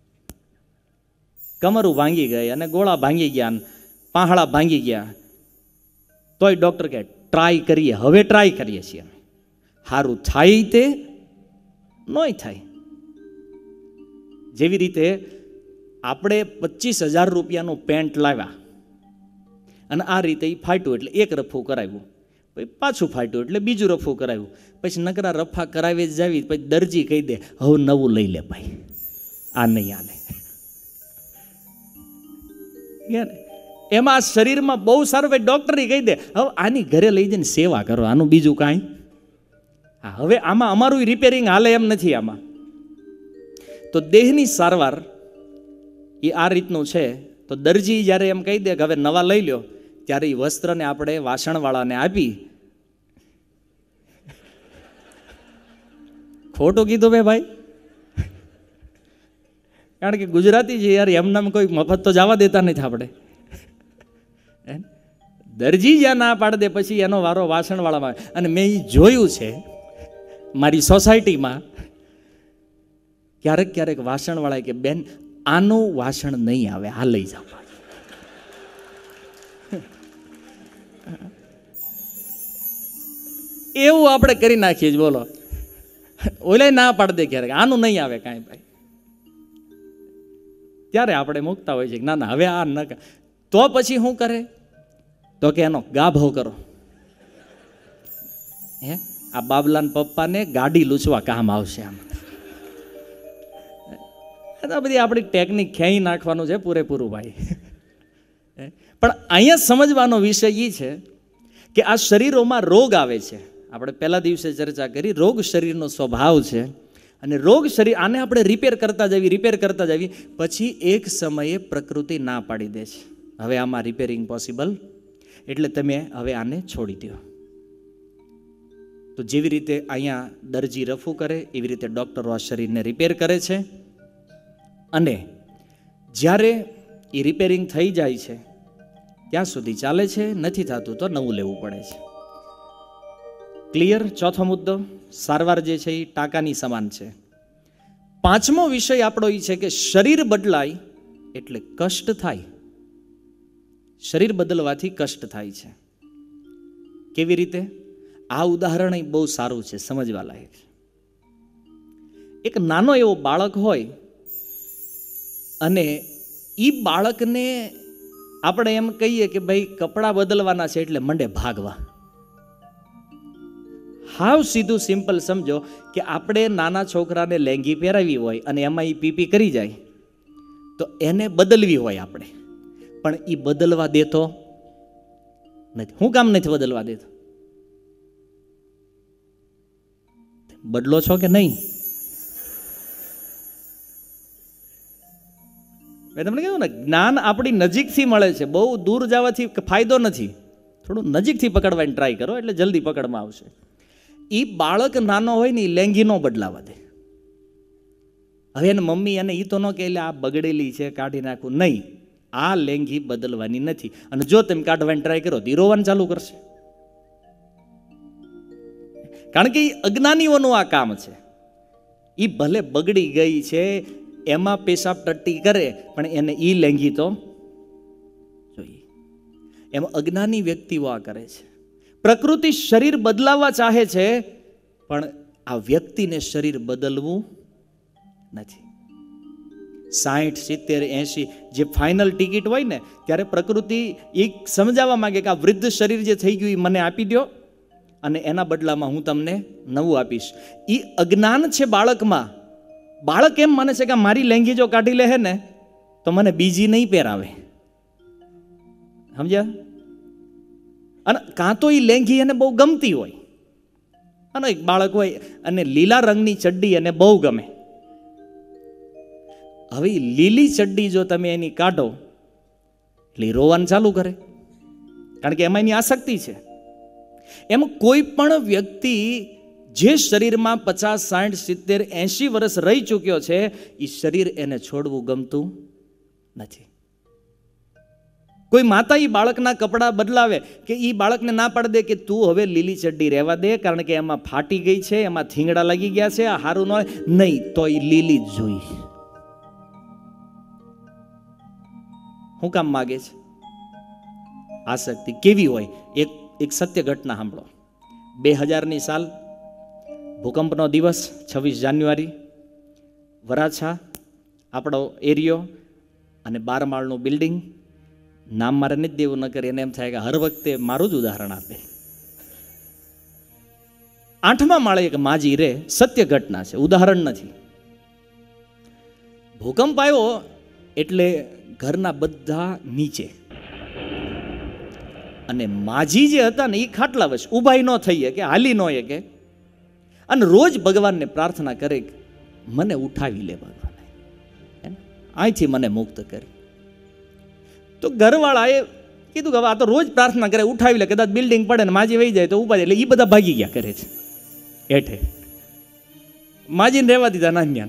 કમરું ભાંગી ગઈ અને ગોળા ભાંગી ગયા, પાંહળા ભાંગી ગયા. તોય ડૉક્ટર કહે ટ્રાય કરીએ, હવે ટ્રાય કરીએ છીએ. સારું થાય તે નોય થાય. જેવી રીતે આપણે 25,000 રૂપિયાનું પેન્ટ લાવ્યા અને આ રીતે એ ફાટ્યું એટલે એક રફું કરાવ્યું, પછી પાછું ફાટ્યું એટલે બીજું રફું કરાવ્યું, પછી નકરા રફા કરાવી જ જાવી. પછી દરજી કહી દે હવે નવું લઈ લે ભાઈ, આ નહીં હાલે. એમાં શરીરમાં બહુ સારું. ભાઈ ડૉક્ટરે કહી દે હવે આની ઘરે લઈ જઈને સેવા કરો, આનું બીજું કાંઈ. હા, હવે આમાં અમારું રિપેરિંગ હાલે એમ નથી. આમાં તો દેહની સારવાર એ આ રીતનું છે. તો દરજી જ્યારે એમ કહી દે કે હવે નવા લઈ લો, ત્યારે એ વસ્ત્રને આપણે વાસણવાળાને આપી. ખોટું કીધું ભાઈ, કારણ કે ગુજરાતી છે યાર, એમનામ કોઈ મફત તો જવા દેતા નથી આપણે. દરજી જ્યાં ના પાડી દે પછી એનો વારો વાસણવાળામાં. અને મેં એ જોયું છે મારી સોસાયટીમાં, ક્યારેક ક્યારેક વાસણવાળા કે બેન આનું વાસણ નહીં આવે, આ લઈ જાઓ. એવું આપણે કરી નાખીએ જ. બોલો, ઓલે ના પાડી દે ક્યારેક આનું નહીં આવે કાંઈ ભાઈ, ત્યારે આપણે મૂકતા હોય છે કે ના ના હવે આ ન. તો પછી શું કરે? તો કે એનો ગાભો કરો. હે, આ બાબલાન પપ્પાને ગાડી લૂછવા કામ આવશે. આમ બધી આપણી ટેકનિક ખેંચી નાખવાનું છે પૂરેપૂરું ભાઈ. પણ અહીંયા સમજવાનો વિષય એ છે કે આ શરીરોમાં રોગ આવે છે. આપણે પહેલા દિવસે ચર્ચા કરી, રોગ શરીરનો સ્વભાવ છે. અને રોગ શરીર, આને આપણે રિપેર કરતા જવી, પછી એક સમયે પ્રકૃતિ ના પાડી દે છે, હવે આમાં રિપેરિંગ પોસિબલ, એટલે તમે હવે આને છોડી દો. તો જેવી રીતે અહીંયા દરજી રફુ કરે, એવી રીતે ડૉક્ટરો આ શરીરને રિપેર કરે છે. અને જ્યારે એ રિપેરિંગ થઈ જાય છે ત્યાં સુધી ચાલે છે, નથી થતું તો નવું લેવું પડે છે. ક્લિયર? ચોથો મુદ્દો, સારવાર જે છે એ ટાંકાની સમાન છે. પાંચમો વિષય આપણો એ છે કે શરીર બદલાય એટલે કષ્ટ થાય. શરીર બદલવાથી કષ્ટ થાય છે. કેવી રીતે? આ ઉદાહરણ બહુ સારું છે, સમજવા લાયક. એક નાનો એવો બાળક હોય અને એ બાળકને આપણે એમ કહીએ કે ભાઈ કપડાં બદલવાના છે એટલે મંડે ભાગવા. હાવ સીધું સિમ્પલ સમજો કે આપણે નાના છોકરાને લેંગી પહેરાવી હોય અને એમાં એ પીપી કરી જાય તો એને બદલવી હોય આપણે, પણ એ બદલવા દેતો નથી. હું કામ નથી બદલવા દેતો? બદલો છો કે નહીં? મેં તમને કહ્યું ને, જ્ઞાન આપણી નજીકથી મળે છે, બહુ દૂર જવાથી ફાયદો નથી. થોડું નજીકથી પકડવાની ટ્રાય કરો એટલે જલ્દી પકડમાં આવશે. એ બાળક નાનો હોય ને એ લેંગી ન બદલાવા દે. હવે એને મમ્મી એને એ તો ન કહે આ બગડેલી છે કાઢી નાખું, નહીં, આ લેંગી બદલવાની નથી. અને જો તમે કાઢવાની ટ્રાય કરો તો એ રોવાનું ચાલુ કરશે, કારણ કે એ અજ્ઞાનીઓનું આ કામ છે. એ ભલે બગડી ગઈ છે, એમાં પેશાબ ટટ્ટી કરે, પણ એને ઈ લેંગી તો જોઈએ. એમ અજ્ઞાની વ્યક્તિઓ આ કરે છે. પ્રકૃતિ શરીર બદલાવવા ચાહે છે, પણ આ વ્યક્તિને શરીર બદલવું નથી. 60, 70, 80 જે ફાઇનલ ટિકિટ હોય ને, ત્યારે પ્રકૃતિ એક સમજાવવા માંગે કે આ વૃદ્ધ શરીર જે થઈ ગયું એ મને આપી દો અને એના બદલામાં હું તમને નવું આપીશ. એ અજ્ઞાન છે બાળકમાં. બાળક એમ માને છે કે મારી લેંગી જો કાઢી લે ને તો મને બીજી નહીં પહેરાવે. સમજ્યા? અને કાં તો એ લેંગી એને બહુ ગમતી હોય, અને એક બાળક હોય અને લીલા રંગની ચડ્ડી એને બહુ ગમે. હવે લીલી ચડ્ડી જો તમે એની કાઢો એટલે રોવાનું ચાલુ કરે, કારણ કે એમાં એની આસક્તિ છે. એમ કોઈ પણ વ્યક્તિ જે શરીરમાં 50, 60, 70, 80 વર્ષ રહી ચૂક્યો છે, એ શરીર એને છોડવું ગમતું નથી. કોઈ માતા ઈ બાળકના કપડાં બદલાવે કે ઈ બાળકને ના પાડી દે કે તું હવે લીલી ચડ્ડી રહેવા દે, કારણ કે એમાં ફાટી ગઈ છે, એમાં થીંગડા લાગી ગયા છે, આ હારું ન હોય, નહીં તો એ લીલી જ જોઈ. શું કામ માગે છે? આસક્તિ કેવી હોય? એક સત્ય ઘટના સાંભળો. 2000ની સાલ, ભૂકંપનો દિવસ, 26 જાન્યુઆરી, વરાછા આપણો એરિયો અને 12 માળનું બિલ્ડિંગ. નામ મારે નથી દેવું, ન કરે એને એમ થાય કે હર વખતે મારું જ ઉદાહરણ આપે. 8મા માળે એક માજી રે, સત્ય ઘટના છે, ઉદાહરણ નથી. ભૂકંપ આવ્યો એટલે ઘરના બધા નીચે, અને માજી જે હતા ને એ ખાટલા વચ્ચે ઊભા ન થઈ કે હાલી ન કે, અને રોજ ભગવાનને પ્રાર્થના કરે કે મને ઉઠાવી લે ભગવાન, અહીંથી મને મુક્ત કરી. તો ઘરવાળાએ કીધું કે હવે આ તો રોજ પ્રાર્થના કરે, ઉઠાવી લે, કદાચ બિલ્ડિંગ પડે ને માજી વહી જાય તો ઉભા જાય. એટલે એ બધા ભાગી ગયા કરે છે હેઠે, માજીને રહેવા દીધા નાન્યા.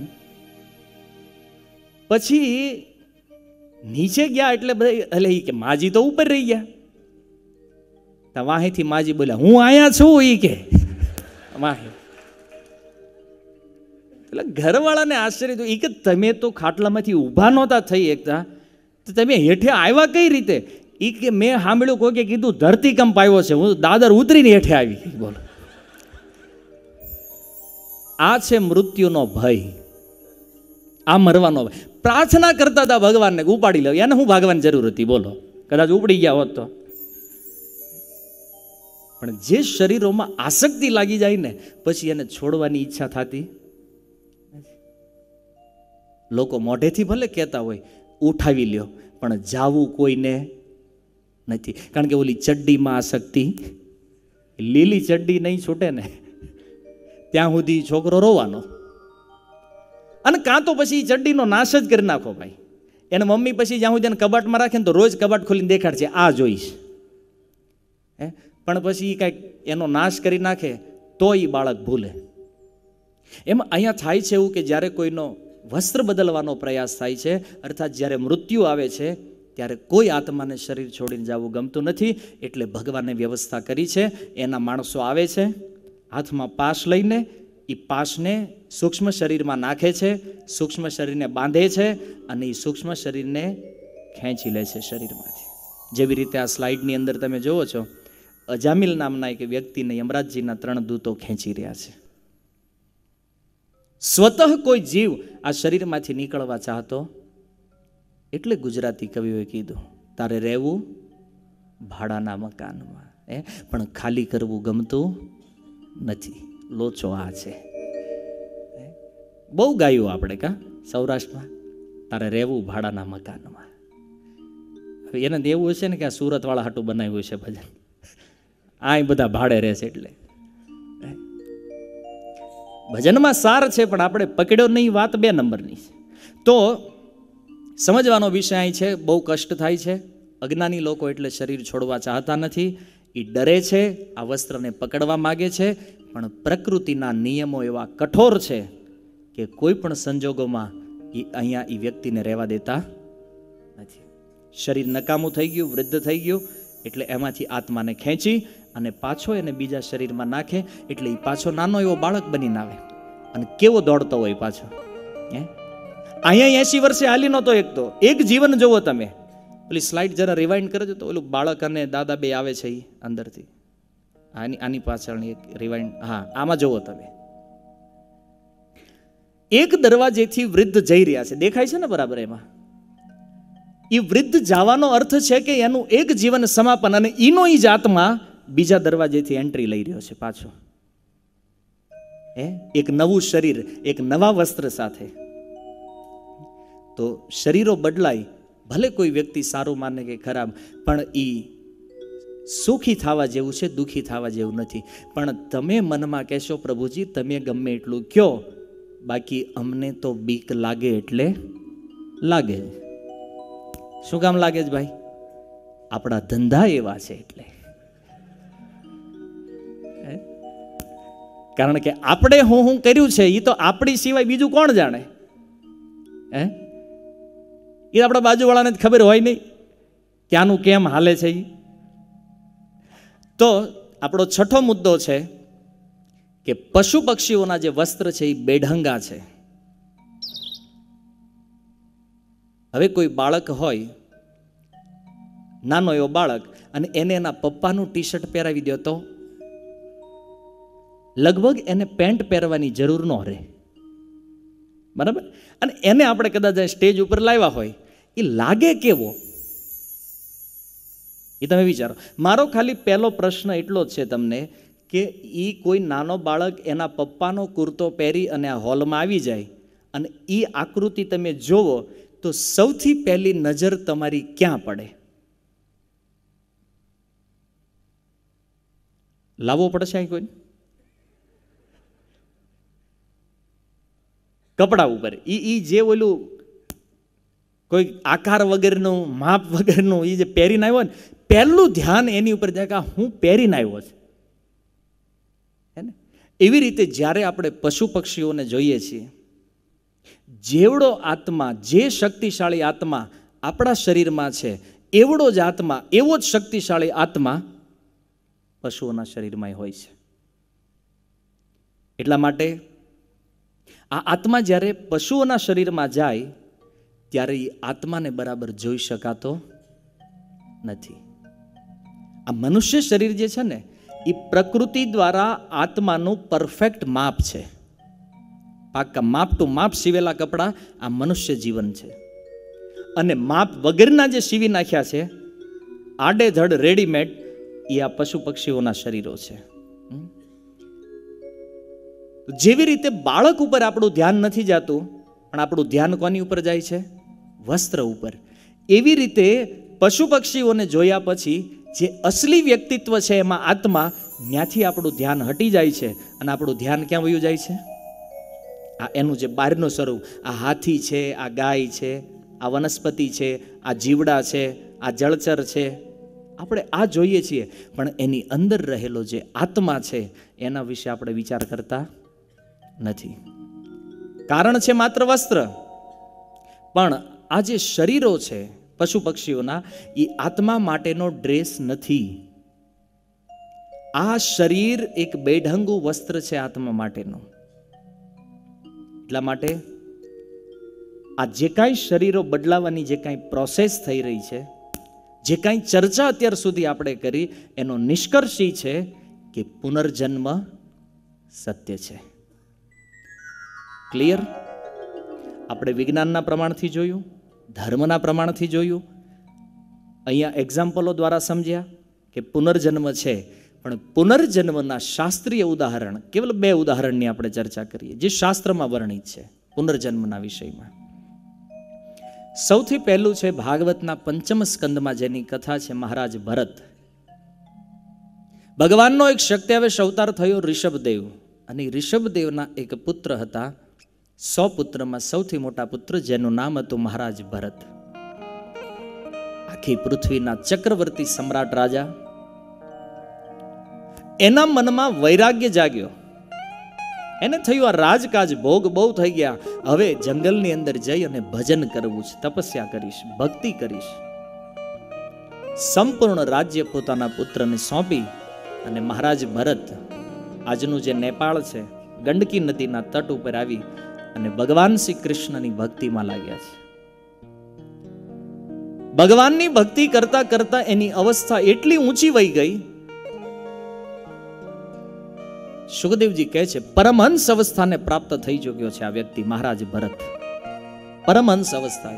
પછી નીચે ગયા એટલે બધા એટલે કે માજી તો ઉપર રહી ગયા. વાહેથી માજી બોલ્યા, હું આયા છું ઈ કે વાહે. એટલે ઘરવાળાને આશ્ચર્ય થયું, ઈ કે તમે તો ખાટલામાંથી ઊભા નહોતા થઈ એકતા, તો તમે હેઠે આવ્યા કઈ રીતે? ઈ કે મેં સાંભળ્યું કોઈ કે કીધું ધરતીકંપ આવ્યો છે, હું દાદર ઉતરીને હેઠે આવી. બોલો, આ છે મૃત્યુનો ભય, આ મરવાનો ભય. પ્રાર્થના કરતા હતા ભગવાનને ઉપાડી લો, એને હું ભાગવાની જરૂર હતી? બોલો, કદાચ ઉપડી ગયા હોત તો. પણ જે શરીરોમાં આસક્તિ લાગી જાય ને, પછી એને છોડવાની ઈચ્છા થતી. લોકો મોઢેથી ભલે કહેતા હોય ઉઠાવી લ્યો, પણ જાવું કોઈને નથી. કારણ કે ઓલી ચડ્ડીમાં આસક્તિ, લીલી ચડ્ડી નહીં છૂટે ને ત્યાં સુધી છોકરો રોવાનો. અને કાં તો પછી ચડ્ડીનો નાશ જ કરી નાખો ભાઈ. એને મમ્મી પછી જ્યાં સુધી એને કબાટમાં રાખે ને તો રોજ કબાટ ખોલીને દેખાડશે, આ જોઈશ. પણ પછી એ કાંઈક એનો નાશ કરી નાખે તો એ બાળક ભૂલે. એમાં અહીંયા થાય છે એવું કે જ્યારે કોઈનો વસ્ત્ર બદલવાનો પ્રયાસ થાય છે, અર્થાત જ્યારે મૃત્યુ આવે છે, ત્યારે કોઈ આત્માને શરીર છોડીને જવું ગમતું નથી. એટલે ભગવાને વ્યવસ્થા કરી છે. એના માણસો આવે છે, હાથમાં પાશ લઈને એ પાશને સૂક્ષ્મ શરીરમાં નાખે છે, સૂક્ષ્મ શરીરને બાંધે છે, અને એ સૂક્ષ્મ શરીરને ખેંચી લે છે શરીરમાંથી. જેવી રીતે આ સ્લાઇડની અંદર તમે જુઓ છો, અજામિલ નામના એક વ્યક્તિને યમરાજજીના 3 દૂતો ખેંચી રહ્યા છે. સ્વતઃ કોઈ જીવ આ શરીરમાંથી નીકળવા ચાહતો, એટલે ગુજરાતી કવિઓએ કીધું, તારે રહેવું ભાડાના મકાનમાં, પણ ખાલી કરવું ગમતું નથી. લોચો આ છે. બહુ ગાયું આપણે કા સૌરાષ્ટ્રમાં, તારે રહેવું ભાડાના મકાનમાં. હવે એને એવું હશે ને કે આ સુરત વાળા હાટું બનાવ્યું છે ભજન, આ બધા ભાડે રહેશે. એટલે ભજનમાં સાર છે, પણ આપણે પકડ્યો નહીં, વાત 2 નંબરની. તો સમજવાનો વિષય અહીં છે. બહુ કષ્ટ થાય છે. અજ્ઞાની લોકો એટલે શરીર છોડવા ચાહતા નથી, એ ડરે છે, આ વસ્ત્રને પકડવા માગે છે. પણ પ્રકૃતિના નિયમો એવા કઠોર છે કે કોઈ પણ સંજોગોમાં અહીંયા એ વ્યક્તિને રહેવા દેતા નથી. શરીર નકામું થઈ ગયું, વૃદ્ધ થઈ ગયું, એટલે એમાંથી આત્માને ખેંચી અને પાછો એને બીજા શરીરમાં નાખે. એટલે એ પાછો નાનો એવો બાળક બનીને આવે, અને કેવો દોડતો હોય પાછો. અહીંયા 80 વર્ષે હાલી નહોતો એકતો. એક જીવન જોવો તમે. પેલી સ્લાઇડ જરા રિવાઇન્ડ કરજો તો ઓલું બાળક અને દાદા બે આવે છે એ અંદરથી. આની પાછળની એક રિવાઇન્ડ, હા આમાં જોવો તમે. એક દરવાજેથી વૃદ્ધ જઈ રહ્યા છે, દેખાય છે ને બરાબર? એમાં એ વૃદ્ધ જવાનો અર્થ છે કે એનું એક જીવન સમાપન, અને એનો જ આત્મા બીજા દરવાજેથી એન્ટ્રી લઈ રહ્યો છે પાછો. એક નવું શરીર, એક નવા વસ્ત્ર સાથે. તો શરીરો બદલાય, ભલે કોઈ વ્યક્તિ સારું માને કે ખરાબ, પણ એ સુખી થવા જેવું છે, દુઃખી થવા જેવું નથી. પણ તમે મનમાં કહેશો, પ્રભુજી તમે ગમે એટલું કહો, બાકી અમને તો બીક લાગે એટલે લાગે. શું કામ લાગે છે ભાઈ? આપણા ધંધા એવા છે. એટલે કારણ કે આપણે હું કર્યું છે એ તો આપણી સિવાય બીજું કોણ જાણે? હે, એ આપણા બાજુવાળાને જ ખબર હોય નહીં ક્યાંનું કેમ હાલે છે. તો આપણો છઠ્ઠો મુદ્દો છે કે પશુ પક્ષીઓના જે વસ્ત્ર છે એ બેઢંગા છે. હવે કોઈ બાળક હોય, નાનો એવો બાળક, અને એને એના પપ્પાનું ટી શર્ટ પહેરાવી દો તો લગભગ એને પેન્ટ પહેરવાની જરૂર ન રહે, બરાબર? અને એને આપણે કદાચ સ્ટેજ ઉપર લાવ્યા હોય, એ લાગે કેવો એ તમે વિચારો. મારો ખાલી પહેલો પ્રશ્ન એટલો જ છે તમને કે એ કોઈ નાનો બાળક એના પપ્પાનો કુર્તો પહેરી અને આ હોલમાં આવી જાય અને એ આકૃતિ તમે જોવો તો સૌથી પહેલી નજર તમારી ક્યાં પડે? લાવવો પડશે અહીં કોઈ કપડા ઉપર. ઈ જે ઓલું કોઈ આકાર વગરનું, માપ વગરનું એ જે પહેરીને આવ્યો ને, પહેલું ધ્યાન એની ઉપર જાય કે હું પહેરીને આવ્યો છું. હે ને? એવી રીતે જ્યારે આપણે પશુ પક્ષીઓને જોઈએ છીએ, જેવડો આત્મા, જે શક્તિશાળી આત્મા આપણા શરીરમાં છે, એવડો જ આત્મા, એવો જ શક્તિશાળી આત્મા પશુઓના શરીરમાં હોય છે. એટલા માટે આ આત્મા જ્યારે પશુઓના શરીરમાં જાય ત્યારે એ આત્માને બરાબર જોઈ શકાતો નથી. આ મનુષ્ય શરીર જે છે ને, એ પ્રકૃતિ દ્વારા આત્માનું પરફેક્ટ માપ છે. પાક્કા માપ ટુ માપ સીવેલા કપડાં આ મનુષ્ય જીવન છે. અને માપ વગરના જે સીવી નાખ્યા છે, આડેધડ રેડીમેડ, એ આ પશુ પક્ષીઓના શરીરો છે. જેવી રીતે બાળક ઉપર આપણું ધ્યાન નથી જતું, પણ આપણું ધ્યાન કોની ઉપર જાય છે? વસ્ત્ર ઉપર. એવી રીતે પશુ પક્ષીઓને જોયા પછી જે અસલી વ્યક્તિત્વ છે એમાં આત્મા, ત્યાંથી આપણું ધ્યાન હટી જાય છે અને આપણું ધ્યાન ક્યાં વયું જાય છે? આ એનું જે બહારનું સ્વરૂપ, આ હાથી છે, આ ગાય છે, આ વનસ્પતિ છે, આ જીવડા છે, આ જળચર છે, આપણે આ જોઈએ છીએ, પણ એની અંદર રહેલો જે આત્મા છે એના વિશે આપણે વિચાર કરતા નથી. કારણ છે માત્ર વસ્ત્ર, પણ આ જે શરીરો છે પશુ પક્ષીઓના, એ આત્મા માટેનો ડ્રેસ નથી. આ શરીર એક બેઢંગું વસ્ત્ર છે આત્મા માટેનું. એટલા માટે આ જે કાંઈ શરીરો બદલાવાની જે કાંઈ પ્રોસેસ થઈ રહી છે, જે કાંઈ ચર્ચા અત્યાર સુધી આપણે કરી, એનો નિષ્કર્ષ એ છે કે પુનર્જન્મ સત્ય છે. ક્લિયર? આપણે વિજ્ઞાનના પ્રમાણથી જોયું, ધર્મના પ્રમાણથી જોયું, અહીંયા એક્ઝામ્પલો દ્વારા સમજ્યા કે પુનર્જન્મ છે. પણ પુનર્જન્મના શાસ્ત્રીય ઉદાહરણ, કેવલ 2 ઉદાહરણની આપણે ચર્ચા કરીએ જે શાસ્ત્રમાં વર્ણિત છે પુનર્જન્મના વિષયમાં. સૌથી પહેલું છે ભાગવતના 5મ સ્કંદમાં જેની કથા છે મહારાજ ભરત. ભગવાનનો એક શક્તિવેશ અવતાર થયો ઋષભદેવ, અને ઋષભદેવના એક પુત્ર હતા. 100 પુત્રમાં સૌથી મોટા પુત્ર જેનું નામ હતું મહારાજ ભરત. આખી પૃથ્વીના ચક્રવર્તી સમ્રાટ રાજા. એના મનમાં વૈરાગ્ય જાગ્યો. એને થયું આ રાજકાજ ભોગ બહુ થઈ ગયા, હવે જંગલની અંદર જઈ અને ભજન કરવું છે, તપસ્યા કરીશ, ભક્તિ કરીશ. સંપૂર્ણ રાજ્ય પોતાના પુત્રને સોંપી અને મહારાજ ભરત આજનું જે નેપાળ છે, ગંડકી નદીના તટ ઉપર આવી અને ભગવાન શ્રી કૃષ્ણની ભક્તિમાં લાગ્યા છે. ભગવાનની ભક્તિ કરતા કરતા એની અવસ્થા એટલી ઊંચી વહી ગઈ, સુખદેવજી કહે છે પરમહંસ અવસ્થાને પ્રાપ્ત થઈ ચૂક્યો છે આ વ્યક્તિ, મહારાજ ભરત. પરમહંસ અવસ્થા.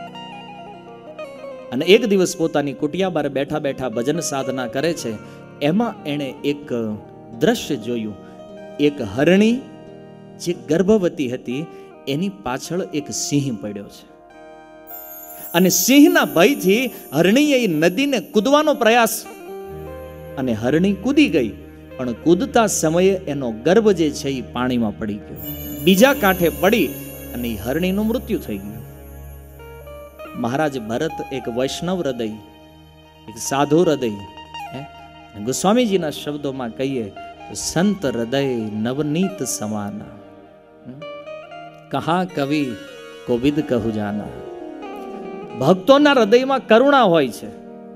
અને એક દિવસ પોતાની કુટિયા બાર બેઠા બેઠા ભજન સાધના કરે છે. એમાં એણે એક દ્રશ્ય જોયું. એક હરણી જે ગર્ભવતી હતી, એની પાછળ એક સિંહ પડ્યો છે, અને સિંહના ભયથી હરણીએ નદીને કૂદવાનો પ્રયાસ, અને હરણી કૂદી ગઈ, પણ કૂદતા સમયે એનો ગર્ભ જે છે એ પાણીમાં પડી ગયો, બીજા કાંઠે પડી અને હરણીનું મૃત્યુ થઈ ગયું. મહારાજ ભરત એક વૈષ્ણવ હૃદય, એક સાધુ હૃદય, ગોસ્વામીજીના શબ્દોમાં કહીએ સંત હૃદય નવનીત સમાના, કહા કવિ કોવિદ કહુ જાના. ભક્તોના હૃદયમાં કરુણા હોય છે.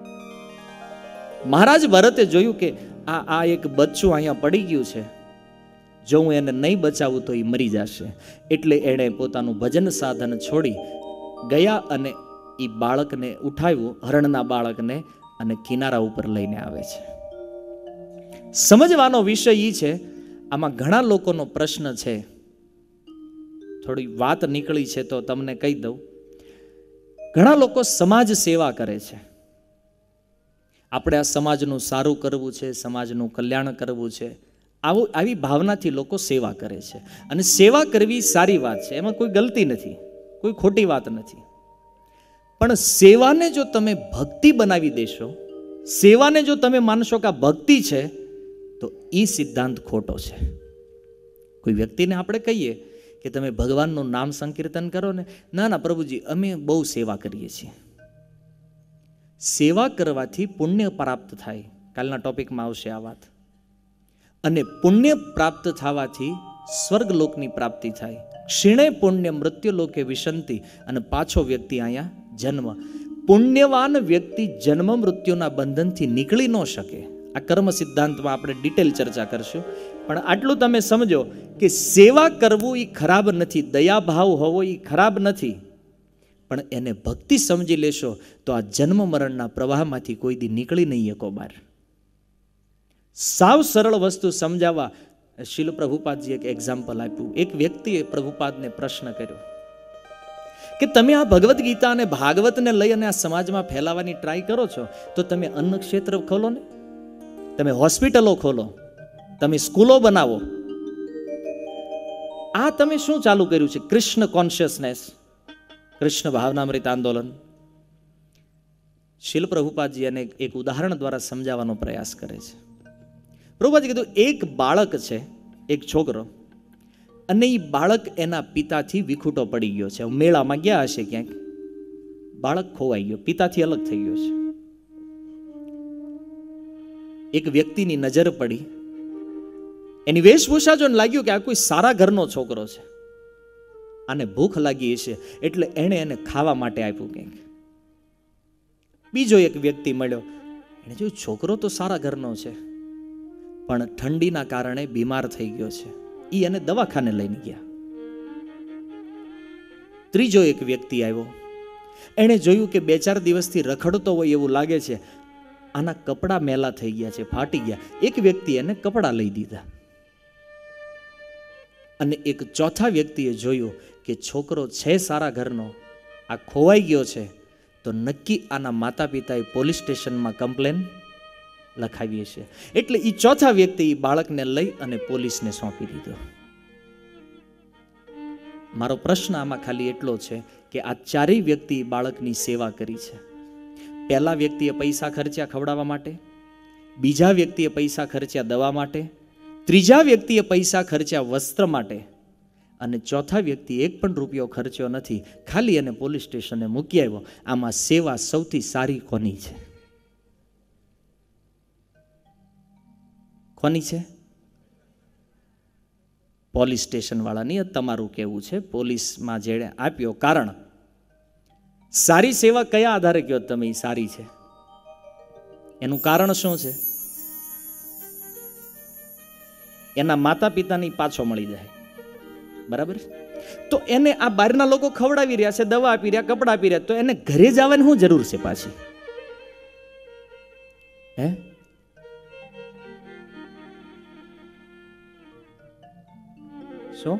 મહારાજ ભરતે જોયું કે આ એક બચ્ચું અહીંયા પડી ગયું છે, જો હું એને નહીં બચાવું તો એ મરી જશે. એટલે એણે પોતાનું ભજન સાધન છોડી ગયા અને એ બાળકને ઉઠાવ્યું, હરણના બાળકને, અને કિનારા ઉપર લઈને આવે છે. સમજવાનો વિષય એ છે, આમાં ઘણા લોકોનો પ્રશ્ન છે. થોડી વાત નીકળી છે તો તમને કહી દઉં. ઘણા લોકો સમાજ સેવા કરે છે. આપણે આ સમાજનું સારું કરવું છે, સમાજનું કલ્યાણ કરવું છે, આવી ભાવનાથી લોકો સેવા કરે છે. અને સેવા કરવી સારી વાત છે, એમાં કોઈ ગલતી નથી, કોઈ ખોટી વાત નથી. પણ સેવાને જો તમે ભક્તિ બનાવી દેશો, સેવાને જો તમે માનશો કે આ ભક્તિ છે, તો એ સિદ્ધાંત ખોટો છે. કોઈ વ્યક્તિને આપણે કહીએ કે તમે ભગવાનનું નામ સંકીર્તન કરો ને, ના ના પ્રભુજી અમે બહુ સેવા કરીએ છીએ. સેવા કરવાથી પુણ્ય પ્રાપ્ત થાય, કાલના ટોપિકમાં આવશે આ વાત. અને પુણ્ય પ્રાપ્ત થવાથી સ્વર્ગલોકની પ્રાપ્તિ થાય. ક્ષીણે પુણ્ય મૃત્યુલોકે વિશંતિ, અને પાછો વ્યક્તિ અહીંયા જન્મ. પુણ્યવાન વ્યક્તિ જન્મ મૃત્યુના બંધનથી નીકળી ન શકે. આ કર્મ સિદ્ધાંતમાં આપણે ડિટેલ ચર્ચા કરશું. પણ આટલું તમે સમજો કે સેવા કરવું એ ખરાબ નથી, દયાભાવ હોવો એ ખરાબ નથી. પણ એને ભક્તિ સમજી લેશો તો આ જન્મ મરણના પ્રવાહમાંથી કોઈ દી નીકળી નહીં શકો બહાર. સાવ સરળ વસ્તુ સમજાવવા શીલ પ્રભુપાદજી એક એક્ઝામ્પલ આપ્યું. એક વ્યક્તિએ પ્રભુપાદને પ્રશ્ન કર્યો કે તમે આ ભગવદ્ ગીતા અને ભાગવતને લઈ અને આ સમાજમાં ફેલાવવાની ટ્રાય કરો છો, તો તમે અન્ન ક્ષેત્ર ખોલો ને, તમે હોસ્પિટલો ખોલો, તમે સ્કૂલો બનાવો. આ તમે શું ચાલુ કર્યું છે? કૃષ્ણ કોન્શિયસનેસ, કૃષ્ણ ભાવનામૃત આંદોલન. શીલ પ્રભુપાદજી એને એક ઉદાહરણ દ્વારા સમજાવવાનો પ્રયાસ કરે છે. પ્રભુપાદજી કીધું, એક બાળક છે, એક છોકરો, અને એ બાળક એના પિતાથી વિખૂટો પડી ગયો છે. મેળામાં ગયા હશે ક્યાંક, બાળક ખોવાઈ ગયો, પિતાથી અલગ થઈ ગયો છે. એક વ્યક્તિની નજર પડી, એની વેશભૂષા જોઈને લાગ્યું કે આ કોઈ સારા ઘરનો છોકરો છે, આને ભૂખ લાગી હશે, એટલે એણે એને ખાવા માટે આપ્યું કંઈક. બીજો એક વ્યક્તિ મળ્યો, એને જોયું છોકરો તો સારા ઘરનો છે, પણ ઠંડીના કારણે બીમાર થઈ ગયો છે, એ એને દવાખાને લઈને ગયા. ત્રીજો એક વ્યક્તિ આવ્યો, એણે જોયું કે 2-4 દિવસથી રખડતો હોય એવું લાગે છે, આના કપડાં મેલા થઈ ગયા છે, ફાટી ગયા. એક વ્યક્તિ એને કપડાં લઈ દીધા. અને એક ચોથા વ્યક્તિએ જોયું કે છોકરો છે સારા ઘરનો, આ ખોવાઈ ગયો છે, તો નક્કી આના માતા પિતાએ પોલીસ સ્ટેશનમાં કમ્પ્લેન લખાવી છે. એટલે એ ચોથા વ્યક્તિ એ બાળકને લઈ અને પોલીસને સોંપી દીધો. મારો પ્રશ્ન આમાં ખાલી એટલો છે કે આ ચારેય વ્યક્તિ બાળકની સેવા કરી છે. પહેલા વ્યક્તિએ પૈસા ખર્ચ્યા ખવડાવવા માટે, બીજા વ્યક્તિએ પૈસા ખર્ચ્યા દવા માટે, ત્રીજા વ્યક્તિએ પૈસા ખર્ચ્યા વસ્ત્ર માટે, અને ચોથા વ્યક્તિ એક પણ રૂપિયો ખર્ચ્યો નથી, ખાલી એને પોલીસ સ્ટેશને મૂકી આવ્યો. આમાં સેવા સૌથી સારી કોની છે? કોની છે? પોલીસ સ્ટેશન વાળાની. તમારું કેવું છે? પોલીસમાં જેણે આપ્યો. કારણ સારી સેવા કયા આધારે કહો તમે સારી છે? એનું કારણ શું છે? એના માતા પિતાની પાછો મળી જાય, બરાબર? તો એને આ બહારના લોકો ખવડાવી રહ્યા છે, દવા આપી રહ્યા, કપડા આપી રહ્યા, તો એને ઘરે જવાની શું જરૂર છે પાછી? હે? શું?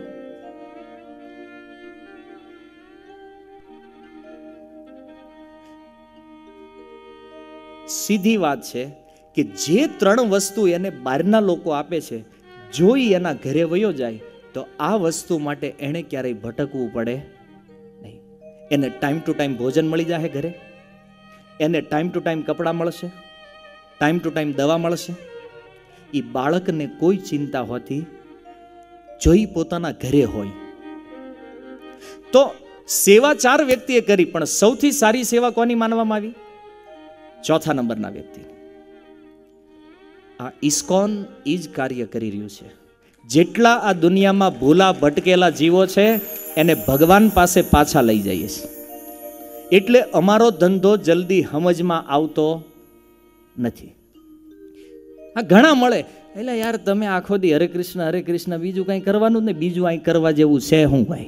સીધી વાત છે કે જે 3 વસ્તુ એને બહારના લોકો આપે છે, જો એના ઘરે વયો જાય તો આ વસ્તુ માટે એને ક્યારેય ભટકવું પડે નહીં. એને ટાઈમ ટુ ટાઈમ ભોજન મળી જાય ઘરે, એને ટાઈમ ટુ ટાઈમ કપડાં મળશે, ટાઈમ ટુ ટાઈમ દવા મળશે. એ બાળકને કોઈ ચિંતા હોતી જોઈ પોતાના ઘરે હોય. તો સેવા 4 વ્યક્તિએ કરી, પણ સૌથી સારી સેવા કોની માનવામાં આવી? ચોથા નંબરના વ્યક્તિ. આ ઇસ્કોન એ જ કાર્ય કરી રહ્યું છે. જેટલા આ દુનિયામાં ભૂલા ભટકેલા જીવો છે એને ભગવાન પાસે પાછા લઈ જઈએ છે. એટલે અમારો ધંધો જલ્દી સમજમાં આવતો નથી. હા, ઘણા મળે એટલે યાર તમે આખો દી હરે કૃષ્ણ બીજું કંઈ કરવાનું જ નહીં, બીજું અહીં કરવા જેવું છે હું ભાઈ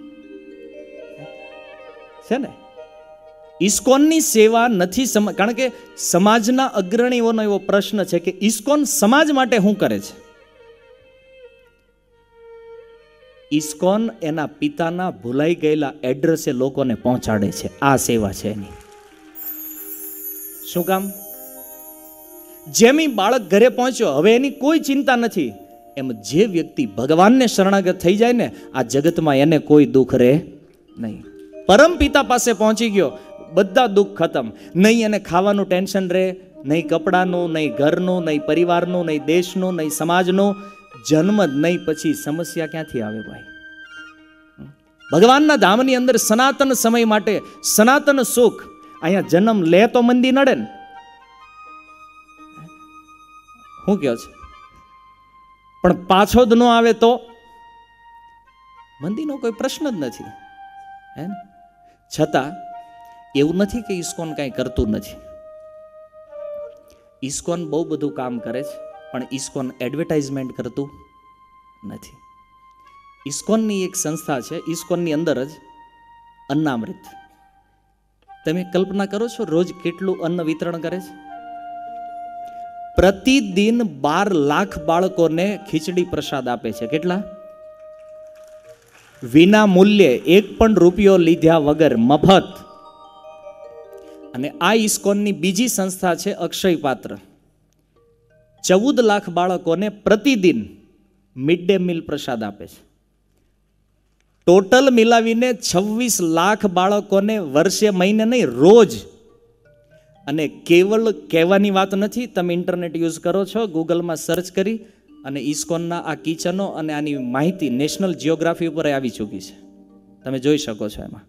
છે ને. ઇસ્કોનની સેવા નથી કારણ કે સમાજના અગ્રણીઓનો એવો પ્રશ્ન છે કે ઇસ્કોન સમાજ માટે શું કરે છે. ઇસ્કોન એના પિતાના ભૂલાઈ ગયેલા એડ્રેસે લોકોને પહોંચાડે છે. આ સેવા છે એની. શું કામ? જેમી બાળક ઘરે પહોંચ્યો, હવે એની કોઈ ચિંતા નથી, એમ જે વ્યક્તિ ભગવાનને શરણાગત થઈ જાય ને, આ જગતમાં એને કોઈ દુઃખ રહે નહીં. પરમ પિતા પાસે પહોંચી ગયો, બધા દુઃખ ખતમ. નહીં એને ખાવાનું ટેન્શન રહે, નહીં કપડાનું, નહીં ઘરનું, નહીં પરિવારનું, નહીં દેશનું, નહીં સમાજનું. જન્મ જ નહીં, પછી સમસ્યા ક્યાંથી આવે ભાઈ? ભગવાનના ધામની અંદર સનાતન સમય માટે સનાતન સુખ. અહીંયા જન્મ લે તો મંદી નડે ને. શું કહો છે? પણ પાછો જ ન આવે તો મંદીનો કોઈ પ્રશ્ન જ નથી. હે ને? છતાં એવું નથી કે ઇસ્કોન કાંઈ કરતું નથી. ઇસ્કોન બહુ બધું કામ કરે છે, પણ ઇસ્કોન એડવર્ટાઇઝમેન્ટ કરતું નથી. ઇસ્કોનની એક સંસ્થા છે, ઇસ્કોનની અંદર જ અન્નામૃત. તમે કલ્પના કરો છો રોજ કેટલું અન્ન વિતરણ કરે છે? પ્રતિદિન 12 લાખ બાળકોને ખીચડી પ્રસાદ આપે છે. કેટલા? વિના મૂલ્યે, એક પણ રૂપિયો લીધા વગર, મફત. અને આ ઇસ્કોનની બીજી સંસ્થા છે અક્ષય પાત્ર. 14 લાખ બાળકોને પ્રતિદિન મિડ ડે મીલ પ્રસાદ આપે છે. ટોટલ મિલાવીને 26 લાખ બાળકોને વર્ષે, મહિને નહીં, રોજ. અને કેવળ કહેવાની વાત નથી, તમે ઇન્ટરનેટ યુઝ કરો છો, ગૂગલમાં સર્ચ કરી અને ઇસ્કોનના આ કિચનો અને આની માહિતી નેશનલ જિયોગ્રાફી ઉપર આવી ચૂકી છે, તમે જોઈ શકો છો. એમાં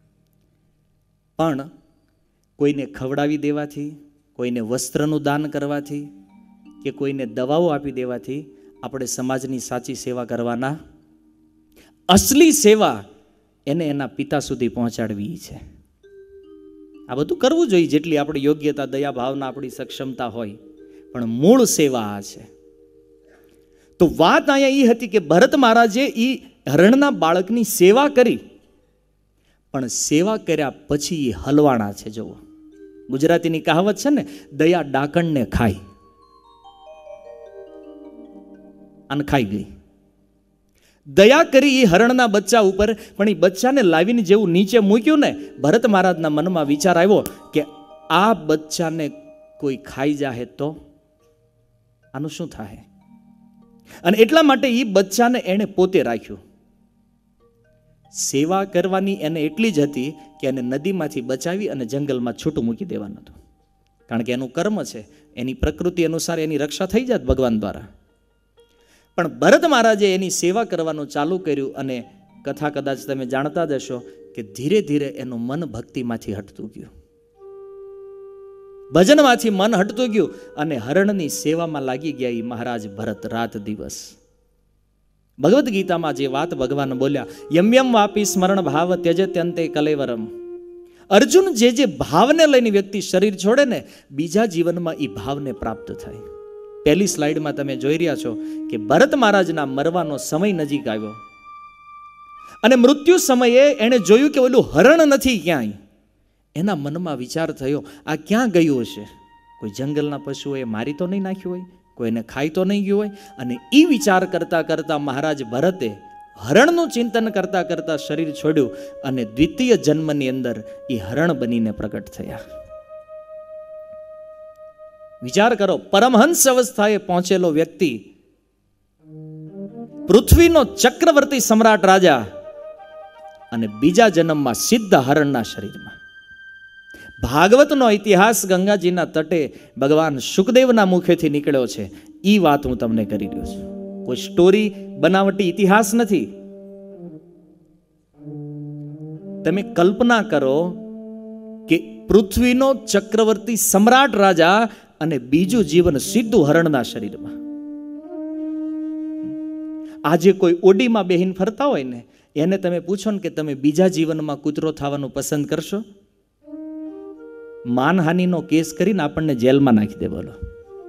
પણ કોઈને ખવડાવી દેવાથી, કોઈને વસ્ત્રનું દાન કરવાથી કે કોઈને દવાઓ આપી દેવાથી આપણે સમાજની સાચી સેવા કરવાના. અસલી સેવા એને એના પિતા સુધી પહોંચાડવી છે. આ બધું કરવું જોઈએ જેટલી આપણી યોગ્યતા, દયા ભાવના, આપણી સક્ષમતા હોય, પણ મૂળ સેવા આ છે. તો વાત અહીંયા એ હતી કે ભરત મહારાજે એ હરણના બાળકની સેવા કરી, પણ સેવા કર્યા પછી એ હલવાણા છે. જુઓ, ગુજરાતીની કહાવત છે ને, દયા ડાકણને ખાય. અને ખાઈ ગઈ. દયા કરી એ હરણના બચ્ચા ઉપર, પણ એ બચ્ચાને લાવીને જેવું નીચે મૂક્યું ને, ભરત મહારાજના મનમાં વિચાર આવ્યો કે આ બચ્ચાને કોઈ ખાઈ જાહે તો આનું શું થાય? અને એટલા માટે એ બચ્ચાને એણે પોતે રાખ્યું. સેવા કરવાની એને એટલી જ હતી કે એને નદીમાંથી બચાવી અને જંગલમાં છૂટું મૂકી દેવાનું હતું. કારણ કે એનું કર્મ છે, એની પ્રકૃતિ અનુસાર એની રક્ષા થઈ જાત ભગવાન દ્વારા. પણ ભરત મહારાજે એની સેવા કરવાનું ચાલુ કર્યું અને કથા કદાચ તમે જાણતા જ હશો કે ધીરે ધીરે એનું મન ભક્તિમાંથી હટતું ગયું, ભજનમાંથી મન હટતું ગયું અને હરણની સેવામાં લાગી ગયા એ મહારાજ ભરત રાત દિવસ. ભગવદ્ ગીતામાં જે વાત ભગવાન બોલ્યા, યમ યમ વાપી સ્મરણ ભાવ ત્યજત્યંતે કલેવરમ. અર્જુન, જે ભાવને લઈને વ્યક્તિ શરીર છોડે ને, બીજા જીવનમાં એ ભાવને પ્રાપ્ત થાય. પહેલી સ્લાઇડમાં તમે જોઈ રહ્યા છો કે ભરત મહારાજના મરવાનો સમય નજીક આવ્યો અને મૃત્યુ સમયે એણે જોયું કે ઓલું હરણ નથી ક્યાંય. એના મનમાં વિચાર થયો, આ ક્યાં ગયું હશે? કોઈ જંગલના પશુઓએ મારી તો નહીં નાખ્યું હોય, કોઈને ખાઈ તો નહીં ગયું હોય. અને એ વિચાર કરતા કરતા મહારાજ ભરતે હરણનું ચિંતન કરતા કરતા શરીર છોડ્યું અને દ્વિતીય જન્મની અંદર એ હરણ બનીને પ્રગટ થયા. વિચાર કરો, પરમહંસ અવસ્થાએ પહોંચેલો વ્યક્તિ, પૃથ્વીનો ચક્રવર્તી સમ્રાટ રાજા, અને બીજા જન્મમાં સિદ્ધ હરણના શરીરમાં. ભાગવતનો ઇતિહાસ ગંગાજીના તટે ભગવાન શુકદેવના મુખેથી નીકળ્યો છે. એ વાત હું તમને કરી રહ્યો છું. કોઈ સ્ટોરી, બનાવટી ઇતિહાસ નથી. તમે કલ્પના કરો કે પૃથ્વીનો ચક્રવર્તી સમ્રાટ રાજા અને બીજું જીવન સીધું હરણના શરીરમાં. આજે કોઈ ઓડીમાં બેહીને ફરતા હોય ને, એને તમે પૂછો ને કે તમે બીજા જીવનમાં કૂતરો થવાનું પસંદ કરશો? માનહાનિનો કેસ કરીને આપણને જેલમાં નાખી દે. બોલો,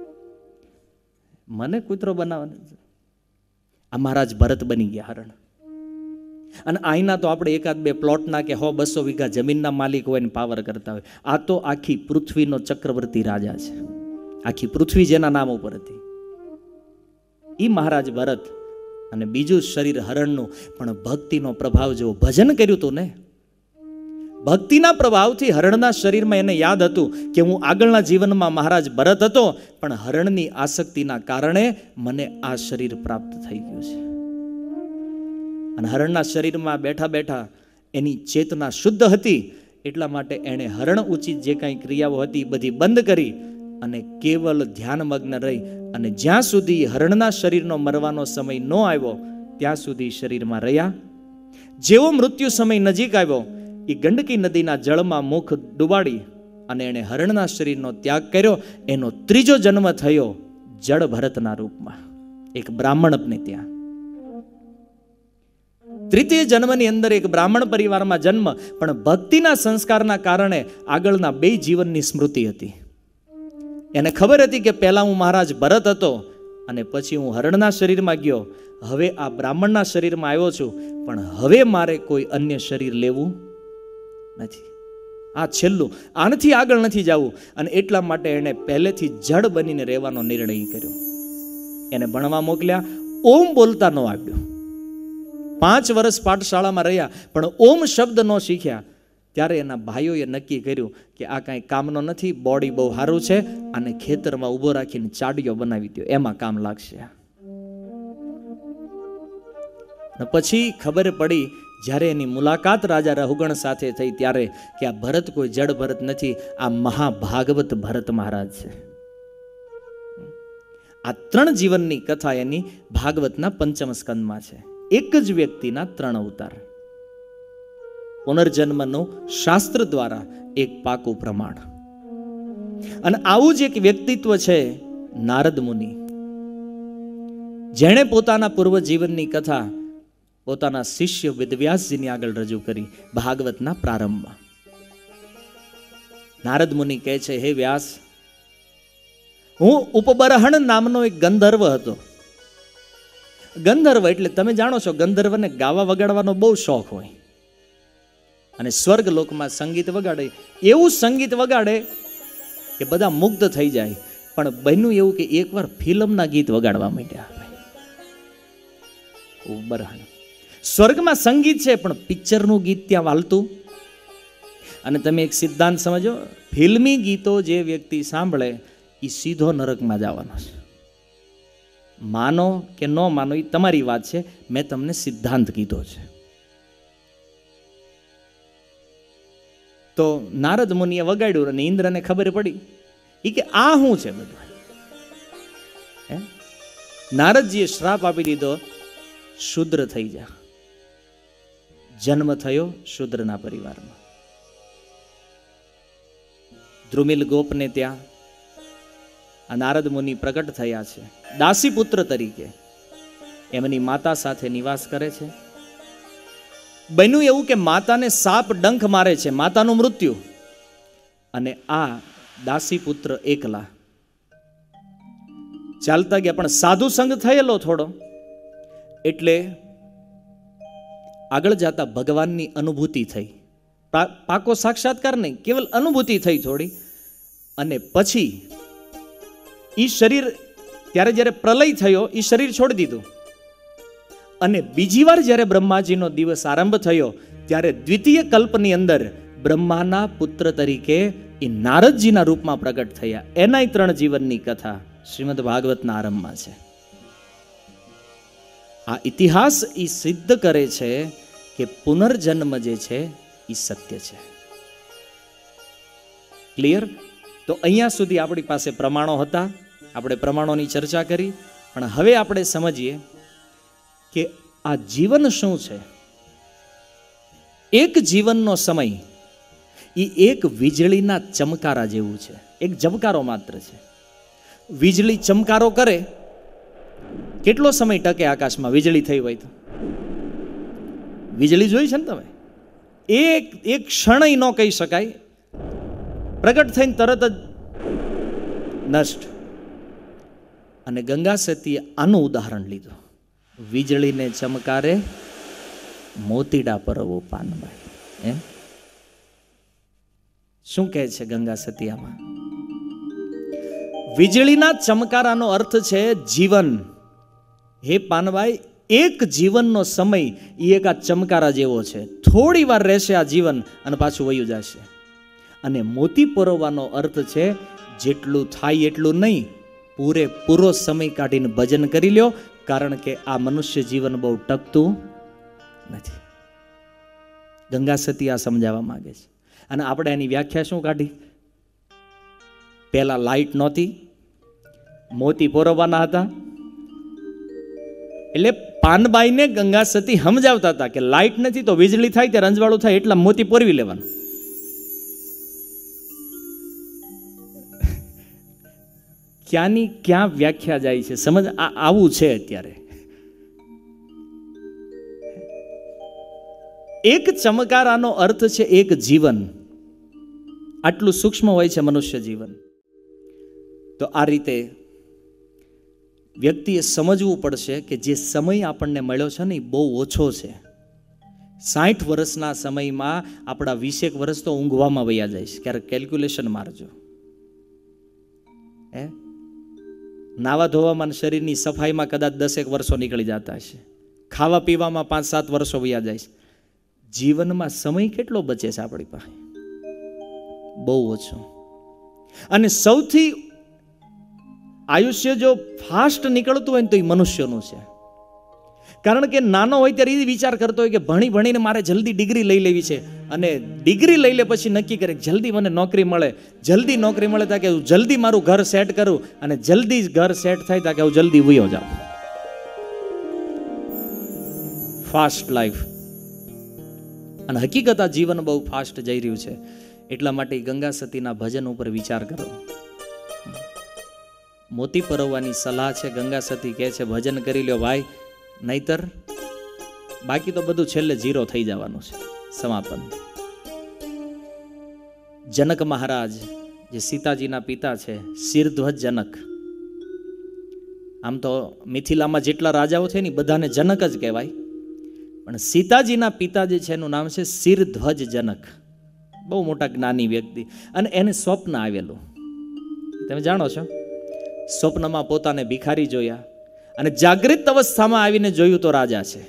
મને કૂતરો બનાવવાનો. આ મહારાજ ભરત બની ગયા હરણ. અને અહીંના તો આપણે એકાદ બે પ્લોટના કે 100-200 વીઘા જમીનના માલિક હોય ને પાવર કરતા હોય. આ તો આખી પૃથ્વીનો ચક્રવર્તી રાજા છે. આખી પૃથ્વી જેના નામ ઉપર હતી એ મહારાજ ભરત. અને બીજું શરીર હરણનું, પણ ભક્તિનો પ્રભાવ જેવો ભજન કર્યું હતું ને, ભક્તિના પ્રભાવથી હરણના શરીરમાં એને યાદ હતું કે હું આગળના જીવનમાં મહારાજ ભરત હતો, પણ હરણની આસક્તિના કારણે મને આ શરીર પ્રાપ્ત થઈ ગયું છે. અને હરણના શરીરમાં બેઠા બેઠા એની ચેતના શુદ્ધ હતી, એટલા માટે એણે હરણ ઉચિત જે કાંઈ ક્રિયાઓ હતી બધી બંધ કરી અને કેવલ ધ્યાનમગ્ન રહી. અને જ્યાં સુધી હરણના શરીરનો મરવાનો સમય ન આવ્યો ત્યાં સુધી શરીરમાં રહ્યા. જેવો મૃત્યુ સમય નજીક આવ્યો, એ ગંડકી નદીના જળમાં મુખ ડુબાડી અને એણે હરણના શરીરનો ત્યાગ કર્યો. એનો ત્રીજો જન્મ થયો જળ ભરતના રૂપમાં, એક બ્રાહ્મણને ત્યાં. તૃતીય જન્મની અંદર એક બ્રાહ્મણ પરિવારમાં જન્મ, પણ ભક્તિના સંસ્કારના કારણે આગળના 2 જીવનની સ્મૃતિ હતી. એને ખબર હતી કે પહેલા હું મહારાજ ભરત હતો અને પછી હું હરણના શરીરમાં ગયો, હવે આ બ્રાહ્મણના શરીરમાં આવ્યો છું, પણ હવે મારે કોઈ અન્ય શરીર લેવું નથી. આ છેલ્લું, આનાથી આગળ નથી જવું. અને એટલા માટે એણે પહેલેથી જડ બનીને રહેવાનો નિર્ણય કર્યો. એને ભણવા મોકલ્યા, ઓમ બોલતા ન આવ્યું. 5 વર્ષ પાઠશાળામાં રહ્યા, પણ ઓમ શબ્દ ન શીખ્યા. ત્યારે એના ભાઈઓએ નક્કી કર્યું કે આ કાંઈ કામનો નથી, બોડી બહુ સારું છે, અને ખેતરમાં ઊભો રાખીને ચાડીઓ બનાવી દો, એમાં કામ લાગશે. પછી ખબર પડી જ્યારે એની મુલાકાત રાજા રહુગણ સાથે થઈ ત્યારે કે આ ભરત કોઈ જડ ભરત નથી, આ મહાભાગવત ભરત મહારાજ છે. આ 3 જીવનની કથા એની ભાગવતના 5મ સ્કંદમાં છે. એક જ વ્યક્તિના 3 અવતાર. પુનર્જન્મનું શાસ્ત્ર દ્વારા એક પાકું પ્રમાણ. અને આવું જ એક વ્યક્તિત્વ છે નારદ મુનિ, જેણે પોતાના પૂર્વજીવનની કથા પોતાના શિષ્ય વેદવ્યાસજીની આગળ રજૂ કરી ભાગવતના પ્રારંભમાં. નારદ મુનિ કહે છે, હે વ્યાસ, હું ઉપબરહણ નામનો એક ગંધર્વ હતો. ગંધર્વ એટલે તમે જાણો છો, ગંધર્વને ગાવા વગાડવાનો બહુ શોખ હોય અને સ્વર્ગ લોકમાં સંગીત વગાડે, એવું સંગીત વગાડે કે બધા મુગ્ધ થઈ જાય. પણ બન્યું એવું કે એકવાર ફિલ્મના ગીત વગાડવા માંડ્યા. ઉપબરહણ સ્વર્ગમાં સંગીત છે, પણ પિક્ચરનું ગીત ત્યાં વાલતું. અને તમે એક સિદ્ધાંત સમજો, ફિલ્મી ગીતો જે વ્યક્તિ સાંભળે એ સીધો નરકમાં જવાનો છે. માનો કે ન માનો એ તમારી વાત છે, મેં તમને સિદ્ધાંત કીધો છે. તો નારદ મુનિએ વગાડ્યું અને ઇન્દ્રને ખબર પડી એ કે આ શું છે બધું. નારદજીએ શ્રાપ આપી દીધો, શુદ્ર થઈ જા. જન્મ થયો શુદ્રના પરિવારમાં. દ્રુમિલ ગોપને ત્યાં આ નારદ મુનિ પ્રગટ થયા છે દાસી પુત્ર તરીકે. એમની માતા સાથે નિવાસ કરે છે. બન્યું એવું કે માતાને સાપ ડંખ મારે છે, માતાનું મૃત્યુ, અને આ દાસી પુત્ર એકલા ચાલતા ગયા. પણ સાધુ સંગ થયેલો થોડો, એટલે આગળ જતા ભગવાનની અનુભૂતિ થઈ. પાકો સાક્ષાત્કાર નહીં, કેવલ અનુભૂતિ થઈ થોડી. અને પછી ઈ શરીર, ત્યારે જ્યારે પ્રલય થયો એ શરીર છોડી દીધું. અને બીજી વાર જ્યારે બ્રહ્માજીનો દિવસ આરંભ થયો ત્યારે દ્વિતીય કલ્પની અંદર બ્રહ્માના પુત્ર તરીકે એ નારદજીના રૂપમાં પ્રગટ થયા. એના 3 જીવનની કથા શ્રીમદ ભાગવતના આરંભમાં છે. આ ઇતિહાસ એ સિદ્ધ કરે છે કે પુનર્જન્મ જે છે એ સત્ય છે. ક્લિયર? તો અહીંયા સુધી આપણી પાસે પ્રમાણો હતા, આપણે પ્રમાણોની ચર્ચા કરી. પણ હવે આપણે સમજીએ કે આ જીવન શું છે. એક જીવનનો સમય એ એક વીજળીના ચમકારા જેવું છે, એક ઝબકારો માત્ર છે. વીજળી ચમકારો કરે, કેટલો સમય ટકે આકાશમાં વીજળી થઈ હોય તો? વીજળી જોઈ છે ને તમે? એક ક્ષણ ન કહી શકાય, પ્રગટ થઈને તરત જ નષ્ટ. અને ગંગા સતીએ આનું ઉદાહરણ લીધું. વીજળીને ચમકારે મોતીડા પરવો પાનભાઈ. એમ શું કહે છે ગંગા સતી આમાં? વીજળીના ચમકારાનો અર્થ છે જીવન. હે પાનભાઈ, એક જીવનનો સમય એ એક આ ચમકારા જેવો છે. થોડી વાર રહેશે આ જીવન અને પાછું વયું જશે. અને મોતી પરોવાનો અર્થ છે જેટલું થાય એટલું નહીં, પૂરેપૂરો સમય કાઢીને ભજન કરી લ્યો, કારણ કે આ મનુષ્ય જીવન બહુ ટકતું નથી. ગંગા સતી આ સમજાવવા માંગે છે. અને આપણે એની વ્યાખ્યા શું કાઢી? પહેલા લાઈટ નહોતી, મોતી પોરવવાના હતા. એટલે પાનબાઈને ગંગા સતી સમજાવતા હતા કે લાઈટ નથી તો વીજળી થાય ત્યારે અંજવાળું થાય એટલા મોતી પોરવી લેવાનું. ક્યાંની ક્યાં વ્યાખ્યા જાય છે સમજ? આવું છે અત્યારે. એક ચમકારાનો અર્થ છે એક જીવન. આટલું સૂક્ષ્મ હોય છે મનુષ્ય જીવન. તો આ રીતે વ્યક્તિએ સમજવું પડશે કે જે સમય આપણને મળ્યો છે ને એ બહુ ઓછો છે. 60 વર્ષના સમયમાં આપણા 20 વર્ષ તો ઊંઘવામાં વયા જાય છે. ક્યારેક કેલ્ક્યુલેશન મારજો. નાવા ધોવામાં, શરીરની સફાઈમાં કદાચ 10 વર્ષો નીકળી જતા હશે. ખાવા પીવામાં 5-7 વર્ષો વયા જાય છે. જીવનમાં સમય કેટલો બચે છે આપણી પાસે? બહુ ઓછો. અને સૌથી આયુષ્ય જો ફાસ્ટ નીકળતું હોય ને તો એ મનુષ્યનું છે. કારણ કે નાનો હોય ત્યારે એ વિચાર કરતો હોય કે ભણીને મારે જલ્દી ડિગ્રી લઈ લેવી છે. અને ડિગ્રી લઈ લે પછી નક્કી કરે જલ્દી મને નોકરી મળે, જલ્દી નોકરી મળે ત્યાં કે હું જલ્દી મારું ઘર સેટ કરું, અને જલ્દી ઘર સેટ થાય ત્યાં કે હું જલ્દી વયો જાઉં. Fast life. અને હકીકત આ જીવન બહુ ફાસ્ટ જઈ રહ્યું છે. એટલા માટે ગંગા સતીના ભજન ઉપર વિચાર કરો. મોતી પરવવાની સલાહ છે. ગંગા સતી કહે છે ભજન કરી લ્યો ભાઈ, નહીતર બાકી તો બધું છેલ્લે 0 થઈ જવાનું છે, સમાપન. જનક મહારાજ જે સીતાજીના પિતા છે, શિરધ્વજ જનક. આમ તો મિથિલામાં જેટલા રાજાઓ છે ને બધાને જનક જ કહેવાય, પણ સીતાજીના પિતા જે છે એનું નામ છે શિરધ્વજ જનક. બહુ મોટા જ્ઞાની વ્યક્તિ. અને એને સ્વપ્ન આવેલું, તમે જાણો છો. સ્વપ્નમાં પોતાને ભિખારી જોયા, અને જાગૃત અવસ્થામાં આવીને જોયું તો રાજા છે.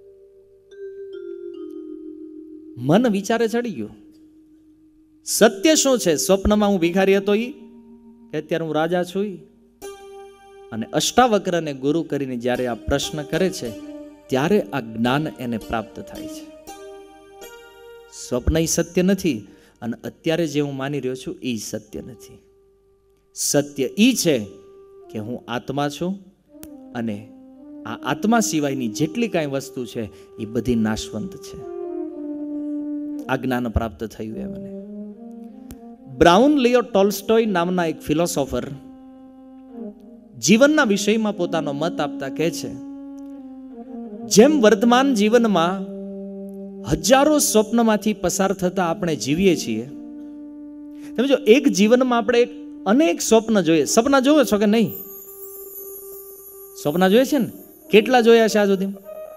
મન વિચારે ચડી ગયું, સત્ય શું છે? સ્વપ્નમાં હું ભિખારી હતો ઈ કે અત્યારે હું રાજા છું ઈ? અને અષ્ટાવક્રને ગુરુ કરીને જ્યારે આ પ્રશ્ન કરે છે ત્યારે આ જ્ઞાન એને પ્રાપ્ત થાય છે. સ્વપ્ન ઈ સત્ય નથી, અને અત્યારે જે હું માની રહ્યો છું એ સત્ય નથી. સત્ય ઈ છે કે હું આત્મા છું, અને આ આત્મા સિવાયની જેટલી કાંઈ વસ્તુ છે એ બધી નાશવંત છે. આ જ્ઞાન પ્રાપ્ત થયું એ મને. બ્રાઉન લિયો ટોલ્સ્ટોય નામના એક ફિલોસોફર જીવનના વિષયમાં પોતાનો મત આપતા કહે છે, જેમ વર્તમાન જીવનમાં હજારો સ્વપ્નમાંથી પસાર થતા આપણે જીવીએ છીએ, તમે જો એક જીવનમાં આપણે અનેક સ્વપ્ન જોઈએ. સપના જોવો છો કે નહીં? સ્વપ્ન જોઈએ છે ને? કેટલા જોયા છે આ સુધી?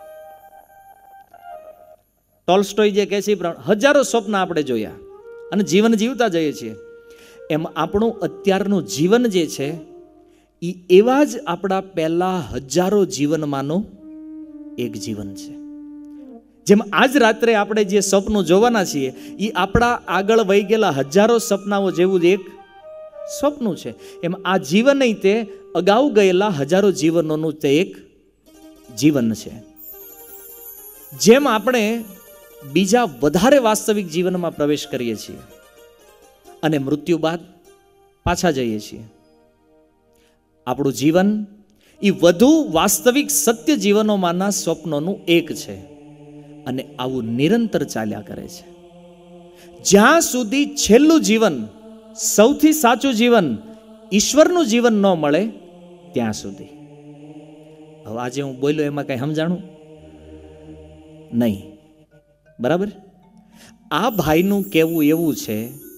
ટોલ્સ્ટોય જે કહે છે હજારો સ્વપ્ન આપણે જોયા અને જીવન જીવતા જઈએ છીએ. એમ આપણું અત્યારનું જીવન જે છે એ એવા જ આપણા પહેલા હજારો જીવનમાંનું એક જીવન છે. જેમ આજ રાત્રે આપણે જે સપનું જોવાના છીએ એ આપણા આગળ વહી ગયેલા હજારો સપનાઓ જેવું જ એક સ્વપ્ન છે. એમ આ જીવન તે અગાઉ ગયેલા હજારો જીવનોનું તે એક જીવન છે. જેમ આપણે બીજા વધારે વાસ્તવિક જીવનમાં પ્રવેશ કરીએ છીએ અને મૃત્યુ બાદ પાછા જઈએ છીએ, આપણું જીવન એ વધુ વાસ્તવિક સત્ય જીવનોમાંના સ્વપ્નોનું એક છે. અને આવું નિરંતર ચાલ્યા કરે છે. જ્યાં સુધી છેલ્લું જીવન, સૌથી સાચું જીવન ઈશ્વરનું જીવન ન મળે ત્યાં સુધી. હવે આજે હું બોલ્યો એમાં કઈ સમજાણું નહીં, બરાબર? આ ભાઈનું કહેવું એવું છે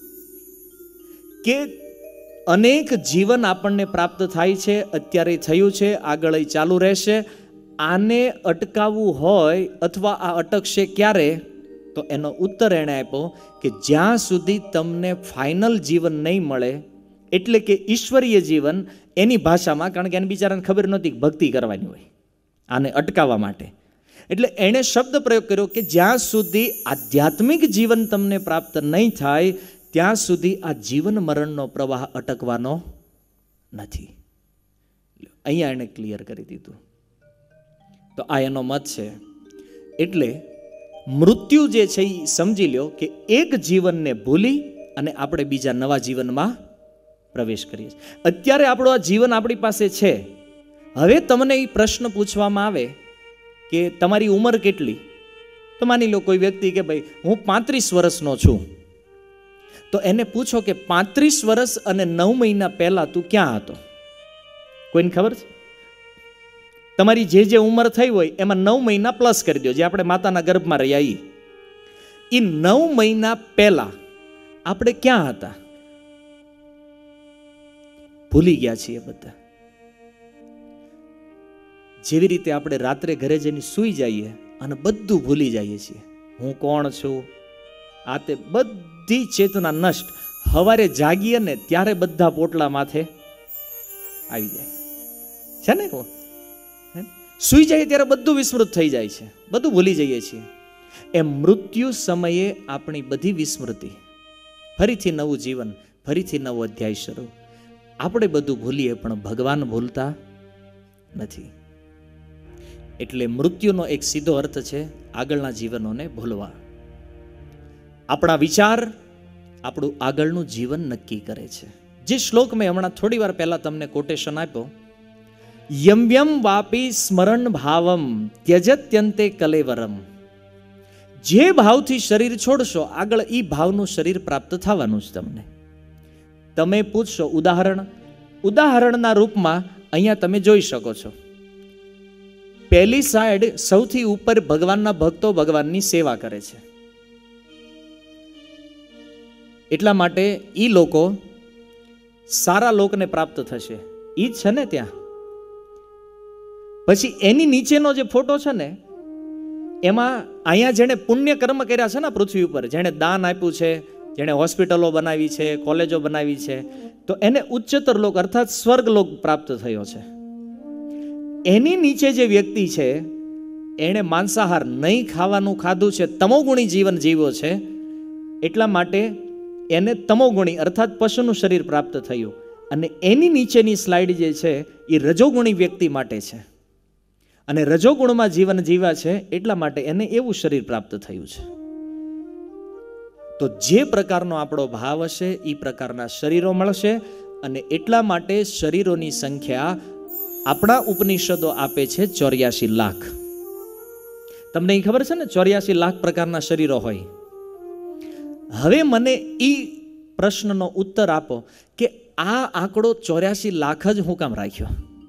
કે અનેક જીવન આપણને પ્રાપ્ત થાય છે, અત્યારે થયું છે, આગળ ચાલુ રહેશે. આને અટકાવવું હોય અથવા આ અટકશે ક્યારે, તો એનો ઉત્તર એણે આપ્યો કે જ્યાં સુધી તમને ફાઇનલ જીવન નહીં મળે, એટલે કે ઈશ્વરીય જીવન. એની ભાષામાં, કારણ કે એને બિચારાને ખબર નહોતી ભક્તિ કરવાની હોય આને અટકાવવા માટે, એટલે એણે શબ્દ પ્રયોગ કર્યો કે જ્યાં સુધી આધ્યાત્મિક જીવન તમને પ્રાપ્ત નહીં થાય ત્યાં સુધી આ જીવન મરણનો પ્રવાહ અટકવાનો નથી. અહીંયા એણે ક્લિયર કરી દીધું. તો આ એનો મત છે. એટલે મૃત્યુ જે છે એ સમજી લ્યો કે એક જીવનને ભૂલી અને આપણે બીજા નવા જીવનમાં પ્રવેશ કરીએ છીએ. અત્યારે આપણું આ જીવન આપણી પાસે છે. હવે તમને એ પ્રશ્ન પૂછવામાં આવે કે તમારી ઉંમર કેટલી, તો માની લો કોઈ વ્યક્તિ કે ભાઈ હું 35 વર્ષનો છું, તો એને પૂછો કે 35 વર્ષ અને 9 મહિના પહેલા તું ક્યાં હતો? કોઈને ખબર છે? તમારી જે ઉંમર થઈ હોય એમાં 9 મહિના પ્લસ કરી દો, જે આપણે માતાના ગર્ભમાં રહ્યા એ 9 મહિના પહેલા આપણે ક્યાં હતા? ભૂલી ગયા છીએ બધા. જેવી રીતે આપણે રાત્રે ઘરે જઈને સૂઈ જઈએ અને બધું ભૂલી જઈએ છીએ, હું કોણ છું, આ તે બધી ચેતના નષ્ટ. સવારે જાગીએ ને ત્યારે બધા પોટલા માથે આવી જાય છે ને. સૂઈ જાય ત્યારે બધું વિસ્મૃત થઈ જાય છે, બધું ભૂલી જઈએ છીએ. એમ મૃત્યુ સમયે આપણી બધી વિસ્મૃતિ, ફરીથી નવું જીવન, ફરીથી નવો અધ્યાય શરૂ. આપણે બધું ભૂલીએ પણ ભગવાન ભૂલતા નથી. એટલે મૃત્યુનો એક સીધો અર્થ છે આગળના જીવનોને ભૂલવા. આપણા વિચાર આપણું આગળનું જીવન નક્કી કરે છે. જે શ્લોક મેં હમણાં થોડી વાર પહેલા તમને કોટેશન આપ્યો, યમ યમ વાપી સ્મરણ ભાવમ ત્યજત્યંતે કલેવરમ. જે ભાવથી શરીર છોડશો આગળ એ ભાવનું શરીર પ્રાપ્ત થવાનું છે તમને. તમે પૂછશો ઉદાહરણના રૂપમાં અહીંયા તમે જોઈ શકો છો. પહેલી સાઈડ સૌથી ઉપર ભગવાનના ભક્તો ભગવાનની સેવા કરે છે, એટલા માટે ઈ લોકો સારા લોકને પ્રાપ્ત થશે, ઈ જ છે ને ત્યાં. પછી એની નીચેનો જે ફોટો છે ને એમાં અહીંયા જેણે પુણ્ય કર્મ કર્યા છે ને પૃથ્વી ઉપર, જેણે દાન આપ્યું છે, જેણે હોસ્પિટલો બનાવી છે, કોલેજો બનાવી છે, તો એને ઉચ્ચતર લોક અર્થાત સ્વર્ગ લોક પ્રાપ્ત થયો છે. એની નીચે જે વ્યક્તિ છે એણે માંસાહાર નહીં ખાવાનું ખાધું છે, તમોગુણી જીવન જીવ્યો છે, એટલા માટે એને તમોગુણી અર્થાત પશુનું શરીર પ્રાપ્ત થયું. અને એની નીચેની સ્લાઇડ જે છે એ રજોગુણી વ્યક્તિ માટે છે, અને રજોગુણમાં જીવન જીવ્યા છે એટલા માટે એને એવું શરીર પ્રાપ્ત થયું છે. તો જે પ્રકારનો આપણો ભાવ હશે એ પ્રકારના શરીરો મળશે. અને એટલા માટે શરીરોની સંખ્યા આપણા ઉપનિષદો આપે છે 84 લાખ. તમને એ ખબર છે ને 84 લાખ પ્રકારના શરીરો હોય. હવે મને એ પ્રશ્નનો ઉત્તર આપો કે આ આંકડો 84 લાખ જ હું કામ રાખ્યો?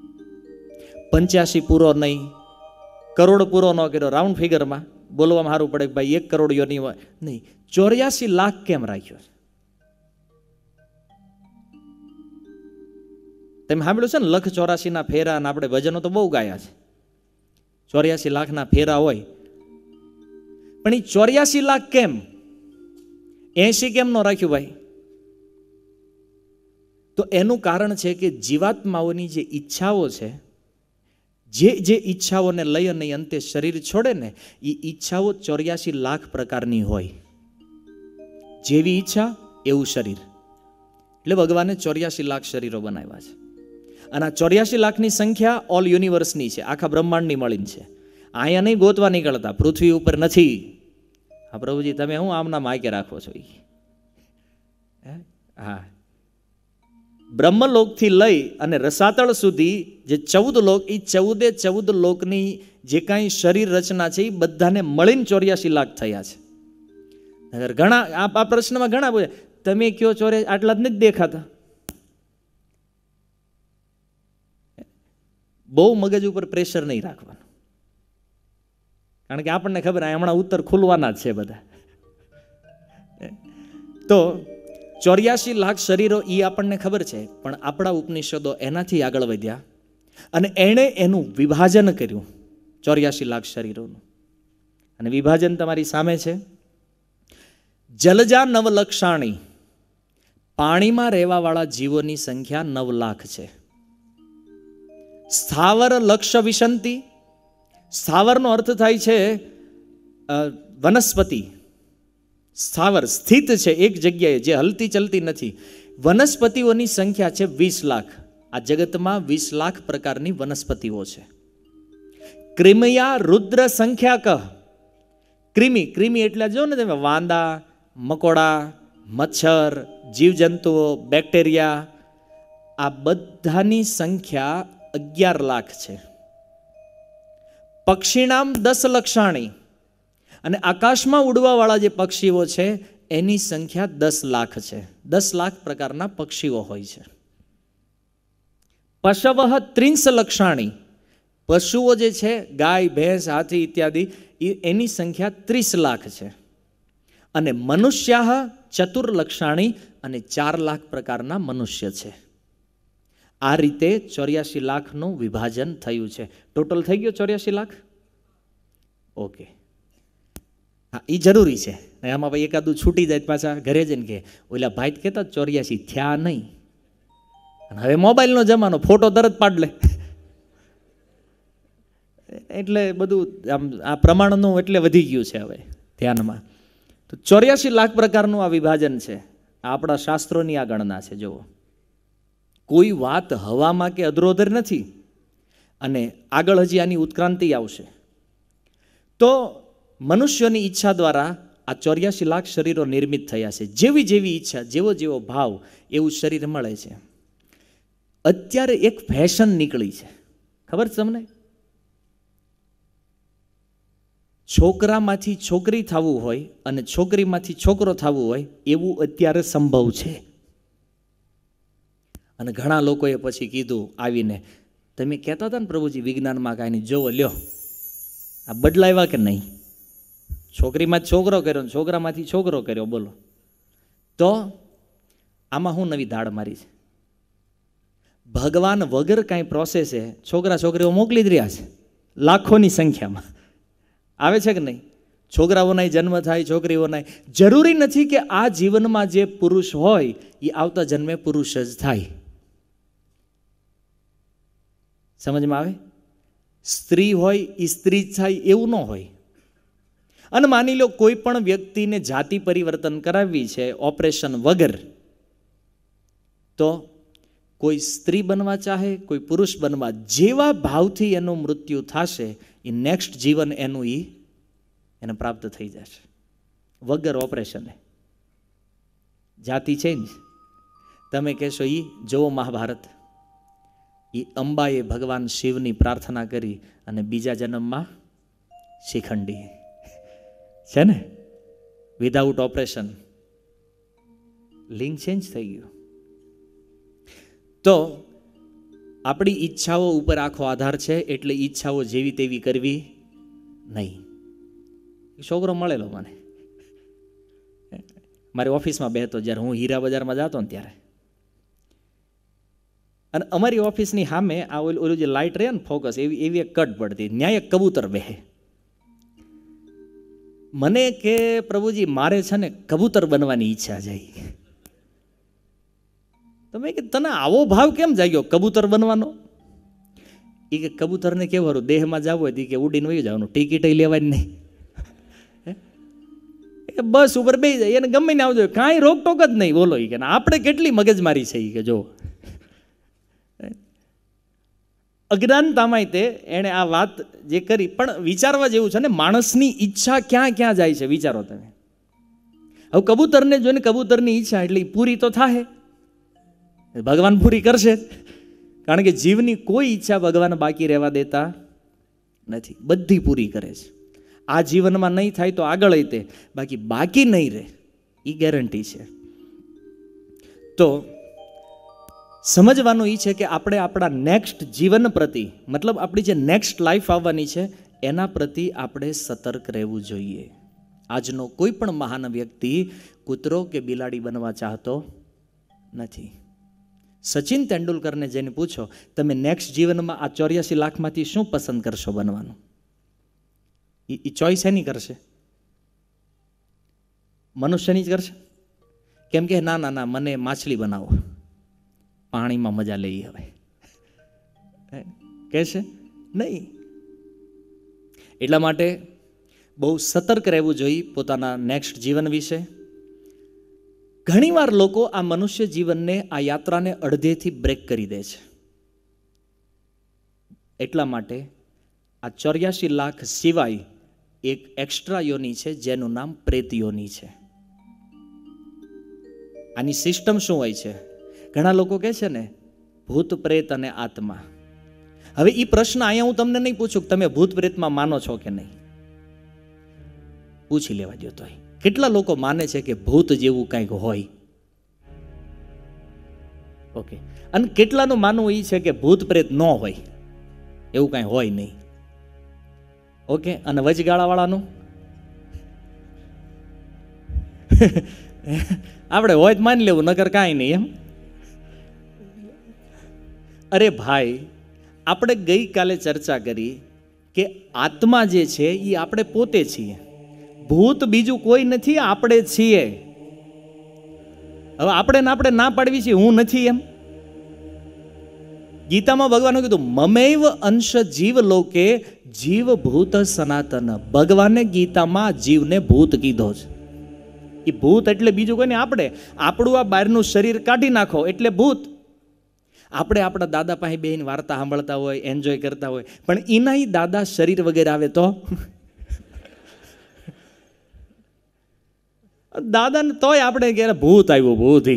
85 પૂરો નહીં, કરોડ પૂરો ન કર્યો, રાઉન્ડ ફિગરમાં બોલવામાં સારું પડે ભાઈ 1 કરોડ યોની નહીં, 84 લાખ કેમ રાખ્યો? તમે સાંભળ્યું છે ને 184 ના ફેરા, અને આપણે ભજનો તો બહુ ગાયા છે. 84 લાખના ફેરા હોય, પણ એ 84 લાખ કેમ, 80 કેમ ન રાખ્યું ભાઈ? તો એનું કારણ છે કે જીવાત્માઓની જે ઈચ્છાઓ છે, જે ઈચ્છાઓને લઈ અને અંતે શરીર છોડે ને, એ ઈચ્છાઓ 84 લાખ પ્રકારની હોય. જેવી ઈચ્છા એવું શરીર. એટલે ભગવાને 84 લાખ શરીરો બનાવ્યા છે. અને આ 84 લાખની સંખ્યા ઓલ યુનિવર્સની છે, આખા બ્રહ્માંડની મળીને છે. અહીંયા નહીં ગોતવા નીકળતા, પૃથ્વી ઉપર નથી. હા પ્રભુજી તમે હું આમના માયકે રાખો છો? હા, બ્રહ્મલોકથી લઈ અને રસાતળ સુધી જે 14 લોક, એ 14 લોકની જે કાંઈ શરીર રચના છે એ બધાને મળીને 84 લાખ થયા છે. ઘણા આ પ્રશ્નમાં ઘણા બોલે તમે કયો ચોરે આટલા જ નથી દેખાતા. બહુ મગજ ઉપર પ્રેશર નહીં રાખવાનું, કારણ કે આપણને ખબર હમણાં ઉત્તર ખુલવાના જ છે બધા. તો 84 લાખ શરીરો એ આપણને ખબર છે, પણ આપણા ઉપનિષદો એનાથી આગળ વધ્યા અને એણે એનું વિભાજન કર્યું 84 લાખ શરીરોનું. અને વિભાજન તમારી સામે છે. જલજા 9 લક્ષાણી, પાણીમાં રહેવાવાળા જીવોની સંખ્યા 9 લાખ છે. સ્થાવર લક્ષ વિશંતિ, સ્થાવરનો અર્થ થાય છે વનસ્પતિ. સ્થાવર સ્થિત છે એક જગ્યાએ, જે હલતી ચલતી નથી. વનસ્પતિઓની સંખ્યા છે 20 લાખ. આ જગતમાં 20 લાખ પ્રકારની વનસ્પતિઓ છે. ક્રિમયા રુદ્ર સંખ્યા કહ, ક્રિમી, ક્રિમી એટલે જો ને તમે વાંદા, મકોડા, મચ્છર, જીવજંતુઓ, બેક્ટેરિયા, આ બધાની સંખ્યા 11 લાખ છે. પક્ષીનામ 10 લક્ષાણી, અને આકાશમાં ઉડવાવાળા જે પક્ષીઓ છે એની સંખ્યા 10 લાખ છે. 10 લાખ પ્રકારના પક્ષીઓ હોય છે. પશવ 30 લક્ષાણી, પશુઓ જે છે ગાય, ભેંસ, હાથી ઇત્યાદિ, એની સંખ્યા 30 લાખ છે. અને મનુષ્યા 4 લક્ષાણી, અને 4 લાખ પ્રકારના મનુષ્ય છે. આ રીતે 84 લાખનું વિભાજન થયું છે. ટોટલ થઈ ગયો 84 લાખ. ઓકે, હા, એ જરૂરી છે. આમાં ભાઈ એકાદું છૂટી જાય પાછા ઘરે જઈને કે ઓલા ભાઈ કહેતા 84 થયા નહીં, અને હવે મોબાઈલનો જમાનો, ફોટો તરત પાડ લે, એટલે બધું આમ આ પ્રમાણનું એટલે વધી ગયું છે હવે ધ્યાનમાં. તો 84 લાખ પ્રકારનું આ વિભાજન છે. આ આપણા શાસ્ત્રોની આ ગણના છે. જુઓ, કોઈ વાત હવામાં કે અધરોધર નથી. અને આગળ હજી આની ઉત્ક્રાંતિ આવશે. તો મનુષ્યની ઈચ્છા દ્વારા આ 84 લાખ શરીરો નિર્મિત થયા છે. જેવી જેવી ઈચ્છા, જેવો જેવો ભાવ, એવું શરીર મળે છે. અત્યારે એક ફેશન નીકળી છે, ખબર છે તમને? છોકરામાંથી છોકરી થવું હોય અને છોકરીમાંથી છોકરો થવું હોય એવું અત્યારે સંભવ છે. અને ઘણા લોકોએ પછી કીધું આવીને, તમે કહેતા હતા ને પ્રભુજી વિજ્ઞાનમાં કાંઈ નહીં, જોવો લ્યો આ બદલાવ્યા કે નહીં? છોકરીમાં છોકરો કર્યો, છોકરામાંથી છોકરો કર્યો, બોલો તો આમાં હું નવી દાળ મારી છે? ભગવાન વગર કાંઈ પ્રોસેસે છોકરા છોકરીઓ મોકલી જ રહ્યા છે લાખોની સંખ્યામાં. આવે છે કે નહીં? છોકરાઓના જન્મ થાય, છોકરીઓના. જરૂરી નથી કે આ જીવનમાં જે પુરુષ હોય એ આવતા જન્મે પુરુષ જ થાય. સમજમાં આવે? સ્ત્રી હોય એ સ્ત્રી જ થાય એવું ન હોય. અને માની લો કોઈ પણ વ્યક્તિને જાતિ પરિવર્તન કરાવવી છે ઓપરેશન વગર, તો કોઈ સ્ત્રી બનવા ચાહે, કોઈ પુરુષ બનવા, જેવા ભાવથી એનું મૃત્યુ થશે એ નેક્સ્ટ જીવન એનું એને પ્રાપ્ત થઈ જશે વગર ઓપરેશને. જાતિ ચેન્જ. તમે કહેશો એ જોવો મહાભારત, એ અંબાએ ભગવાન શિવની પ્રાર્થના કરી અને બીજા જન્મમાં શિખંડી છે ને, વિધાઉટ ઓપરેશન. લિંગ ચેન્જ થઈ ગયું. તો આપણી ઈચ્છાઓ ઉપર આખો આધાર છે, એટલે ઈચ્છાઓ જેવી તેવી કરવી નહીં. છોકરો મળેલો મને મારી ઓફિસમાં બેહતો, જ્યારે હું હીરા બજારમાં જતો ને ત્યારે. અને અમારી ઓફિસની સામે આ ઓલું જે લાઇટ રહે ને ફોકસ, એવી એક કટ પડતી, ન્યાય એક કબૂતર બેહે. મને કે પ્રભુજી મારે છે ને કબૂતર બનવાની ઈચ્છા જાય. તમે કે તને આવો ભાવ કેમ જાગ્યો કબૂતર બનવાનો? એ કે કબૂતરને કેવું હારું દેહમાં જવું હોય કે ઉડીને વયું જવાનું, ટિકિટ લેવાની નહીં, બસ ઉપર બેસી જાય, એને ગમે ને આવજો, કાંઈ રોકટોક જ નહીં. બોલો એ કે આપણે કેટલી મગજમારી છે એ કે જો અજ્ઞાનતામાં તે એણે આ વાત જે કરી. પણ વિચારવા જેવું છે ને, માણસની ઈચ્છા ક્યાં ક્યાં જાય છે વિચારો તમે. હવે કબૂતરને જોઈને કબૂતરની ઈચ્છા એટલે પૂરી તો થાય, ભગવાન પૂરી કરશે, કારણ કે જીવની કોઈ ઈચ્છા ભગવાન બાકી રહેવા દેતા નથી, બધી પૂરી કરે છે. આ જીવનમાં નહીં થાય તો આગળ તે, બાકી નહીં રહે એ ગેરંટી છે. તો સમજવાનું એ છે કે આપણે આપણા નેક્સ્ટ જીવન પ્રતિ, મતલબ આપણી જે નેક્સ્ટ લાઈફ આવવાની છે એના પ્રતિ આપણે સતર્ક રહેવું જોઈએ. આજનો કોઈ પણ મહાન વ્યક્તિ કૂતરો કે બિલાડી બનવા ચાહતો નથી. સચિન તેંડુલકરને જઈને પૂછો, તમે નેક્સ્ટ જીવનમાં આ 84 લાખમાંથી શું પસંદ કરશો બનવાનું? એ ચોઈસ એની કરશે, મનુષ્યની જ કરશે. કેમ કે ના ના ના, મને માછલી બનાવો, પાણીમાં મજા લઈ હવે, કહેશે નહીં. એટલા માટે બહુ સતર્ક રહેવું જોઈએ પોતાના નેક્સ્ટ જીવન વિશે. ઘણીવાર લોકો આ મનુષ્ય જીવનને, આ યાત્રાને અડધેથી બ્રેક કરી દે છે. એટલા માટે આ 84 લાખ સિવાય એક એક્સ્ટ્રા યોની છે જેનું નામ પ્રેત યોની છે. આની સિસ્ટમ શું હોય છે? ઘણા લોકો કહે છે ને ભૂત પ્રેત અને આત્મા. હવે એ પ્રશ્ન અહીંયા હું તમને નહીં પૂછું કે તમે ભૂત પ્રેતમાં માનો છો કે નહીં, પૂછી લેવા દો. તો કેટલા લોકો માને છે કે ભૂત જેવું કંઈક હોય? ઓકે. અને કેટલાનું માનવું એ છે કે ભૂત પ્રેત ન હોય, એવું કાંઈ હોય નહીં. ઓકે. અને વચગાળાવાળાનું આપણે હોય તો માની લેવું, નકર કાંઈ નહીં એમ. અરે ભાઈ, આપણે ગઈકાલે ચર્ચા કરી કે આત્મા જે છે એ આપણે પોતે છીએ, ભૂત બીજું કોઈ નથી, આપણે છીએ. હવે આપણે ના પાડવી છીએ હું નથી એમ. ગીતામાં ભગવાને કીધું મમૈવ અંશ જીવ લોકે જીવ ભૂત સનાતન. ભગવાને ગીતામાં જીવને ભૂત કીધો છે. એ ભૂત એટલે બીજું કોઈ નહીં, આપણે. આપણું આ બહારનું શરીર કાઢી નાખો એટલે ભૂત. આપણે આપણા દાદા પાસે બેહીને વાર્તા સાંભળતા હોય, એન્જોય કરતા હોય, પણ એના દાદા શરીર વગેરે આવે તો દાદાને તોય આપણે કે ભૂત આવ્યું, ભૂત.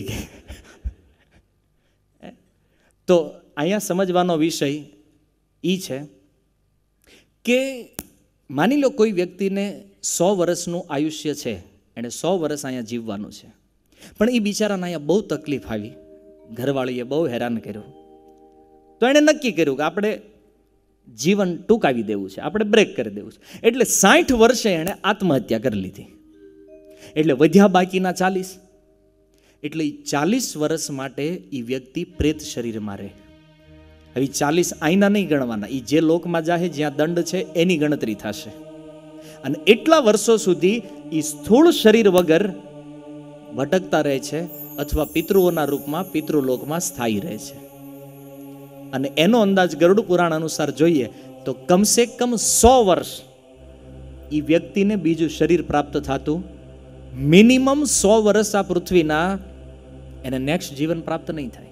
તો અહીંયા સમજવાનો વિષય એ છે કે માની લો કોઈ વ્યક્તિને 100 વર્ષનું આયુષ્ય છે, એણે 100 વર્ષ અહીંયા જીવવાનું છે, પણ એ બિચારાને અહીંયા બહુ તકલીફ આવી, ઘરવાળીએ બહુ હેરાન કર્યું, તો એણે નક્કી કર્યું કે આપણે જીવન ટૂંકાવી દેવું છે, આપણે બ્રેક કરી દેવું છે. એટલે 60 વર્ષે એણે આત્મહત્યા કરી લીધી. એટલે વધ્યા બાકીના 40. એટલે 40 વર્ષ માટે એ વ્યક્તિ પ્રેત શરીરમાં રહે. હવે 40 આઈના નહીં ગણવાના, એ જે લોકમાં જાહે જ્યાં દંડ છે એની ગણતરી થશે. અને એટલા વર્ષો સુધી એ સ્થૂળ શરીર વગર ભટકતા રહે છે, અથવા પિતૃઓના રૂપમાં પિતૃલોકમાં સ્થાયી રહે છે. અને એનો અંદાજ ગરુડ પુરાણ અનુસાર જોઈએ તો કમસે કમ 100 વર્ષ એ વ્યક્તિને બીજું શરીર પ્રાપ્ત થતું, મિનિમમ 100 વર્ષ આ પૃથ્વીના એને નેક્સ્ટ જીવન પ્રાપ્ત નહીં થાય.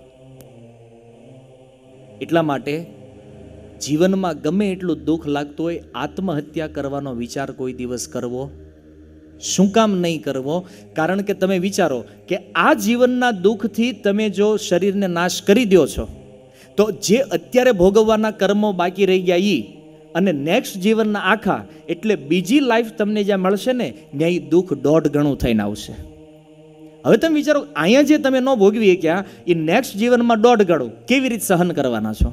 એટલા માટે જીવનમાં ગમે એટલું દુઃખ લાગતું હોય, આત્મહત્યા કરવાનો વિચાર કોઈ દિવસ કરવો શું કામ નહીં કરવો? કારણ કે તમે વિચારો કે આ જીવનના દુઃખથી તમે જો શરીરને નાશ કરી દો છો, તો જે અત્યારે ભોગવવાના કર્મો બાકી રહી ગયા ઈ, અને નેક્સ્ટ જીવનના આખા, એટલે બીજી લાઈફ તમને જ્યાં મળશે ને ત્યાં દુઃખ 1.5 ગણું થઈને આવશે. હવે તમે વિચારો અહીંયા જે તમે ન ભોગવી ક્યાં, એ નેક્સ્ટ જીવનમાં 1.5 ગણું કેવી રીતે સહન કરવાના છો?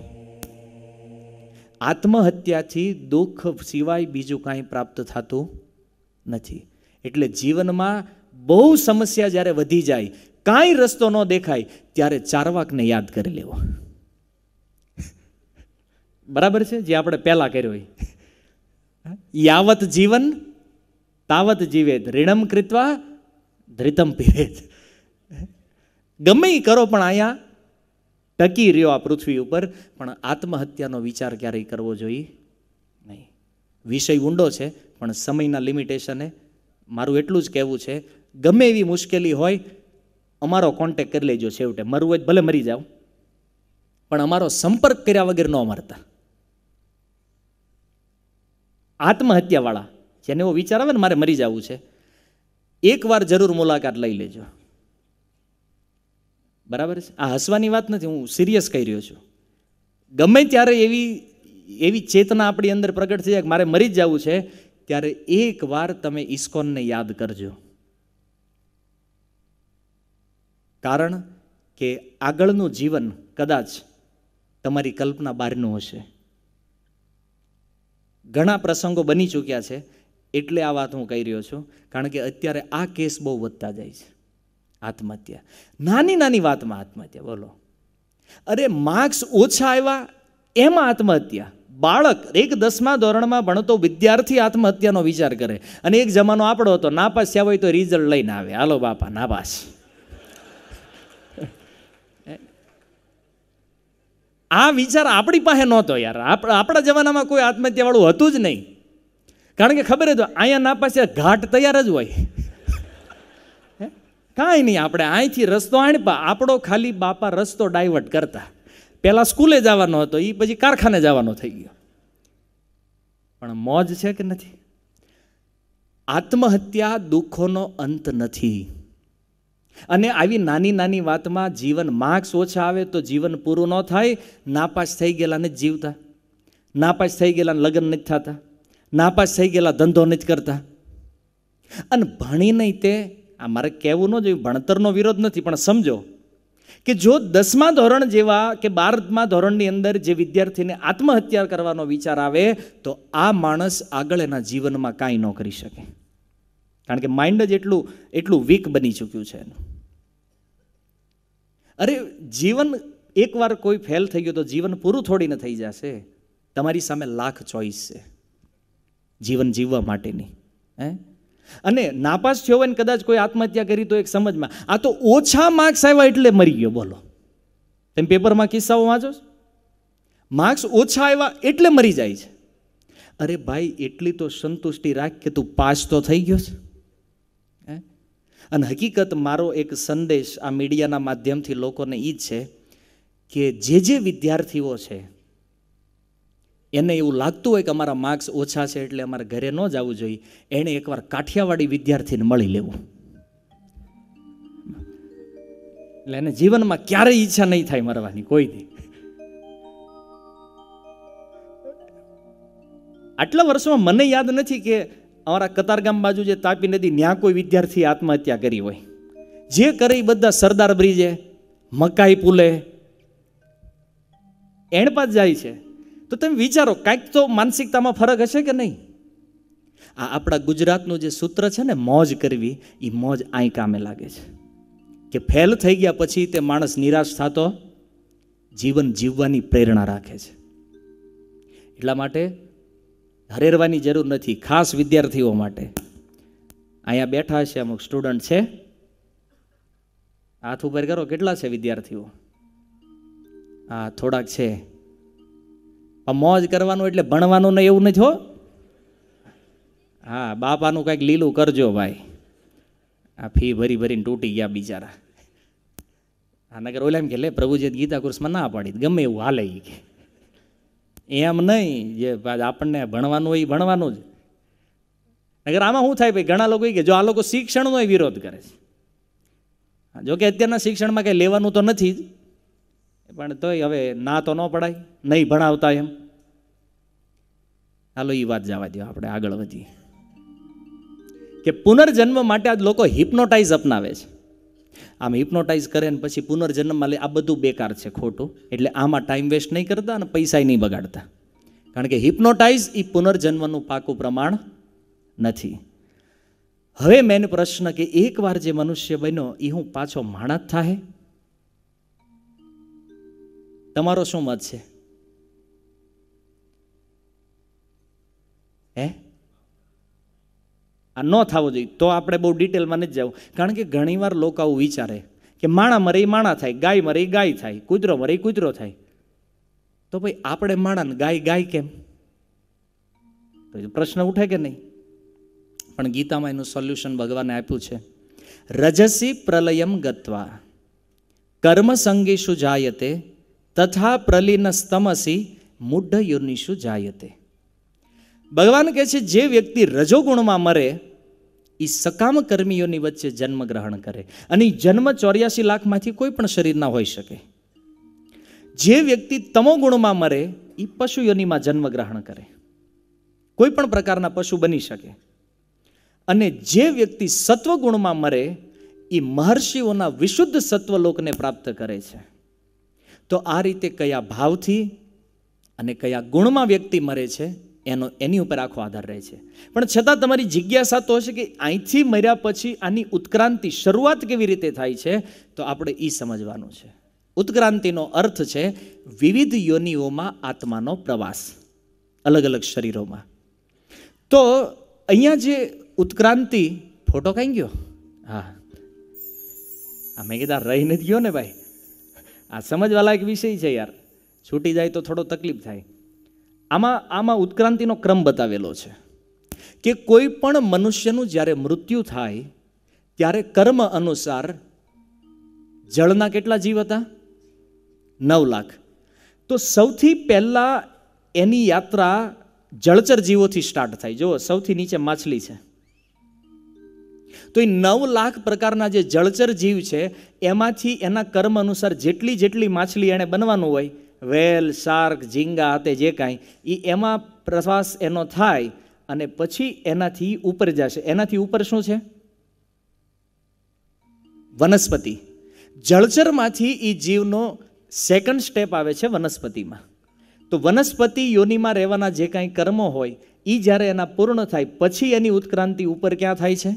આત્મહત્યાથી દુઃખ સિવાય બીજું કાંઈ પ્રાપ્ત થતું નથી. એટલે જીવનમાં બહુ સમસ્યા જ્યારે વધી જાય, કાંઈ રસ્તો ન દેખાય, ત્યારે ચારવાકને યાદ કરી લેવો. બરાબર છે? જે આપણે પહેલા કર્યો હોય, યાવત જીવન તાવત જીવેત, ઋણમ કૃત્વા ધૃતમ પીરેત. ગમે એ કરો પણ અહીંયા ટકી રહ્યો આ પૃથ્વી ઉપર, પણ આત્મહત્યાનો વિચાર ક્યારેય કરવો જોઈએ નહીં. વિષય ઊંડો છે, પણ સમયના લિમિટેશને મારું એટલું જ કહેવું છે, ગમે એવી મુશ્કેલી હોય અમારો કોન્ટેક્ટ કરી લેજો. છેવટે મરવું હોય ભલે મરી જાઓ, પણ અમારો સંપર્ક કર્યા વગર ન મરતા. આત્મહત્યાવાળા જેને એવો વિચાર આવે ને મારે મરી જવું છે, એકવાર જરૂર મુલાકાત લઈ લેજો. બરાબર છે? આ હસવાની વાત નથી, હું સિરિયસ કહી રહ્યો છું. ગમે ત્યારે એવી ચેતના આપણી અંદર પ્રગટ થઈ જાય કે મારે મરી જ જવું છે, ત્યારે એકવાર તમે ઇસ્કોનને યાદ કરજો. કારણ કે આગળનું જીવન કદાચ તમારી કલ્પના બહારનું હશે. ઘણા પ્રસંગો બની ચૂક્યા છે, એટલે આ વાત હું કહી રહ્યો છું. કારણ કે અત્યારે આ કેસ બહુ વધતા જાય છે. આત્મહત્યા, નાની નાની વાતમાં આત્મહત્યા. બોલો, અરે માર્ક્સ ઓછા આવ્યા એમાં આત્મહત્યા. બાળક એક 10મા ધોરણમાં ભણતો વિદ્યાર્થી આત્મહત્યાનો વિચાર કરે. અને એક જમાનો આપણો હતો, નાપાસ થયા હોય તો રિઝલ્ટ લઈને આવે, હાલો બાપા નાપાસ. આ વિચાર આપણી પાસે નહોતો યાર. આપણા જમાનામાં કોઈ આત્મહત્યા વાળું હતું જ નહીં. કારણ કે ખબર હતું અહીંયા નાપાસ ઘાટ તૈયાર જ હોય. કાંઈ નહીં, આપણે અહીંથી રસ્તો આણપા, આપણો ખાલી બાપા રસ્તો ડાયવર્ટ કરતા. પહેલાં સ્કૂલે જવાનો હતો, એ પછી કારખાને જવાનો થઈ ગયો. પણ મોજ છે કે નથી? આત્મહત્યા દુઃખોનો અંત નથી. અને આવી નાની નાની વાતમાં જીવન, માર્ક્સ ઓછા આવે તો જીવન પૂરું ન થાય. નાપાસ થઈ ગયેલા નથી જીવતા, નાપાસ થઈ ગયેલા લગ્ન નથી થતા, નાપાસ થઈ ગયેલા ધંધો નથી કરતા. અને ભણી નહીં તે, આ મારે કહેવું ન જોઈએ, ભણતરનો વિરોધ નથી, પણ સમજો કે જો 10મા ધોરણ જેવા કે 12મા ધોરણની અંદર જે વિદ્યાર્થીને આત્મહત્યા કરવાનો વિચાર આવે તો આ માણસ આગળ એના જીવનમાં કાંઈ ન કરી શકે. કારણ કે માઇન્ડ જ એટલું વીક બની ચૂક્યું છે એનું. અરે જીવન એકવાર કોઈ ફેલ થઈ ગયો તો જીવન પૂરું થોડીને થઈ જશે. તમારી સામે લાખ ચોઈસ છે જીવન જીવવા માટેની. અને નાપાસ થયો હોય ને કદાચ કોઈ આત્મહત્યા કરી તો એક સમજમાં, આ તો ઓછા માર્ક્સ આવ્યા એટલે મરી ગયો. બોલો, તમે પેપરમાં કિસ્સાઓ વાંચો, માર્ક્સ ઓછા આવ્યા એટલે મરી જાય છે. અરે ભાઈ, એટલી તો સંતુષ્ટિ રાખ કે તું પાસ તો થઈ ગયો છે. અને હકીકત મારો એક સંદેશ આ મીડિયાના માધ્યમથી લોકોને એ જ છે કે જે વિદ્યાર્થીઓ છે એને એવું લાગતું હોય કે અમારા માર્ક્સ ઓછા છે એટલે અમારે ઘરે ન જવું જોઈએ, એણે એકવાર કાઠિયાવાડી વિદ્યાર્થીને મળી લેવું. એટલે એને જીવનમાં ક્યારેય ઈચ્છા નહીં થાય મરવાની કોઈથી. આટલા વર્ષોમાં મને યાદ નથી કે અમારા કતારગામ બાજુ જે તાપી નદી, ત્યાં કોઈ વિદ્યાર્થી આત્મહત્યા કરી હોય. જે કરે એ બધા સરદાર બ્રિજે, મકાઈ પુલે, એણપા જ જાય છે. તો તમે વિચારો, કાંઈક તો માનસિકતામાં ફરક હશે કે નહીં? આ આપણા ગુજરાતનું જે સૂત્ર છે ને, મોજ કરવી, એ મોજ આઈ કામે લાગે છે. કે ફેલ થઈ ગયા પછી તે માણસ નિરાશ થતો જીવન જીવવાની પ્રેરણા રાખે છે. એટલા માટે હરેરવાની જરૂર નથી. ખાસ વિદ્યાર્થીઓ માટે અહીંયા બેઠા છે અમુક સ્ટુડન્ટ છે, હાથ ઉપર કરો, કેટલા છે વિદ્યાર્થીઓ? હા, થોડાક છે. મોજ કરવાનું એટલે ભણવાનું નહીં એવું નથી હો. હા, બાપાનું કંઈક લીલું કરજો ભાઈ. આ ફી ભરી ભરીને તૂટી ગયા બિચારા. આ નગર ઓલા એમ કે લે પ્રભુજી ગીતા કોર્સમાં ના પાડી, ગમે એવું હાલે કે એમ નહીં. જે આપણને ભણવાનું હોય એ ભણવાનું જ. નગર આમાં શું થાય ભાઈ, ઘણા લોકો કે જો આ લોકો શિક્ષણનો વિરોધ કરે છે. જોકે અત્યારના શિક્ષણમાં કંઈ લેવાનું તો નથી જ, પણ તોય હવે ના તો ન પડાય, નહીં ભણાવતા એમ. હાલો એ વાત જવા દો, આપણે આગળ વધીએ. કે પુનર્જન્મ માટે આજ લોકો હિપ્નોટાઇઝ અપનાવે છે. આમ હિપ્નોટાઇઝ કરે ને પછી પુનર્જન્મમાં લે, આ બધું બેકાર છે, ખોટું. એટલે આમાં ટાઈમ વેસ્ટ નહીં કરતા અને પૈસા નહીં બગાડતા. કારણ કે હિપ્નોટાઇઝ એ પુનર્જન્મનું પાકું પ્રમાણ નથી. હવે મેન પ્રશ્ન કે એકવાર જે મનુષ્ય બન્યો એ હું પાછો માણસ થાય? તમારો શું મત છે? આ ન થવું જોઈએ. તો આપણે બહુ ડિટેલમાં નથી જવું. કારણ કે ઘણીવાર લોકો આવું વિચારે કે માણા મરે એ માણા થાય, ગાય મરે એ ગાય થાય, કૂતરો મરે એ કૂતરો થાય. તો ભાઈ આપણે માણા ને ગાય ગાય કેમ? પ્રશ્ન ઉઠે કે નહીં? પણ ગીતામાં એનું સોલ્યુશન ભગવાને આપ્યું છે. રજસી પ્રલયમ ગત્વા કર્મ સંગીષુ જાયતે તથા પ્રલીન સ્તમસી મૂઢ યોનિષુ જાયતે. ભગવાન કહે છે જે વ્યક્તિ રજોગુણમાં મરે એ સકામ કર્મીઓની વચ્ચે જન્મ ગ્રહણ કરે. અને જન્મ 84 લાખમાંથી કોઈ પણ શરીરના હોઈ શકે. જે વ્યક્તિ તમોગુણમાં મરે એ પશુ યોનિમાં જન્મ ગ્રહણ કરે, કોઈ પણ પ્રકારના પશુ બની શકે. અને જે વ્યક્તિ સત્વગુણમાં મરે એ મહર્ષિઓના વિશુદ્ધ સત્વલોકને પ્રાપ્ત કરે છે. તો આ રીતે કયા ભાવથી અને કયા ગુણમાં વ્યક્તિ મરે છે એની ઉપર આખો આધાર રહે છે. પણ છતાં તમારી જિજ્ઞાસા તો હશે કે અહીંથી મર્યા પછી આની ઉત્ક્રાંતિ શરૂઆત કેવી રીતે થાય છે, તો આપણે એ સમજવાનું છે. ઉત્ક્રાંતિનો અર્થ છે વિવિધ યોનિઓમાં આત્માનો પ્રવાસ, અલગ અલગ શરીરોમાં. તો અહીંયા જે ઉત્ક્રાંતિ, ફોટો કઈ ગયો? હા, મેં કીધા રહી નથી ગયો ને ભાઈ, આ સમજવાલા એક વિષય છે યાર, છૂટી જાય તો થોડો તકલીફ થાય. આમાં ઉત્ક્રાંતિનો ક્રમ બતાવેલો છે કે કોઈ પણ મનુષ્યનું જ્યારે મૃત્યુ થાય ત્યારે કર્મ અનુસાર જળના કેટલા જીવ હતા? 9 લાખ. તો સૌથી પહેલા એની યાત્રા જળચર જીવોથી સ્ટાર્ટ થાય. જો સૌથી નીચે માછલી છે, તો એ 9 લાખ પ્રકારના જે જળચર જીવ છે એમાંથી એના કર્મ અનુસાર જેટલી માછલી એને બનવાનું હોય, વેલ, શાર્ક, ઝીંગા હાથે જે કાંઈ, એ એમાં પ્રવાસ એનો થાય અને પછી એનાથી ઉપર જશે. એનાથી ઉપર શું છે? વનસ્પતિ. જળચરમાંથી એ જીવનો સેકન્ડ સ્ટેપ આવે છે વનસ્પતિમાં. તો વનસ્પતિ યોનિમાં રહેવાના જે કાંઈ કર્મો હોય એ જ્યારે એના પૂર્ણ થાય પછી એની ઉત્ક્રાંતિ ઉપર ક્યાં થાય છે?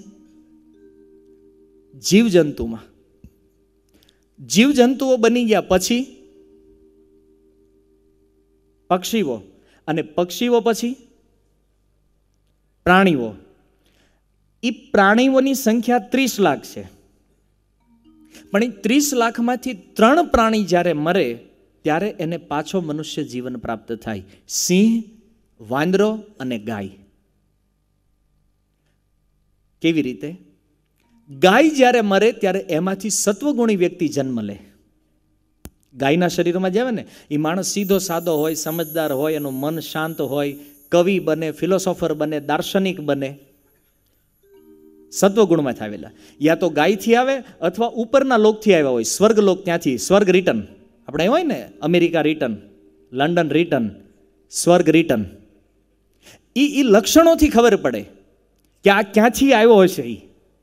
જીવજંતુમાં. જીવજંતુઓ બની ગયા પછી પક્ષીઓ, અને પક્ષીઓ પછી પ્રાણીઓ. એ પ્રાણીઓની સંખ્યા 30 લાખ છે. પણ એ 30 લાખમાંથી 3 પ્રાણી જ્યારે મરે ત્યારે એને પાછો મનુષ્ય જીવન પ્રાપ્ત થાય. સિંહ, વાંદરો અને ગાય. કેવી રીતે? ગાય જ્યારે મરે ત્યારે એમાંથી સત્વગુણી વ્યક્તિ જન્મ લે. ગાયના શરીરમાં જ આવે ને, એ માણસ સીધો સાદો હોય, સમજદાર હોય, એનું મન શાંત હોય, કવિ બને, ફિલોસોફર બને, દાર્શનિક બને. સત્વગુણમાં આવેલા યા તો ગાયથી આવે અથવા ઉપરના લોકથી આવ્યા હોય, સ્વર્ગ લોક, ત્યાંથી સ્વર્ગ રિટર્ન. આપણે હોય ને અમેરિકા રિટર્ન, લંડન રિટર્ન, સ્વર્ગ રિટર્ન. એ લક્ષણોથી ખબર પડે કે આ ક્યાંથી આવ્યો હશે એ.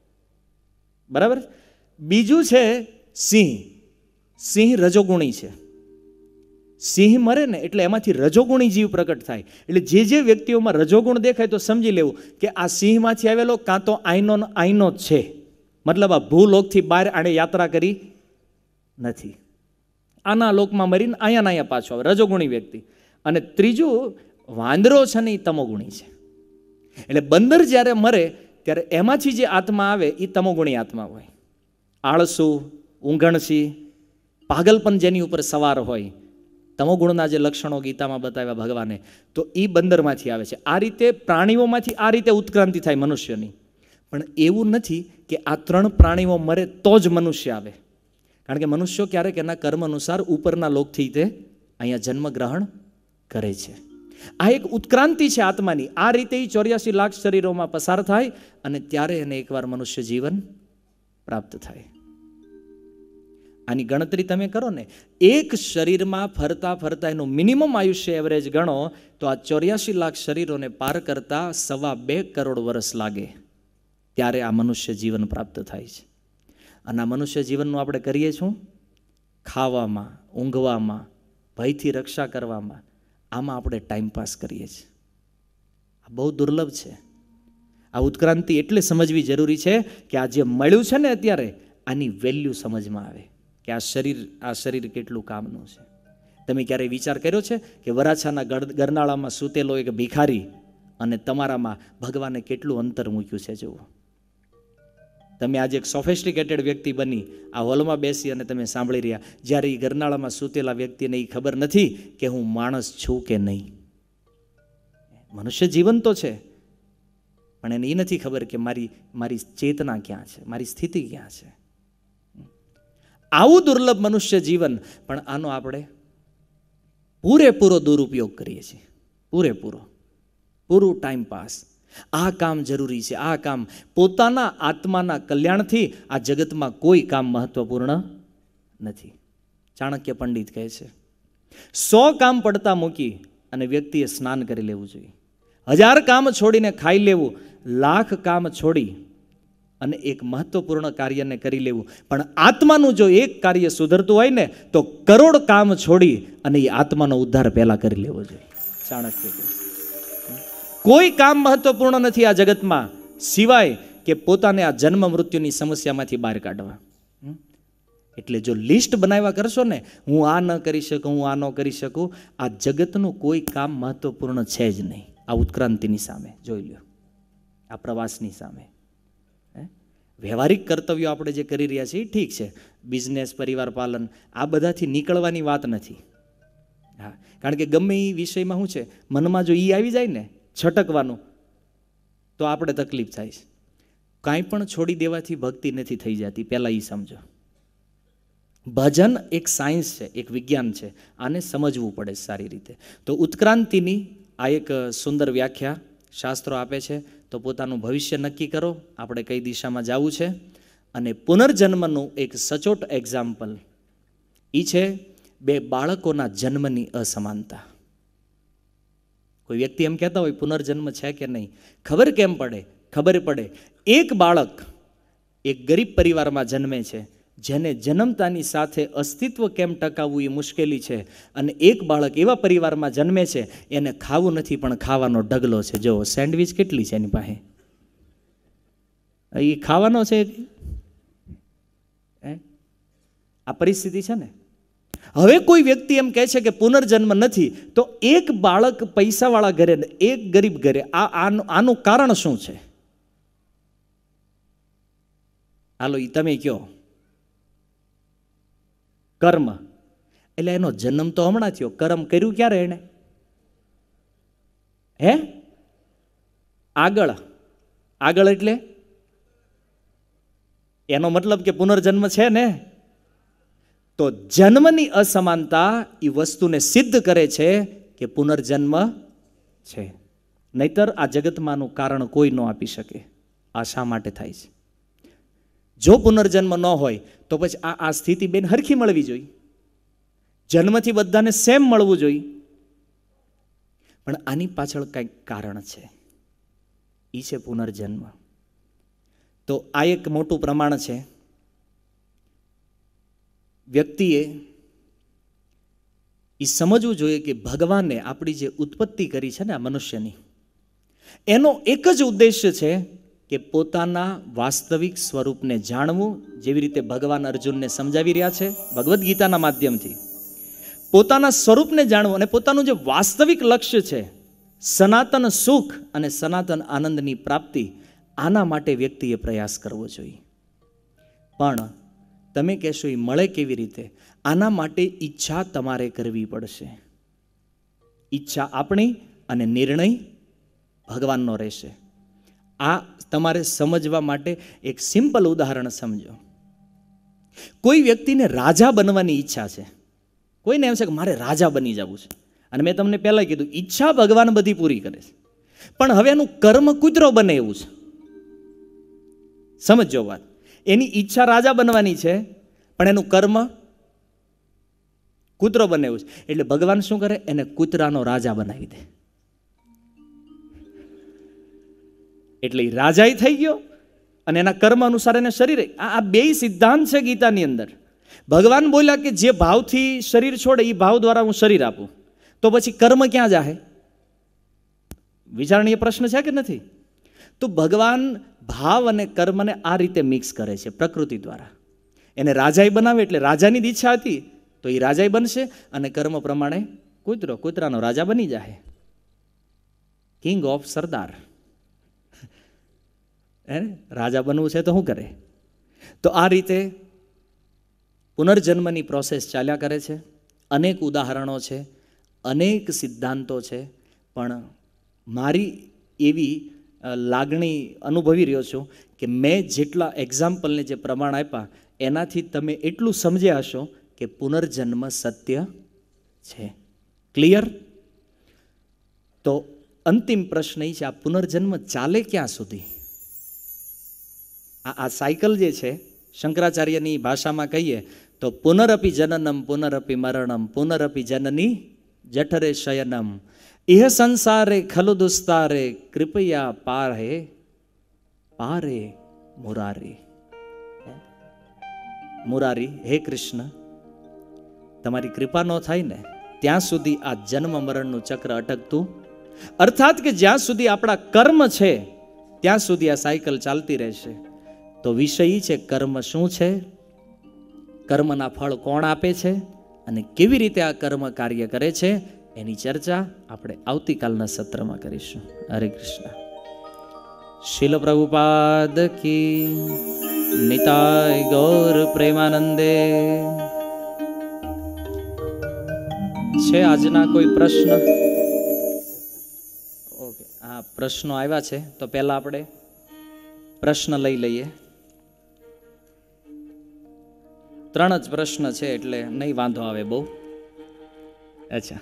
બરાબર. બીજું છે સિંહ. સિંહ રજોગુણી છે. સિંહ મરે ને એટલે એમાંથી રજોગુણી જીવ પ્રકટ થાય. એટલે જે વ્યક્તિઓમાં રજોગુણ દેખાય તો સમજી લેવું કે આ સિંહમાંથી આવેલો કાં તો આઈનો જ છે. મતલબ આ ભૂલોકથી બહાર આણે યાત્રા કરી નથી, આના લોકમાં મરીને અહીંયા પાછો આવે, રજોગુણી વ્યક્તિ. અને ત્રીજું વાંદરો છે ને એ તમોગુણી છે. એટલે બંદર જ્યારે મરે ત્યારે એમાંથી જે આત્મા આવે એ તમોગુણી આત્મા હોય. આળસુ, ઊંઘણસી, પાગલપન જેની ઉપર સવાર હોય, તમોગુણના જે લક્ષણો ગીતામાં બતાવ્યા ભગવાને, તો એ બંદરમાંથી આવે છે. આ રીતે પ્રાણીઓમાંથી આ રીતે ઉત્ક્રાંતિ થાય મનુષ્યની. પણ એવું નથી કે આ 3 પ્રાણીઓ મરે તો જ મનુષ્ય આવે. કારણ કે મનુષ્યો ક્યારેક એના કર્મ અનુસાર ઉપરના લોકથી તે અહીંયા જન્મ ગ્રહણ કરે છે. આ એક ઉત્ક્રાંતિ છે આત્માની. આ રીતે 84 લાખ શરીરોમાં પસાર થાય અને ત્યારે એને એકવાર મનુષ્ય જીવન પ્રાપ્ત થાય. આની ગણતરી તમે કરો ને, એક શરીરમાં ફરતા ફરતા એનું મિનિમમ આયુષ્ય એવરેજ ગણો તો આ 84 લાખ શરીરોને પાર કરતા 2.25 કરોડ વર્ષ લાગે ત્યારે આ મનુષ્ય જીવન પ્રાપ્ત થાય છે. અને આ મનુષ્ય જીવનનું આપણે કરીએ છું ખાવામાં, ઊંઘવામાં, ભયથી રક્ષા કરવામાં. આમાં આપણે ટાઈમપાસ કરીએ છીએ. આ બહુ દુર્લભ છે. આ ઉત્ક્રાંતિ એટલે સમજવી જરૂરી છે કે આ જે મળ્યું છે ને અત્યારે, આની વેલ્યુ સમજમાં આવે કે આ શરીર કેટલું કામનું છે. તમે ક્યારેય વિચાર કર્યો છે કે વરાછાના ગરનાળામાં સૂતેલો એક ભિખારી અને તમારામાં ભગવાને કેટલું અંતર મૂક્યું છે? જુઓ. તમે આજે એક સોફિસ્ટિકેટેડ વ્યક્તિ બની આ હોલમાં બેસી અને તમે સાંભળી રહ્યા, જ્યારે એ ગરનાળામાં સૂતેલા વ્યક્તિને એ ખબર નથી કે હું માણસ છું કે નહીં. મનુષ્ય જીવન તો છે પણ એને એ નથી ખબર કે મારી ચેતના ક્યાં છે, મારી સ્થિતિ ક્યાં છે. આવું દુર્લભ મનુષ્ય જીવન, પણ આનો આપણે પૂરેપૂરો દુરુપયોગ કરીએ છીએ. પૂરું ટાઈમ પાસ. આ કામ જરૂરી છે, આ કામ. પોતાના આત્માના કલ્યાણથી આ જગતમાં કોઈ કામ મહત્વપૂર્ણ નથી. ચાણક્ય પંડિત કહે છે 100 કામ પડતા મૂકી અને વ્યક્તિએ સ્નાન કરી લેવું જોઈએ. 1000 કામ છોડીને ખાઈ લેવું, 1,00,000 કામ છોડી અને એક મહત્વપૂર્ણ કાર્યને કરી લેવું. પણ આત્માનું જો એક કાર્ય સુધરતું હોય ને તો કરોડ કામ છોડી અને એ આત્માનો ઉદ્ધાર પહેલા કરી લેવો જોઈએ. ચાણક્ય કહે કોઈ કામ મહત્વપૂર્ણ નથી આ જગતમાં સિવાય કે પોતાને આ જન્મ મૃત્યુની સમસ્યામાંથી બહાર કાઢવા. એટલે જો લિસ્ટ બનાવ્યા કરશો ને, હું આ ન કરી શકું, હું આ ન કરી શકું, આ જગતનું કોઈ કામ મહત્વપૂર્ણ છે જ નહીં. આ ઉત્ક્રાંતિની સામે જોઈ લો, આ પ્રવાસની સામે. વ્યવહારિક કર્તવ્યો આપણે જે કરી રહ્યા છીએ ઠીક છે, બિઝનેસ, પરિવાર પાલન, આ બધાથી નીકળવાની વાત નથી. હા, કારણ કે ગમે એ વિષયમાં શું છે, મનમાં જો એ આવી જાય ને છટકવાનું, તો આપણે તકલીફ થાય છે. કાંઈ પણ છોડી દેવાથી ભક્તિ નથી થઈ જતી, પહેલાં એ સમજો. ભજન એક સાયન્સ છે, એક વિજ્ઞાન છે, આને સમજવું પડે સારી રીતે. તો ઉત્ક્રાંતિની આ એક સુંદર વ્યાખ્યા શાસ્ત્રો આપે છે. તો પોતાનું ભવિષ્ય નક્કી કરો, આપણે કઈ દિશામાં જવું છે. અને પુનર્જન્મનું એક સચોટ એક્ઝામ્પલ એ છે બે બાળકોના જન્મની અસમાનતા. કોઈ વ્યક્તિ એમ કહેતા હોય પુનર્જન્મ છે કે નહીં, ખબર કેમ પડે? ખબર પડે, એક બાળક એક ગરીબ પરિવારમાં જન્મે છે, જેને જન્મતાની સાથે અસ્તિત્વ કેમ ટકાવવું એ મુશ્કેલી છે. અને એક બાળક એવા પરિવારમાં જન્મે છે, એને ખાવું નથી પણ ખાવાનો ઢગલો છે. જો સેન્ડવિચ કેટલી છે એની પાસે, એ ખાવાનો છે. આ પરિસ્થિતિ છે ને. હવે કોઈ વ્યક્તિ એમ કહે છે કે પુનર્જન્મ નથી, તો એક બાળક પૈસાવાળા ઘરે, એક ગરીબ ઘરે, આનું કારણ શું છે? હાલો એ તમે કયો. કર્મ. એટલે એનો જન્મ તો હમણાં થયો, કર્મ કર્યું ક્યારે એને? હે? આગળ. આગળ એટલે એનો મતલબ કે પુનર્જન્મ છે ને. તો જન્મની અસમાનતા એ વસ્તુને સિદ્ધ કરે છે કે પુનર્જન્મ છે. નહીતર આ જગતમાંનું કારણ કોઈ ન આપી શકે. આ શા માટે થાય છે? જો પુનર્જન્મ ન હોય તો પછી આ સ્થિતિ બેન હરખી મળવી જોઈએ, જન્મથી બધાને સેમ મળવું જોઈએ. પણ આની પાછળ કંઈક કારણ છે, એ છે પુનર્જન્મ. તો આ એક મોટું પ્રમાણ છે. વ્યક્તિએ એ સમજવું જોઈએ કે ભગવાને આપણી જે ઉત્પત્તિ કરી છે ને આ મનુષ્યની, એનો એક જ ઉદ્દેશ્ય છે કે પોતાના વાસ્તવિક સ્વરૂપને જાણવું. જેવી રીતે ભગવાન અર્જુનને સમજાવી રહ્યા છે ભગવદ્ ગીતાના માધ્યમથી, પોતાના સ્વરૂપને જાણવું અને પોતાનું જે વાસ્તવિક લક્ષ્ય છે, સનાતન સુખ અને સનાતન આનંદની પ્રાપ્તિ, આના માટે વ્યક્તિએ પ્રયાસ કરવો જોઈએ. પણ તમે કહેશો એ મળે કેવી રીતે? આના માટે ઈચ્છા તમારે કરવી પડશે. ઈચ્છા આપણી અને નિર્ણય ભગવાનનો રહેશે. આ તમારે સમજવા માટે એક સિમ્પલ ઉદાહરણ સમજો. કોઈ વ્યક્તિને રાજા બનવાની ઈચ્છા છે. કોઈને એમ છે કે મારે રાજા બની જવું છે. અને મેં તમને પહેલાં કીધું, ઈચ્છા ભગવાન બધી પૂરી કરે છે, પણ હવે એનું કર્મ કૂતરો બને એવું છે. સમજો વાત. એની ઈચ્છા રાજા બનવાની છે, પણ એનું કર્મ કૂતરો બને એવું છે. એટલે ભગવાન શું કરે? એને કૂતરાનો રાજા બનાવી દે. એટલે એ રાજાઈ થઈ ગયો અને એના કર્મ અનુસાર એને શરીર. આ બે સિદ્ધાંત છે ગીતાની અંદર. ભગવાન બોલ્યા કે જે ભાવથી શરીર છોડે એ ભાવ દ્વારા હું શરીર આપું, તો પછી કર્મ ક્યાં જાહે? વિચારણીય પ્રશ્ન છે કે નથી? તો ભગવાન ભાવ અને કર્મને આ રીતે મિક્સ કરે છે પ્રકૃતિ દ્વારા. એને રાજાઈ બનાવે, એટલે રાજાની જ ઈચ્છા હતી તો એ રાજાઈ બનશે, અને કર્મ પ્રમાણે કૂતરાનો રાજા બની જાય. કિંગ ઓફ સરદાર. રાજા બનવું છે તો શું કરે? તો આ રીતે પુનર્જન્મની પ્રોસેસ ચાલ્યા કરે છે. અનેક ઉદાહરણો છે, અનેક સિદ્ધાંતો છે, પણ મારી એવી લાગણી અનુભવી રહ્યો છું કે મેં જેટલા એક્ઝામ્પલને જે પ્રમાણ આપ્યા એનાથી તમે એટલું સમજ્યા હશો કે પુનર્જન્મ સત્ય છે. ક્લિયર? તો અંતિમ પ્રશ્ન એ છે, આ પુનર્જન્મ ચાલે ક્યાં સુધી? આ સાયકલ જે છે, શંકરાચાર્યની ભાષામાં કહીએ તો પુનરપી જનનમ પુનરપી મરણમ પુનરપી જનની જઠરે શયનમ ઇહ સંસારે ખલુ દુસ્તારે કૃપયા પારે પારે મુરારી. મુરારી, હે કૃષ્ણ, તમારી કૃપા ન થાય ને ત્યાં સુધી આ જન્મ મરણનું ચક્ર અટકતું, અર્થાત કે જ્યાં સુધી આપણા કર્મ છે ત્યાં સુધી આ સાયકલ ચાલતી રહેશે. તો વિષય છે કર્મ શું છે, કર્મના ફળ કોણ આપે છે અને કેવી રીતે આ કર્મ કાર્ય કરે છે, એની ચર્ચા આપણે આવતીકાલના સત્રમાં કરીશું. હરે કૃષ્ણ. શીલ પ્રભુપાદ કી નિતાય ગૌર પ્રેમાનંદે. છે આજના કોઈ પ્રશ્ન? ઓકે, હા, પ્રશ્નો આવ્યા છે તો પહેલા આપણે પ્રશ્ન લઈ લઈએ. 3 જ પ્રશ્ન છે એટલે નહીં વાંધો આવે બહુ. અચ્છા,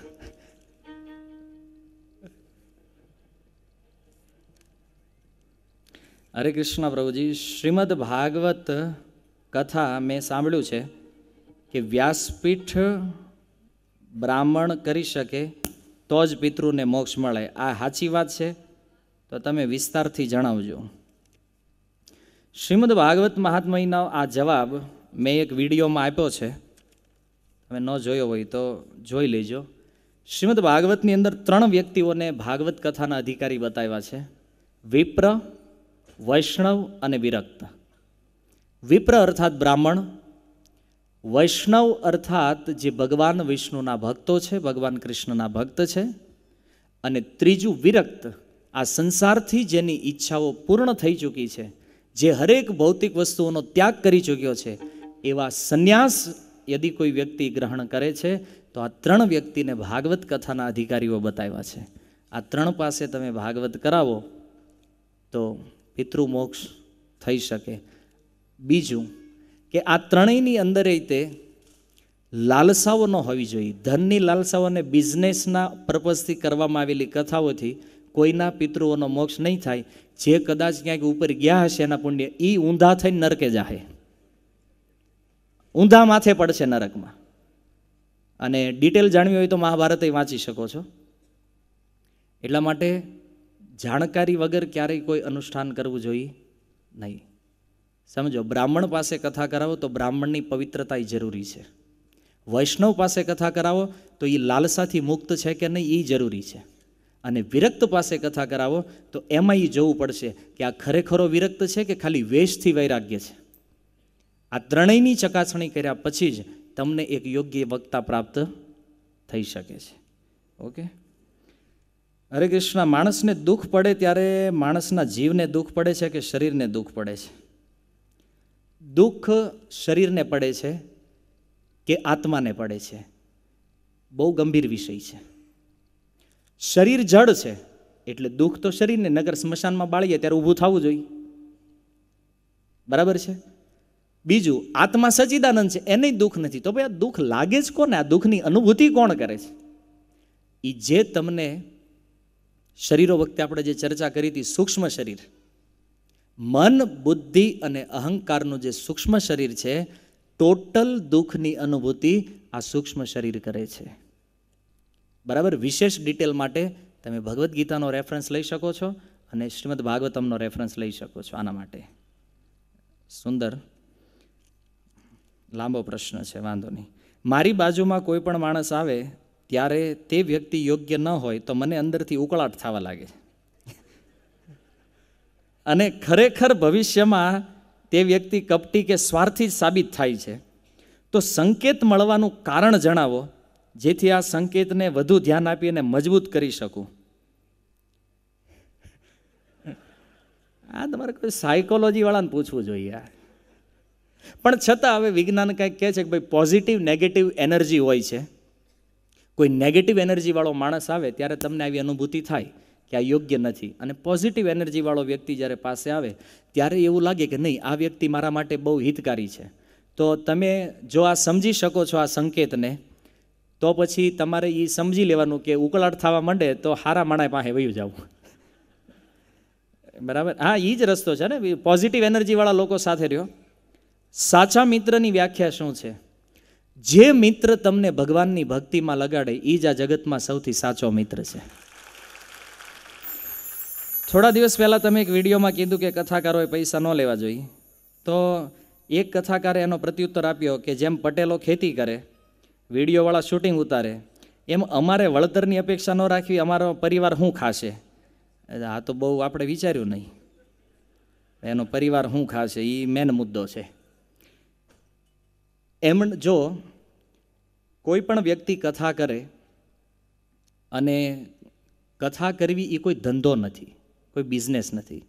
હરે કૃષ્ણ પ્રભુજી. શ્રીમદ ભાગવત કથા મેં સાંભળ્યું છે કે વ્યાસપીઠ બ્રાહ્મણ કરી શકે તો જ પિતૃને મોક્ષ મળે. આ સાચી વાત છે? તો તમે વિસ્તારથી જણાવજો. શ્રીમદ ભાગવત મહાત્મ્યનો આ જવાબ મેં એક વિડીયોમાં આપ્યો છે, તમે ન જોયો હોય તો જોઈ લેજો. શ્રીમદ ભાગવતની અંદર 3 વ્યક્તિઓને ભાગવત કથાના અધિકારી બતાવ્યા છે: વિપ્ર, વૈષ્ણવ અને વિરક્ત. વિપ્ર અર્થાત બ્રાહ્મણ, વૈષ્ણવ અર્થાત જે ભગવાન વિષ્ણુના ભક્તો છે, ભગવાન કૃષ્ણના ભક્ત છે, અને ત્રીજું વિરક્ત, આ સંસારથી જેની ઈચ્છાઓ પૂર્ણ થઈ ચૂકી છે, જે હરેક ભૌતિક વસ્તુઓનો ત્યાગ કરી ચૂક્યો છે, એવા સંન્યાસ યદિ કોઈ વ્યક્તિ ગ્રહણ કરે છે તો આ 3 વ્યક્તિને ભાગવત કથાના અધિકારીઓ બતાવ્યા છે. આ 3 પાસે તમે ભાગવત કરાવો તો પિતૃમોક્ષ થઈ શકે. બીજું કે આ 3ની અંદર તે લાલસાઓ ન હોવી જોઈએ. ધનની લાલસાઓ અને બિઝનેસના પર્પઝથી કરવામાં આવેલી કથાઓથી કોઈના પિતૃઓનો મોક્ષ નહીં થાય. જે કદાચ ક્યાંક ઉપર ગયા હશે એના પુણ્ય એ ઊંધા થઈને નરકે જાહે, ઊંધા માથે પડશે નરકમાં. અને ડિટેલ જાણવી હોય તો મહાભારત વાંચી શકો છો. એટલા માટે જાણકારી વગર ક્યારેય કોઈ અનુષ્ઠાન કરવું જોઈએ નહીં. સમજો, બ્રાહ્મણ પાસે કથા કરાવો તો બ્રાહ્મણની પવિત્રતા જરૂરી છે. વૈષ્ણવ પાસે કથા કરાવો તો એ લાલસાથી મુક્ત છે કે નહીં એ જરૂરી છે. અને વિરક્ત પાસે કથા કરાવો તો એમાં એ જોવું પડશે કે આ ખરેખરો વિરક્ત છે કે ખાલી વેશથી વૈરાગ્ય છે. આ 3ની ચકાસણી કર્યા પછી જ તમને એક યોગ્ય વક્તા પ્રાપ્ત થઈ શકે છે. ઓકે, હરે કૃષ્ણ. માણસને દુઃખ પડે ત્યારે માણસના જીવને દુઃખ પડે છે કે શરીરને દુઃખ પડે છે? દુઃખ શરીરને પડે છે કે આત્માને પડે છે? બહુ ગંભીર વિષય છે. શરીર જડ છે એટલે દુઃખ તો શરીરને, નગર સ્મશાનમાં બાળીએ ત્યારે ઊભું થવું જોઈએ, બરાબર છે? બીજું, આત્મા સચ્ચિદાનંદ છે, એને દુઃખ નથી. તો ભાઈ આ દુઃખ લાગે જ કોને? આ દુઃખની અનુભૂતિ કોણ કરે છે? એ જે તમને શરીરો વખતે આપણે જે ચર્ચા કરી હતી, સૂક્ષ્મ શરીર, મન, બુદ્ધિ અને અહંકારનું જે સૂક્ષ્મ શરીર છે, ટોટલ દુઃખની અનુભૂતિ આ સૂક્ષ્મ શરીર કરે છે. બરાબર? વિશેષ ડિટેલ માટે તમે ભગવદ્ ગીતાનો રેફરન્સ લઈ શકો છો અને શ્રીમદ ભાગવતમનો રેફરન્સ લઈ શકો છો. આના માટે સુંદર લાંબો પ્રશ્ન છે, વાંધો નહીં. મારી બાજુમાં કોઈ પણ માણસ આવે ત્યારે તે વ્યક્તિ યોગ્ય ન હોય તો મને અંદરથી ઉકળાટ થવા લાગે અને ખરેખર ભવિષ્યમાં તે વ્યક્તિ કપટી કે સ્વાર્થી જ સાબિત થાય છે. તો સંકેત મળવાનું કારણ જણાવો જેથી આ સંકેતને વધુ ધ્યાન આપી અને મજબૂત કરી શકું. આ તમારે કોઈ સાયકોલોજી વાળાને પૂછવું જોઈએ. પણ છતાં હવે વિજ્ઞાન કંઈક કહે છે કે ભાઈ પોઝિટિવ નેગેટિવ એનર્જી હોય છે. કોઈ નેગેટિવ એનર્જીવાળો માણસ આવે ત્યારે તમને આવી અનુભૂતિ થાય કે આ યોગ્ય નથી, અને પોઝિટિવ એનર્જીવાળો વ્યક્તિ જ્યારે પાસે આવે ત્યારે એવું લાગે કે નહીં, આ વ્યક્તિ મારા માટે બહુ હિતકારી છે. તો તમે જો આ સમજી શકો છો આ સંકેતને, તો પછી તમારે એ સમજી લેવાનું કે ઉકળાટ થવા માંડે તો હારા માણા પાસે વયું જવું. બરાબર? હા, એ જ રસ્તો છે ને, પોઝિટિવ એનર્જીવાળા લોકો સાથે રહ્યો. સાચા મિત્રની વ્યાખ્યા શું છે? જે મિત્ર તમને ભગવાનની ભક્તિમાં લગાડે એ જ આ જગતમાં સૌથી સાચો મિત્ર છે. થોડા દિવસ પહેલાં તમે એક વિડીયોમાં કીધું કે કથાકારોએ પૈસા ન લેવા જોઈએ, તો એક કથાકારે એનો પ્રત્યુત્તર આપ્યો કે જેમ પટેલો ખેતી કરે, વિડીયોવાળા શૂટિંગ ઉતારે, એમ અમારે વળતરની અપેક્ષા ન રાખવી, અમારો પરિવાર શું ખાશે. આ તો બહુ આપણે વિચાર્યું નહીં, એનો પરિવાર શું ખાશે એ મેન મુદ્દો છે. એમ જો કોઈ પણ વ્યક્તિ કથા કરે, અને કથા કરવી એ કોઈ ધંધો નથી, કોઈ બિઝનેસ નથી.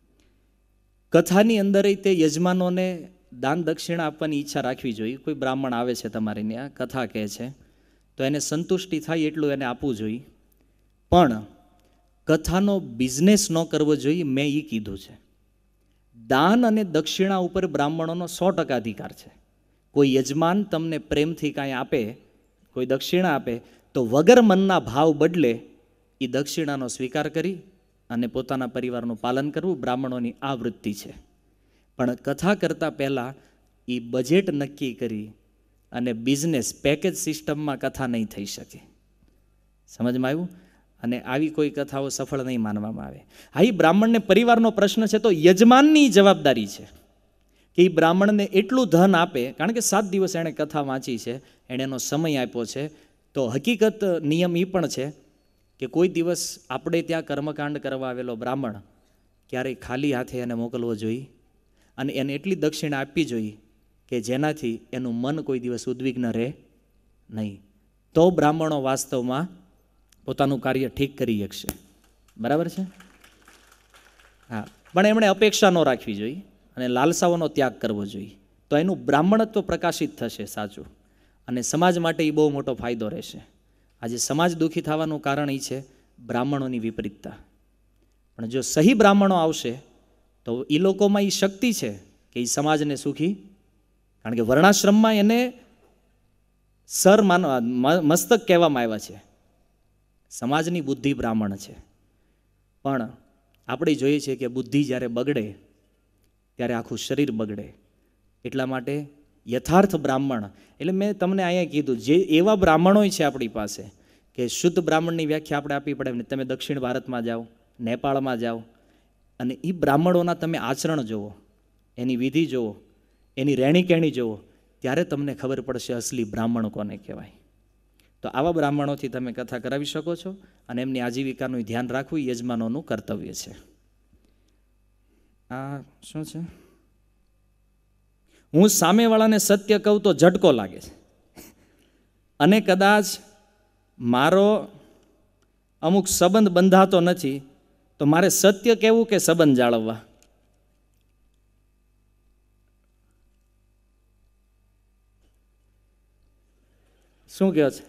કથાની અંદર તે યજમાનોને દાન દક્ષિણા આપવાની ઈચ્છા રાખવી જોઈએ. કોઈ બ્રાહ્મણ આવે છે તમારે ત્યાં કથા કહે છે તો એને સંતુષ્ટિ થાય એટલું એને આપવું જોઈએ, પણ કથાનો બિઝનેસ ન કરવો જોઈએ. મેં એ કીધું છે. દાન અને દક્ષિણા ઉપર બ્રાહ્મણોનો 100% અધિકાર છે. કોઈ યજમાન તમને પ્રેમથી કાંઈ આપે, કોઈ દક્ષિણા આપે, તો વગર મનના ભાવ બદલે એ દક્ષિણાનો સ્વીકાર કરી અને પોતાના પરિવારનું પાલન કરવું બ્રાહ્મણોની આ વૃત્તિ છે. પણ કથા કરતાં પહેલાં એ બજેટ નક્કી કરી અને બિઝનેસ પેકેજ સિસ્ટમમાં કથા નહીં થઈ શકે. સમજમાં આવ્યું? અને આવી કોઈ કથાઓ સફળ નહીં માનવામાં આવે. હા, એ બ્રાહ્મણને પરિવારનો પ્રશ્ન છે તો યજમાનની જવાબદારી છે કે એ બ્રાહ્મણને એટલું ધન આપે, કારણ કે 7 દિવસ એણે કથા વાંચી છે, એણે એનો સમય આપ્યો છે. તો હકીકત નિયમ એ પણ છે કે કોઈ દિવસ આપણે ત્યાં કર્મકાંડ કરવા આવેલો બ્રાહ્મણ ક્યારેય ખાલી હાથે એને મોકલવો જોઈએ, અને એને એટલી દક્ષિણા આપવી જોઈએ કે જેનાથી એનું મન કોઈ દિવસ ઉદ્વિગ્ન રહે નહીં. તો બ્રાહ્મણો વાસ્તવમાં પોતાનું કાર્ય ઠીક કરી શકશે. બરાબર છે? હા, પણ એમણે અપેક્ષા ન રાખવી જોઈએ અને લાલસાઓનો ત્યાગ કરવો જોઈએ. તો એનું બ્રાહ્મણત્વ પ્રકાશિત થશે સાચું, અને સમાજ માટે એ બહુ મોટો ફાયદો રહેશે. આજે સમાજ દુઃખી થવાનું કારણ એ છે બ્રાહ્મણોની વિપરીતતા. પણ જો સહી બ્રાહ્મણો આવશે તો એ લોકોમાં એ શક્તિ છે કે એ સમાજને સુખી, કારણ કે વર્ણાશ્રમમાં એને સર મસ્તક કહેવામાં આવ્યા છે. સમાજની બુદ્ધિ બ્રાહ્મણ છે. પણ આપણે જોઈએ છીએ કે બુદ્ધિ જ્યારે બગડે ત્યારે આખું શરીર બગડે. એટલા માટે યથાર્થ બ્રાહ્મણ, એટલે મેં તમને અહીંયા કીધું, જે એવા બ્રાહ્મણો છે આપણી પાસે કે શુદ્ધ બ્રાહ્મણની વ્યાખ્યા આપણે આપવી પડે. તમે દક્ષિણ ભારતમાં જાઓ, નેપાળમાં જાઓ, અને એ બ્રાહ્મણોના તમે આચરણ જુઓ, એની વિધિ જુઓ, એની રહેણીકહેણી જુઓ, ત્યારે તમને ખબર પડશે અસલી બ્રાહ્મણ કોને કહેવાય. તો આવા બ્રાહ્મણોથી તમે કથા કરાવી શકો છો, અને એમની આજીવિકાનું ધ્યાન રાખવું યજમાનોનું કર્તવ્ય છે. આ શું છે? હું સામેવાળાને સત્ય કહું તો ઝટકો લાગે છે, અને કદાચ મારો અમુક સંબંધ બંધાતો નથી તો મારે સત્ય કહેવું કે સંબંધ જાળવવા? શું કહો છે?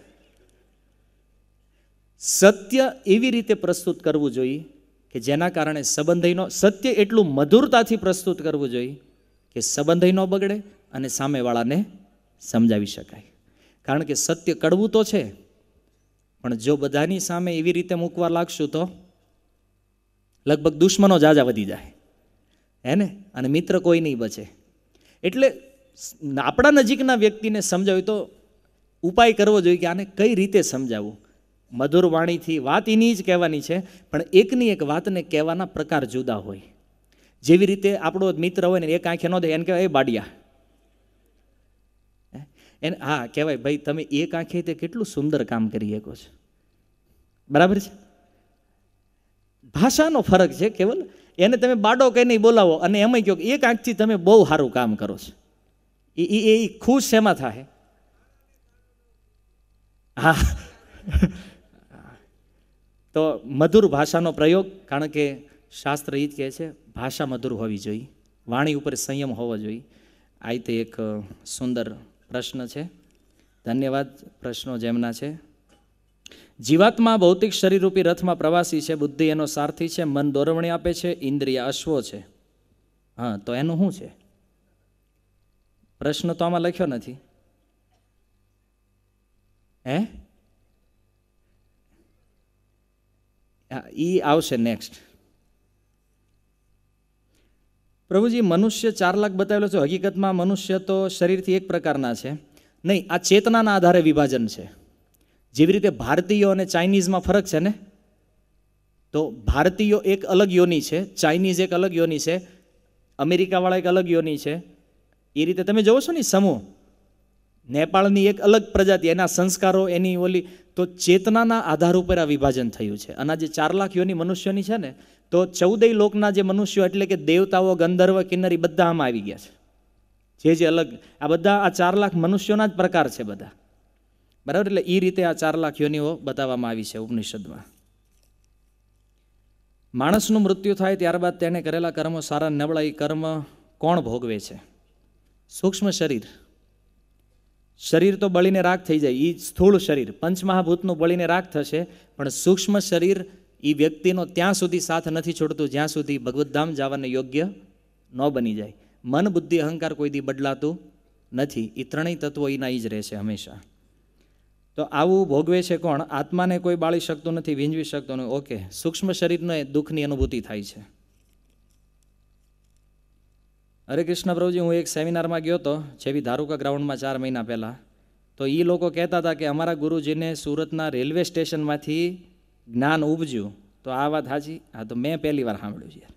સત્ય એવી રીતે પ્રસ્તુત કરવું જોઈએ કે જેના કારણે સંબંધનો, સત્ય એટલું મધુરતાથી પ્રસ્તુત કરવું જોઈએ કે સંબંધ ન બગડે અને સામેવાળાને સમજાવી શકાય. કારણ કે સત્ય કડવું તો છે, પણ જો બધાની સામે એવી રીતે મૂકવા લાગશું તો લગભગ દુશ્મનો જાજા વધી જાય, હે ને? અને મિત્ર કોઈ નહીં બચે. એટલે આપણા નજીકના વ્યક્તિને સમજાવ્યું તો ઉપાય કરવો જોઈએ કે આને કઈ રીતે સમજાવવું. મધુર વાણીથી વાત એની જ કહેવાની છે, પણ એકની એક વાતને કહેવાના પ્રકાર જુદા હોય. જેવી રીતે આપણો મિત્ર હોય ને એક આંખે ન દે, એને કહેવાય એ બાડિયા. એને હા કહેવાય, ભાઈ તમે એક આંખે તે કેટલું સુંદર કામ કરી શકો છો. બરાબર છે? ભાષાનો ફરક છે કેવલ. એને તમે બાડો કહીને બોલાવો અને એમાં કહો એક આંખથી તમે બહુ સારું કામ કરો છો, એ ખુશ શેમાં થાય? હા. તો મધુર ભાષાનો પ્રયોગ, કારણ કે શાસ્ત્ર એ જ કહે છે ભાષા મધુર હોવી જોઈએ, વાણી ઉપર સંયમ હોવો જોઈએ. આ તે એક સુંદર પ્રશ્ન છે. ધન્યવાદ પ્રશ્નો જેમના છે. જીવાત્મા ભૌતિક શરીરરૂપી રથમાં પ્રવાસી છે, બુદ્ધિ એનો સારથી છે, મન દોરવણી આપે છે, ઇન્દ્રિય અશ્વો છે. હા, તો એનું શું છે? પ્રશ્ન તો આમાં લખ્યો નથી. હે? ઈ આવશે નેક્સ્ટ. પ્રભુજી, મનુષ્ય 4 લાખ બતાવેલો છે, હકીકતમાં મનુષ્ય તો શરીરથી એક પ્રકારના છે નહીં, આ ચેતનાના આધારે વિભાજન છે. જેવી રીતે ભારતીયો અને ચાઇનીઝમાં ફરક છે ને, તો ભારતીયો એક અલગ યોની છે, ચાઇનીઝ એક અલગ યોની છે, અમેરિકાવાળા એક અલગ યોની છે. એ રીતે તમે જોવો છો ને સમૂહ, નેપાળની એક અલગ પ્રજાતિ, એના સંસ્કારો, એની ઓલી, તો ચેતનાના આધાર ઉપર આ વિભાજન થયું છે. અને આ જે 4 લાખ યોની મનુષ્યોની છે ને, તો 14 લોકના જે મનુષ્યો એટલે કે દેવતાઓ, ગંધર્વ, કિન્નરી બધા આમાં આવી ગયા છે. જે અલગ, આ બધા આ 4 લાખ મનુષ્યોના જ પ્રકાર છે બધા, બરાબર. એટલે એ રીતે આ 4 લાખ યોનીઓ બતાવવામાં આવી છે ઉપનિષદમાં. માણસનું મૃત્યુ થાય ત્યારબાદ તેણે કરેલા કર્મો સારા નબળા, એ કર્મ કોણ ભોગવે છે? સૂક્ષ્મ શરીર. શરીર તો બળીને રાખ થઈ જાય, એ સ્થૂળ શરીર પંચમહાભૂતનું બળીને રાખ થશે, પણ સૂક્ષ્મ શરીર એ વ્યક્તિનો ત્યાં સુધી સાથ નથી છોડતું જ્યાં સુધી ભગવદ્ધામ જવાને યોગ્ય ન બની જાય. મન, બુદ્ધિ, અહંકાર કોઈ દી બદલાતું નથી. એ ત્રણેય તત્વો એના જ રહેશે હંમેશા. તો આવું ભોગવે છે કોણ? આત્માને કોઈ બાળી શકતું નથી, વીંજવી શકતો નથી. ઓકે, સૂક્ષ્મ શરીરને દુઃખની અનુભૂતિ થાય છે. હરે કૃષ્ણ પ્રભુજી, હું એક સેમિનારમાં ગયો હતો, જેવી ધારુકા ગ્રાઉન્ડમાં 4 મહિના પહેલાં. તો એ લોકો કહેતા હતા કે અમારા ગુરુજીને સુરતના રેલવે સ્ટેશનમાંથી જ્ઞાન ઉપજ્યું. તો આ વાત સાચી? હા, તો મેં પહેલી વાર સાંભળ્યું છે યાર.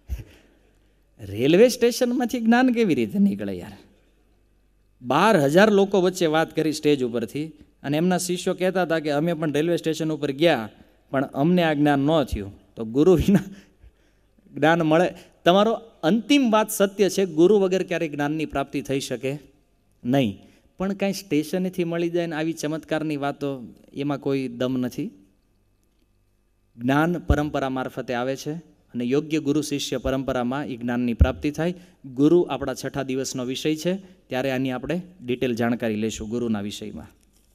રેલવે સ્ટેશનમાંથી જ્ઞાન કેવી રીતે નીકળે યાર? 12,000 લોકો વચ્ચે વાત કરી સ્ટેજ ઉપરથી, અને એમના શિષ્યો કહેતા હતા કે અમે પણ રેલવે સ્ટેશન ઉપર ગયા, પણ અમને આ જ્ઞાન ન થયું. તો ગુરુ વિના જ્ઞાન મળે? તમારો અંતિમ વાત સત્ય છે, ગુરુ વગર ક્યારેય જ્ઞાનની પ્રાપ્તિ થઈ શકે નહીં. પણ કાંઈ સ્ટેશનેથી મળી જાય ને આવી ચમત્કારની વાતો, એમાં કોઈ દમ નથી. જ્ઞાન પરંપરા મારફતે આવે છે, અને યોગ્ય ગુરુ શિષ્ય પરંપરામાં એ જ્ઞાનની પ્રાપ્તિ થાય. ગુરુ આપણા 6ઠા દિવસનો વિષય છે, ત્યારે આની આપણે ડિટેલ જાણકારી લઈશું ગુરુના વિષયમાં.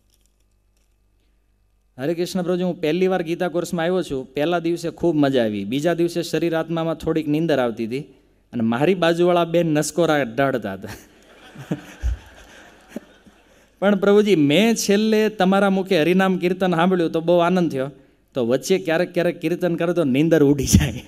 હરે કૃષ્ણ પ્રભુજી, હું પહેલી વાર ગીતા કોર્સમાં આવ્યો છું. પહેલા દિવસે ખૂબ મજા આવી, બીજા દિવસે શરીર આત્મામાં થોડીક નીંદર આવતી હતી, અને મારી બાજુવાળા બેન નસકોરા ઢળતા હતા. પણ પ્રભુજી, મેં છેલ્લે તમારા મુખે હરિનામ કીર્તન સાંભળ્યું તો બહુ આનંદ થયો. તો વચ્ચે ક્યારેક ક્યારેક કીર્તન કરે તો નીંદર ઉડી જાય.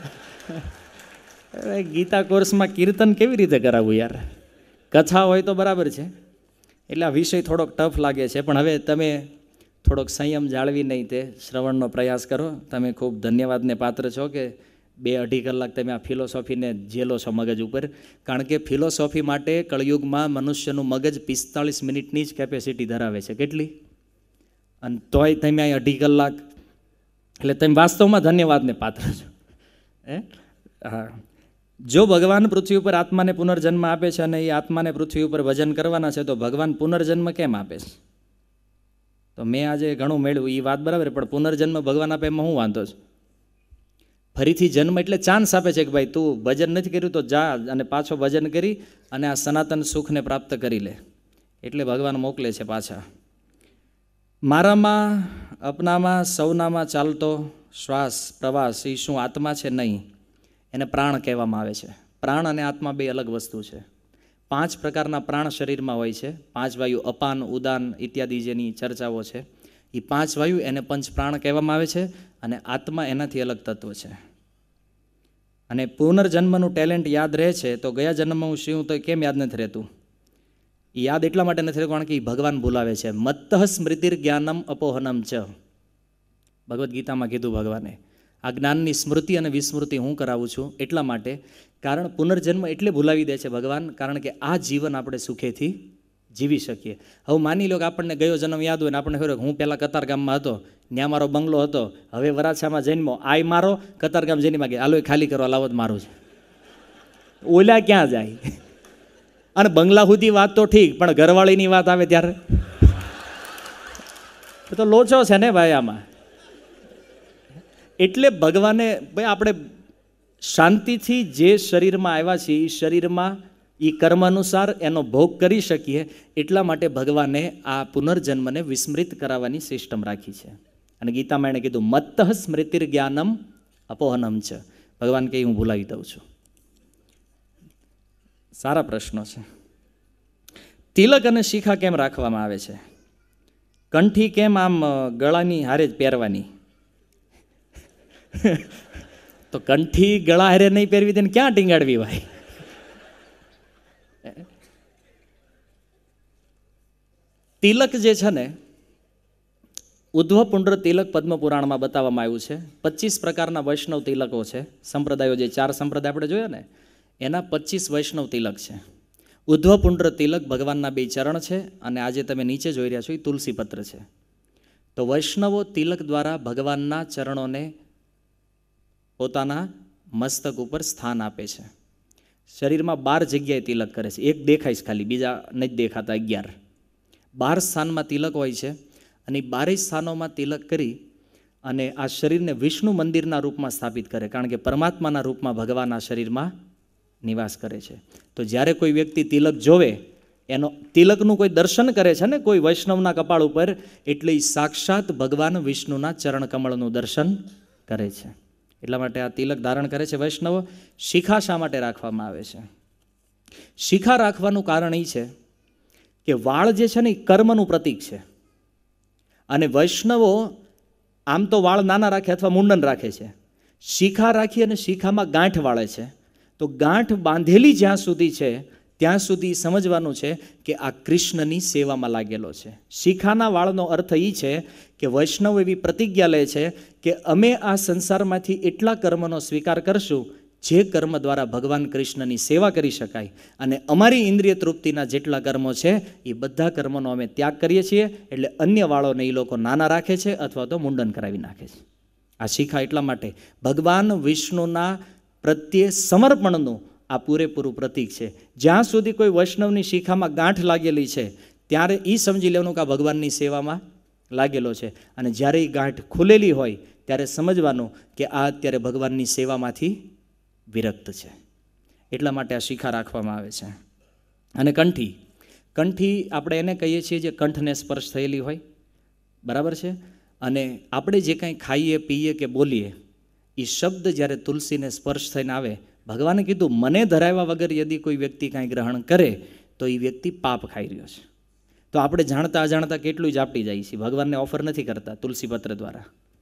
ગીતા કોર્સમાં કીર્તન કેવી રીતે કરાવવું યાર? કથા હોય તો બરાબર છે. એટલે આ વિષય થોડોક ટફ લાગે છે, પણ હવે તમે થોડોક સંયમ જાળવી નહીં તે શ્રવણનો પ્રયાસ કરો. તમે ખૂબ ધન્યવાદને પાત્ર છો કે 2-2.5 કલાક તમે આ ફિલોસોફીને ઝેલો છો મગજ ઉપર. કારણ કે ફિલોસોફી માટે કળયુગમાં મનુષ્યનું મગજ 45 મિનિટની જ કેપેસિટી ધરાવે છે. કેટલી? અને તોય તમે અહીં 2.5 કલાક, એટલે તમે વાસ્તવમાં ધન્યવાદને પાત્ર છો. હા, જો ભગવાન પૃથ્વી ઉપર આત્માને પુનર્જન્મ આપે છે અને એ આત્માને પૃથ્વી ઉપર ભજન કરવાના છે, તો ભગવાન પુનર્જન્મ કેમ આપે છે? તો મેં આજે ઘણું મેળવ્યું, એ વાત બરાબર, પણ પુનર્જન્મ ભગવાન આપે એમાં હું વાંધો છું? ફરીથી જન્મ એટલે ચાન્સ આપે છે કે ભાઈ તું ભજન નથી કર્યું તો જા અને પાછો ભજન કરી અને આ સનાતન સુખને પ્રાપ્ત કરી લે. એટલે ભગવાન મોકલે છે પાછા. મારામાં, અપનામાં, સૌનામાં ચાલતો શ્વાસ પ્રવાસ એ શું આત્મા છે? નહીં, એને પ્રાણ કહેવામાં આવે છે. પ્રાણ અને આત્મા બે અલગ વસ્તુ છે. 5 પ્રકારના પ્રાણ શરીરમાં હોય છે. 5 વાયુ, અપાન, ઉદાન ઇત્યાદિ જેની ચર્ચાઓ છે. એ 5 વાયુ એને પંચ પ્રાણ કહેવામાં આવે છે, અને આત્મા એનાથી અલગ તત્વ છે. અને પુનર્જન્મનું ટેલેન્ટ યાદ રહે છે, તો ગયા જન્મમાં હું શું તો કેમ યાદ નથી રહેતું? એ યાદ એટલા માટે નથી રહેતું કારણ કે એ ભગવાન બોલાવે છે. મત્તઃ સ્મૃતિર જ્ઞાનમ અપોહનમ ચ, ભગવદ્ ગીતામાં કીધું ભગવાને. આ જ્ઞાનની સ્મૃતિ અને વિસ્મૃતિ હું કરાવું છું એટલા માટે, કારણ પુનર્જન્મ એટલે ભૂલાવી દે છે ભગવાન, કારણ કે આ જીવન આપણે સુખેથી જીવી શકીએ. હવે માની લો કે આપણને ગયો જન્મ યાદ હોય ને આપણને ખબર હું પહેલાં કતારગામમાં હતો, ત્યાં મારો બંગલો હતો, હવે વરાછામાં જન્મો, આય મારો કતારગામ જઈને માગે હાલો ખાલી કરવા લાવો મારું છે. ઓલા ક્યાં જાય? અને બંગલા સુધી વાત તો ઠીક, પણ ઘરવાળીની વાત આવે ત્યારે તો લોચો છે ને ભાઈ આમાં. એટલે ભગવાને ભાઈ આપણે શાંતિથી જે શરીરમાં આવ્યા છીએ એ શરીરમાં એ કર્મ અનુસાર એનો ભોગ કરી શકીએ, એટલા માટે ભગવાને આ પુનર્જન્મને વિસ્મૃત કરાવવાની સિસ્ટમ રાખી છે. અને ગીતામાં એણે કીધું મત્તઃ સ્મૃતિર જ્ઞાનમ અપોહનમ છે. ભગવાન કહે હું ભૂલાવી દઉં છું. સારા પ્રશ્નો છે. તિલક અને શિખા કેમ રાખવામાં આવે છે? કંઠી કેમ આમ ગળાની હારે જ પહેરવાની? તો કંઠી ગળા હારે નહીં પહેરવી તેને ક્યાં ટીંગાડવી ભાઈ? તિલક જે છે ને, ઉદ્ધવપુંડ્ર તિલક પદ્મપુરાણમાં બતાવવામાં આવ્યું છે. 25 પ્રકારના વૈષ્ણવ તિલકો છે. સંપ્રદાયો જે 4 સંપ્રદાય આપણે જોયા ને એના 25 વૈષ્ણવ તિલક છે. ઉદ્ધવપુંડ્ર તિલક ભગવાનના 2 ચરણ છે અને આજે તમે નીચે જોઈ રહ્યા છો એ તુલસી પત્ર છે. તો વૈષ્ણવો તિલક દ્વારા ભગવાનના ચરણોને પોતાના મસ્તક ઉપર સ્થાન આપે છે. શરીરમાં 12 જગ્યાએ તિલક કરે છે. એક દેખાય છે ખાલી, બીજા નથી દેખાતા 11. 12 સ્થાનમાં તિલક હોય છે અને 12 સ્થાનોમાં તિલક કરી અને આ શરીરને વિષ્ણુ મંદિરના રૂપમાં સ્થાપિત કરે, કારણ કે પરમાત્માના રૂપમાં ભગવાન આ શરીરમાં નિવાસ કરે છે. તો જ્યારે કોઈ વ્યક્તિ તિલક જોવે, એનો તિલકનું કોઈ દર્શન કરે છે ને કોઈ વૈષ્ણવના કપાળ ઉપર, એટલે એ સાક્ષાત ભગવાન વિષ્ણુના ચરણ કમળનું દર્શન કરે છે. એટલા માટે આ તિલક ધારણ કરે છે વૈષ્ણવો. શિખા શા માટે રાખવામાં આવે છે? શિખા રાખવાનું કારણ એ છે કે વાળ જે છે ને એ કર્મનું પ્રતીક છે. અને વૈષ્ણવો આમ તો વાળ નાના રાખે અથવા મુંડન રાખે છે. શિખા રાખી અને શિખામાં ગાંઠ વાળે છે. તો ગાંઠ બાંધેલી જ્યાં સુધી છે ત્યાં સુધી સમજવાનું છે કે આ કૃષ્ણની સેવામાં લાગેલો છે. શિખાના વાળનો અર્થ એ છે કે વૈષ્ણવ એવી પ્રતિજ્ઞા લે છે કે અમે આ સંસારમાંથી એટલા કર્મનો સ્વીકાર કરશું જે કર્મ દ્વારા ભગવાન કૃષ્ણની સેવા કરી શકાય, અને અમારી ઇન્દ્રિય તૃપ્તિના જેટલા કર્મો છે એ બધા કર્મોનો અમે ત્યાગ કરીએ છીએ. એટલે અન્ય વાળોને એ લોકો નાના રાખે છે અથવા તો મુંડન કરાવી નાખે છે. આ શિખા એટલા માટે ભગવાન વિષ્ણુના પ્રત્યે સમર્પણનું આ પૂરેપૂરું પ્રતીક છે. જ્યાં સુધી કોઈ વૈષ્ણવની શિખામાં ગાંઠ લાગેલી છે ત્યારે એ સમજી લેવાનું કે આ ભગવાનની સેવામાં લાગેલો છે, અને જ્યારે એ ગાંઠ ખુલેલી હોય ત્યારે સમજવાનું કે આ અત્યારે ભગવાનની સેવામાંથી વિરક્ત છે. એટલા માટે આ શિખા રાખવામાં આવે છે. અને કંઠી આપણે એને કહીએ છીએ જે કંઠને સ્પર્શ થયેલી હોય, બરાબર છે. અને આપણે જે કાંઈ ખાઈએ પીએ કે બોલીએ એ શબ્દ જ્યારે તુલસીને સ્પર્શ થઈને આવે, ભગવાને કીધું મને ધરાવ્યા વગર યદી કોઈ વ્યક્તિ કાંઈ ગ્રહણ કરે તો એ વ્યક્તિ પાપ ખાઈ રહ્યો છે. તો આપણે જાણતા અજાણતા કેટલું જ આપટી જાય છે. ભગવાનને ઓફર નથી કરતા તુલસી પત્ર દ્વારા.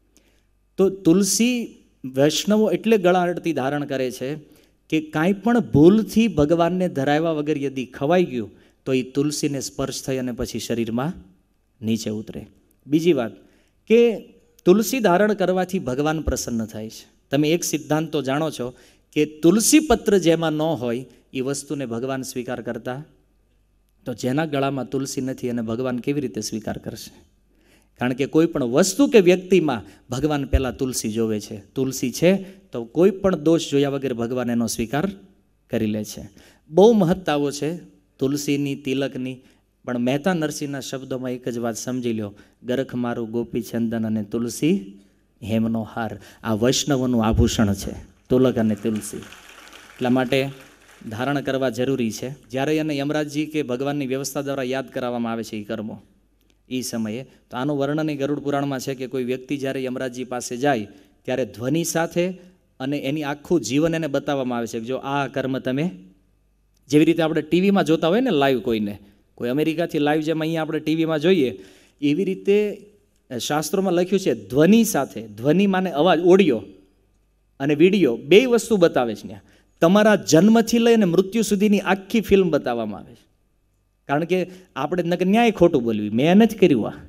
તો તુલસી વૈષ્ણવો એટલે ગળા અડતી ધારણ કરે છે કે કાંઈ પણ ભૂલથી ભગવાનને ધરાવ્યા વગર યદી ખવાઈ ગયું તો એ તુલસીને સ્પર્શ થઈ અને પછી શરીરમાં નીચે ઉતરે. બીજી વાત કે તુલસી ધારણ કરવાથી ભગવાન પ્રસન્ન થાય છે. તમે એક સિદ્ધાંત તો જાણો છો કે તુલસી પત્ર જેમાં ન હોય એ વસ્તુને ભગવાન સ્વીકાર કરતા, તો જેના ગળામાં તુલસી નથી અને ભગવાન કેવી રીતે સ્વીકાર કરશે? કારણ કે કોઈ પણ વસ્તુ કે વ્યક્તિમાં ભગવાન પહેલાં તુલસી જોવે છે. તુલસી છે તો કોઈ પણ દોષ જોયા વગર ભગવાન એનો સ્વીકાર કરી લે છે. બહુ મહત્તાઓ છે તુલસીની, તિલકની, પણ મહેતા નરસિંહના શબ્દોમાં એક જ વાત સમજી લો, ગરખ મારું ગોપી ચંદન અને તુલસી હેમનો હાર. આ વૈષ્ણવોનું આભૂષણ છે તુલક અને તુલસી. એટલા માટે ધારણ કરવા જરૂરી છે. જ્યારે એને યમરાજજી કે ભગવાનની વ્યવસ્થા દ્વારા યાદ કરાવવામાં આવે છે એ કર્મો એ સમયે, તો આનું વર્ણન એ ગરુડ પુરાણમાં છે કે કોઈ વ્યક્તિ જ્યારે યમરાજજી પાસે જાય ત્યારે ધ્વનિ સાથે અને એની આખું જીવન એને બતાવવામાં આવે છે કે જો આ કર્મ તમે, જેવી રીતે આપણે ટીવીમાં જોતા હોય ને લાઈવ, કોઈ અમેરિકાથી લાઈવ જેમ અહીંયા આપણે ટીવીમાં જોઈએ, એવી રીતે શાસ્ત્રોમાં લખ્યું છે ધ્વનિ સાથે. ધ્વનિ માને અવાજ, ઓડિયો અને વિડીયો, 2 વસ્તુ બતાવે છે ત્યાં. તમારા જન્મથી લઈને મૃત્યુ સુધીની આખી ફિલ્મ બતાવવામાં આવે છે. કારણ કે આપણે ન્યાય ખોટું બોલવી, મેં નથી કર્યું આ.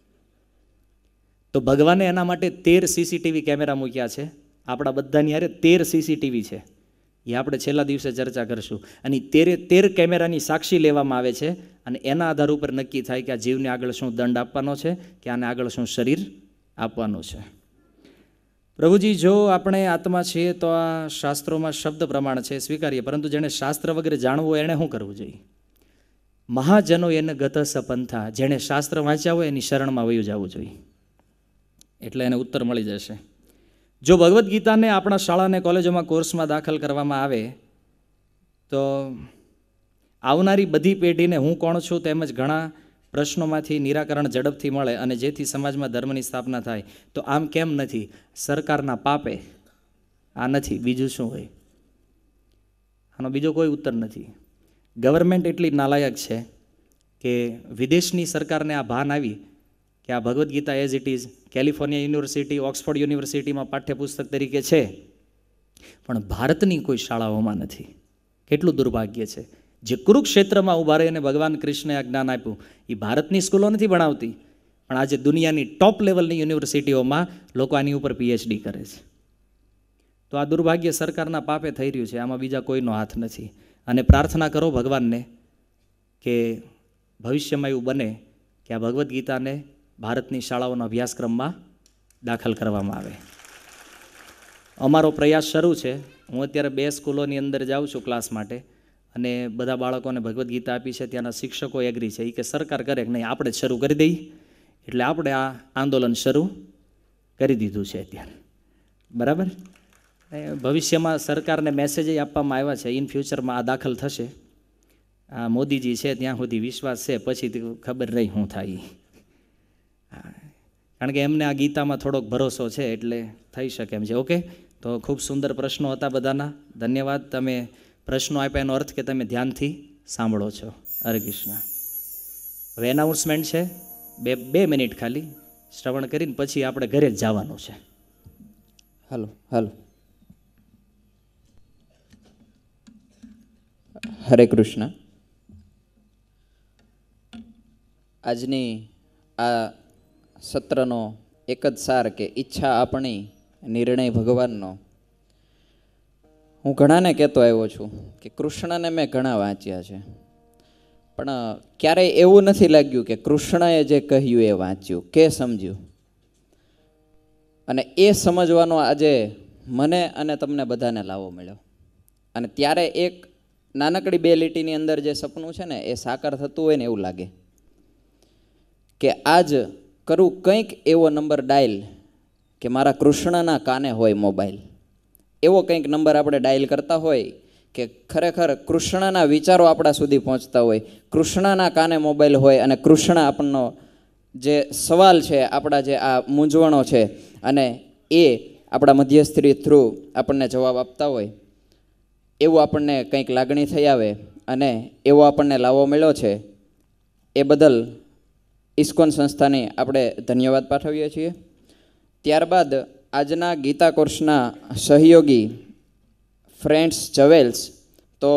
તો ભગવાને એના માટે 13 સીસીટીવી કેમેરા મૂક્યા છે. આપણા બધાની હારે 13 સીસીટીવી છે. એ આપણે છેલ્લા દિવસે ચર્ચા કરીશું. અને 13 કેમેરાની સાક્ષી લેવામાં આવે છે અને એના આધાર ઉપર નક્કી થાય કે આ જીવને આગળ શું દંડ આપવાનો છે કે આને આગળ શું શરીર આપવાનું છે. પ્રભુજી, જો આપણે આત્મા છીએ તો આ શાસ્ત્રોમાં શબ્દ પ્રમાણ છે સ્વીકારીએ, પરંતુ જેણે શાસ્ત્ર વગેરે જાણવું એણે શું કરવું જોઈએ? મહાજનો એને ગત સપંથા, જેણે શાસ્ત્ર વાંચ્યા હોય એની શરણમાં વયું જવું જોઈએ, એટલે એને ઉત્તર મળી જશે. જો ભગવદ્ ગીતાને આપણા શાળા અને કોલેજોમાં કોર્સમાં દાખલ કરવામાં આવે તો આવનારી બધી પેઢીને હું કોણ છું તેમજ ઘણા પ્રશ્નોમાંથી નિરાકરણ ઝડપથી મળે અને જેથી સમાજમાં ધર્મની સ્થાપના થાય. તો આમ કેમ નથી? સરકારના પાપે આ નથી, બીજું શું હોય? આનો બીજો કોઈ ઉત્તર નથી. ગવર્મેન્ટ એટલી નાલાયક છે કે વિદેશની સરકારને આ ભાન આવી કે આ Bhagavad Gita as it is California university, Oxford યુનિવર્સિટીમાં પાઠ્યપુસ્તક તરીકે છે, પણ ભારતની કોઈ શાળાઓમાં નથી. કેટલું દુર્ભાગ્ય છે. જે કુરુક્ષેત્રમાં ઊભા રહીને ભગવાન કૃષ્ણએ આ જ્ઞાન આપ્યું એ ભારતની સ્કૂલો નથી ભણાવતી, પણ આજે દુનિયાની ટોપ લેવલની યુનિવર્સિટીઓમાં લોકો આની ઉપર પીએચડી કરે છે. તો આ દુર્ભાગ્ય સરકારના પાપે થઈ રહ્યું છે, આમાં બીજા કોઈનો હાથ નથી. અને પ્રાર્થના કરો ભગવાનને કે ભવિષ્યમાં એવું બને કે આ ભગવદ્ ગીતાને ભારતની શાળાઓના અભ્યાસક્રમમાં દાખલ કરવામાં આવે. અમારો પ્રયાસ શરૂ છે. હું અત્યારે 2 સ્કૂલોની અંદર જાઉં છું ક્લાસ માટે, અને બધા બાળકોને ભગવદ્ ગીતા આપી છે. ત્યાંના શિક્ષકો એગ્રી છે, એ કે સરકાર કરે કે નહીં આપણે જ શરૂ કરી દઈએ. એટલે આપણે આ આંદોલન શરૂ કરી દીધું છે અત્યારે, બરાબર. ભવિષ્યમાં સરકારને મેસેજ આપવામાં આવ્યા છે, ઇન ફ્યુચરમાં આ દાખલ થશે. આ મોદીજી છે ત્યાં સુધી વિશ્વાસ છે, પછી ખબર નહીં શું થાય. કારણ કે એમને આ ગીતામાં થોડોક ભરોસો છે, એટલે થઈ શકે એમ છે. ઓકે, તો ખૂબ સુંદર પ્રશ્નો હતા બધાના. ધન્યવાદ. તમે પ્રશ્નો આપ્યા એનો અર્થ કે તમે ધ્યાનથી સાંભળો છો. હરે કૃષ્ણ. હવે એનાઉન્સમેન્ટ છે, 2 મિનિટ ખાલી શ્રવણ કરીને પછી આપણે ઘરે જ જવાનું છે. હાલો હાલો. હરે કૃષ્ણ. આજની આ સત્રનો એક જ સાર કે ઈચ્છા આપણી નિર્ણય ભગવાનનો. હું ઘણાને કહેતો આવ્યો છું કે કૃષ્ણને મેં ઘણા વાંચ્યા છે, પણ ક્યારેય એવું નથી લાગ્યું કે કૃષ્ણએ જે કહ્યું એ વાંચ્યું કે સમજ્યું. અને એ સમજવાનો આજે મને અને તમને બધાને લાવો મળ્યો. અને ત્યારે એક નાનકડી 2 લીટીની અંદર જે સપનું છે ને એ સાકાર થતું હોય ને એવું લાગે કે આજ કરું કંઈક એવો નંબર ડાયલ કે મારા કૃષ્ણના કાને હોય મોબાઈલ. એવો કંઈક નંબર આપણે ડાયલ કરતા હોય કે ખરેખર કૃષ્ણના વિચારો આપણા સુધી પહોંચતા હોય, કૃષ્ણના કાને મોબાઈલ હોય, અને કૃષ્ણ આપણનો જે સવાલ છે, આપણા જે આ મૂંઝવણો છે, અને એ આપણા મધ્યસ્થી થ્રુ આપણને જવાબ આપતા હોય. એવું આપણને કંઈક લાગણી થઈ આવે અને એવો આપણને લાવો મળ્યો છે. એ બદલ ઇસ્કોન સંસ્થાને આપણે ધન્યવાદ પાઠવીએ છીએ. ત્યારબાદ આજના ગીતા કોર્સના સહયોગી ફ્રેન્ડ્સ જવેલ્સ, તો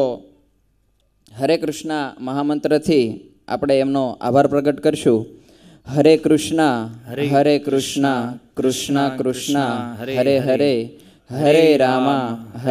હરે કૃષ્ણ મહામંત્રથી આપણે એમનો આભાર પ્રગટ કરશું. હરે કૃષ્ણ હરે કૃષ્ણ કૃષ્ણ કૃષ્ણ હરે હરે, હરે રામા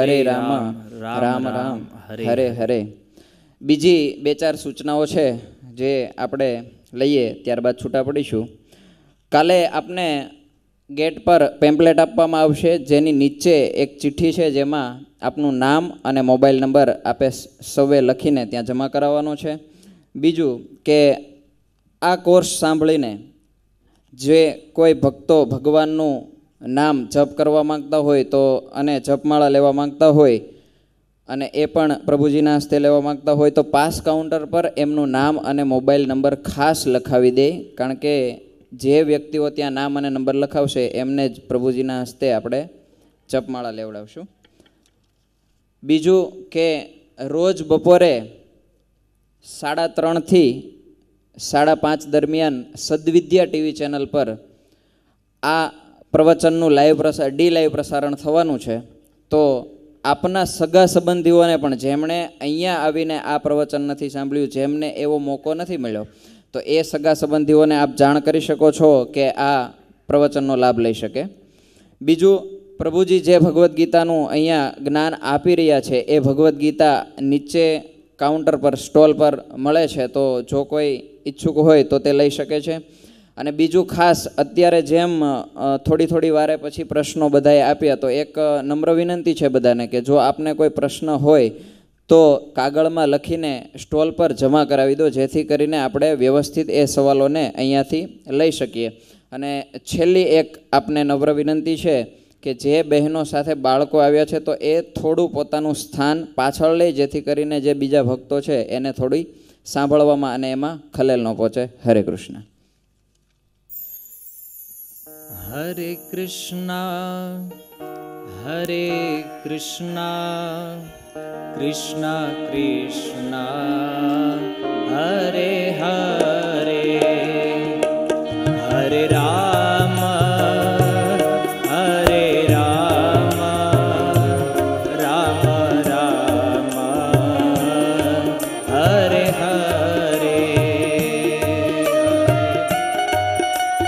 રામ રામ હરે હરે. બીજી 2-4 સૂચનાઓ છે જે આપણે લઈએ, ત્યારબાદ છૂટા પડીશું. કાલે આપને ગેટ પર પેમ્પલેટ આપવામાં આવશે, જેની નીચે એક ચિઠ્ઠી છે જેમાં આપનું નામ અને મોબાઈલ નંબર આપે સૌએ લખીને ત્યાં જમા કરાવવાનો છે. બીજું કે આ કોર્સ સાંભળીને જે કોઈ ભક્તો ભગવાનનું નામ જપ કરવા માંગતા હોય તો, અને જપમાળા લેવા માંગતા હોય, અને એ પણ પ્રભુજીના હસ્તે લેવા માંગતા હોય તો પાસ કાઉન્ટર પર એમનું નામ અને મોબાઈલ નંબર ખાસ લખાવી દે. કારણ કે જે વ્યક્તિઓ ત્યાં નામ અને નંબર લખાવશે એમને જ પ્રભુજીના હસ્તે આપણે જપમાળા લેવડાવશું. બીજું કે રોજ બપોરે 3:30 થી 5:30 દરમિયાન સદવિદ્યા ટીવી ચેનલ પર આ પ્રવચનનું લાઈવ પ્રસારણ થવાનું છે. તો આપના સગા સંબંધીઓને પણ, જેમણે અહીંયા આવીને આ પ્રવચન નથી સાંભળ્યું, જેમને એવો મોકો નથી મળ્યો, તો એ સગા સંબંધીઓને આપ જાણ કરી શકો છો કે આ પ્રવચનનો લાભ લઈ શકે. બીજું, પ્રભુજી જે ભગવદ્ ગીતાનું અહીંયા જ્ઞાન આપી રહ્યા છે એ ભગવદ્ ગીતા નીચે કાઉન્ટર પર સ્ટોલ પર મળે છે, તો જો કોઈ ઈચ્છુક હોય તો તે લઈ શકે છે. અને બીજું ખાસ, અત્યારે જેમ થોડી વારે પછી પ્રશ્નો બધાએ આપ્યા, તો એક નમ્ર વિનંતી છે બધાને કે જો આપને કોઈ પ્રશ્ન હોય તો કાગળમાં લખીને સ્ટોલ પર જમા કરાવી દો, જેથી કરીને આપણે વ્યવસ્થિત એ સવાલોને અહીંયાથી લઈ શકીએ. અને છેલ્લી એક આપને નમ્ર વિનંતી છે કે જે બહેનો સાથે બાળકો આવ્યા છે તો એ થોડું પોતાનું સ્થાન પાછળ લે, જેથી કરીને જે બીજા ભક્તો છે એને થોડી સાંભળવામાં અને એમાં ખલેલ ન પહોંચે. હરે કૃષ્ણ. હરે કૃષ્ણ હરે કૃષ્ણ કૃષ્ણ કૃષ્ણ હરે હરે, હરે રામ હરે રામ રામ રામ હરે હરે.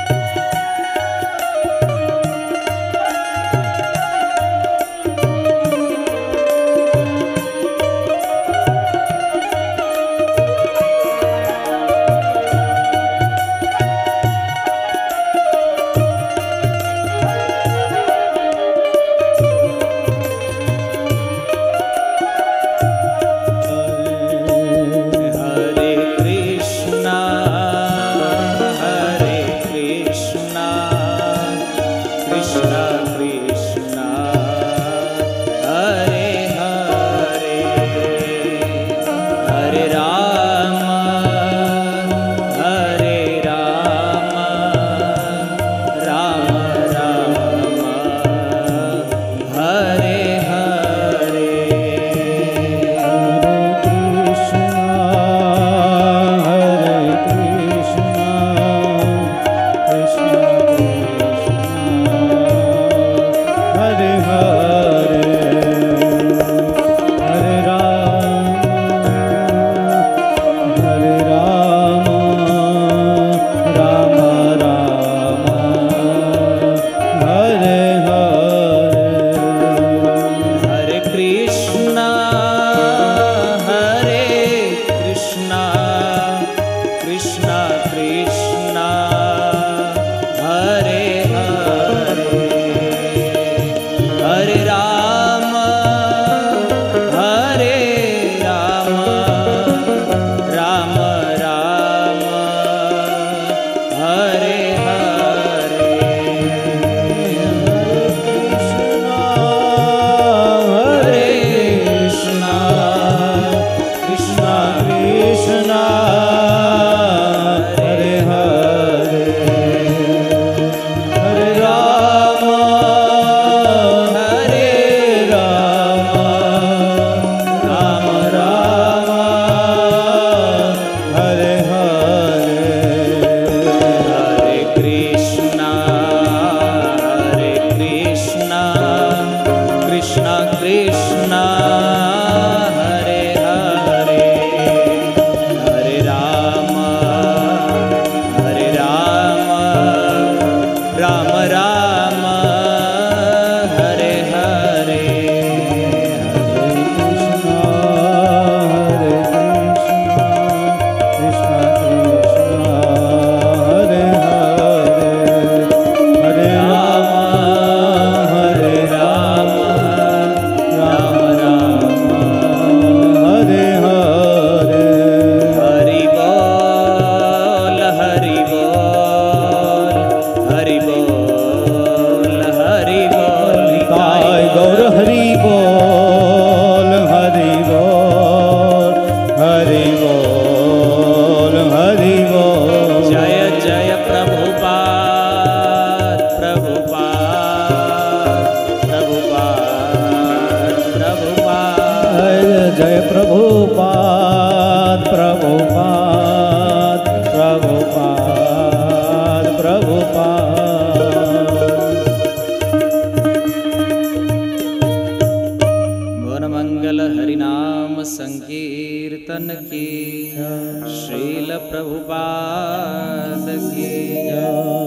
संकीर्तन की श्रील प्रभुपाद की जय।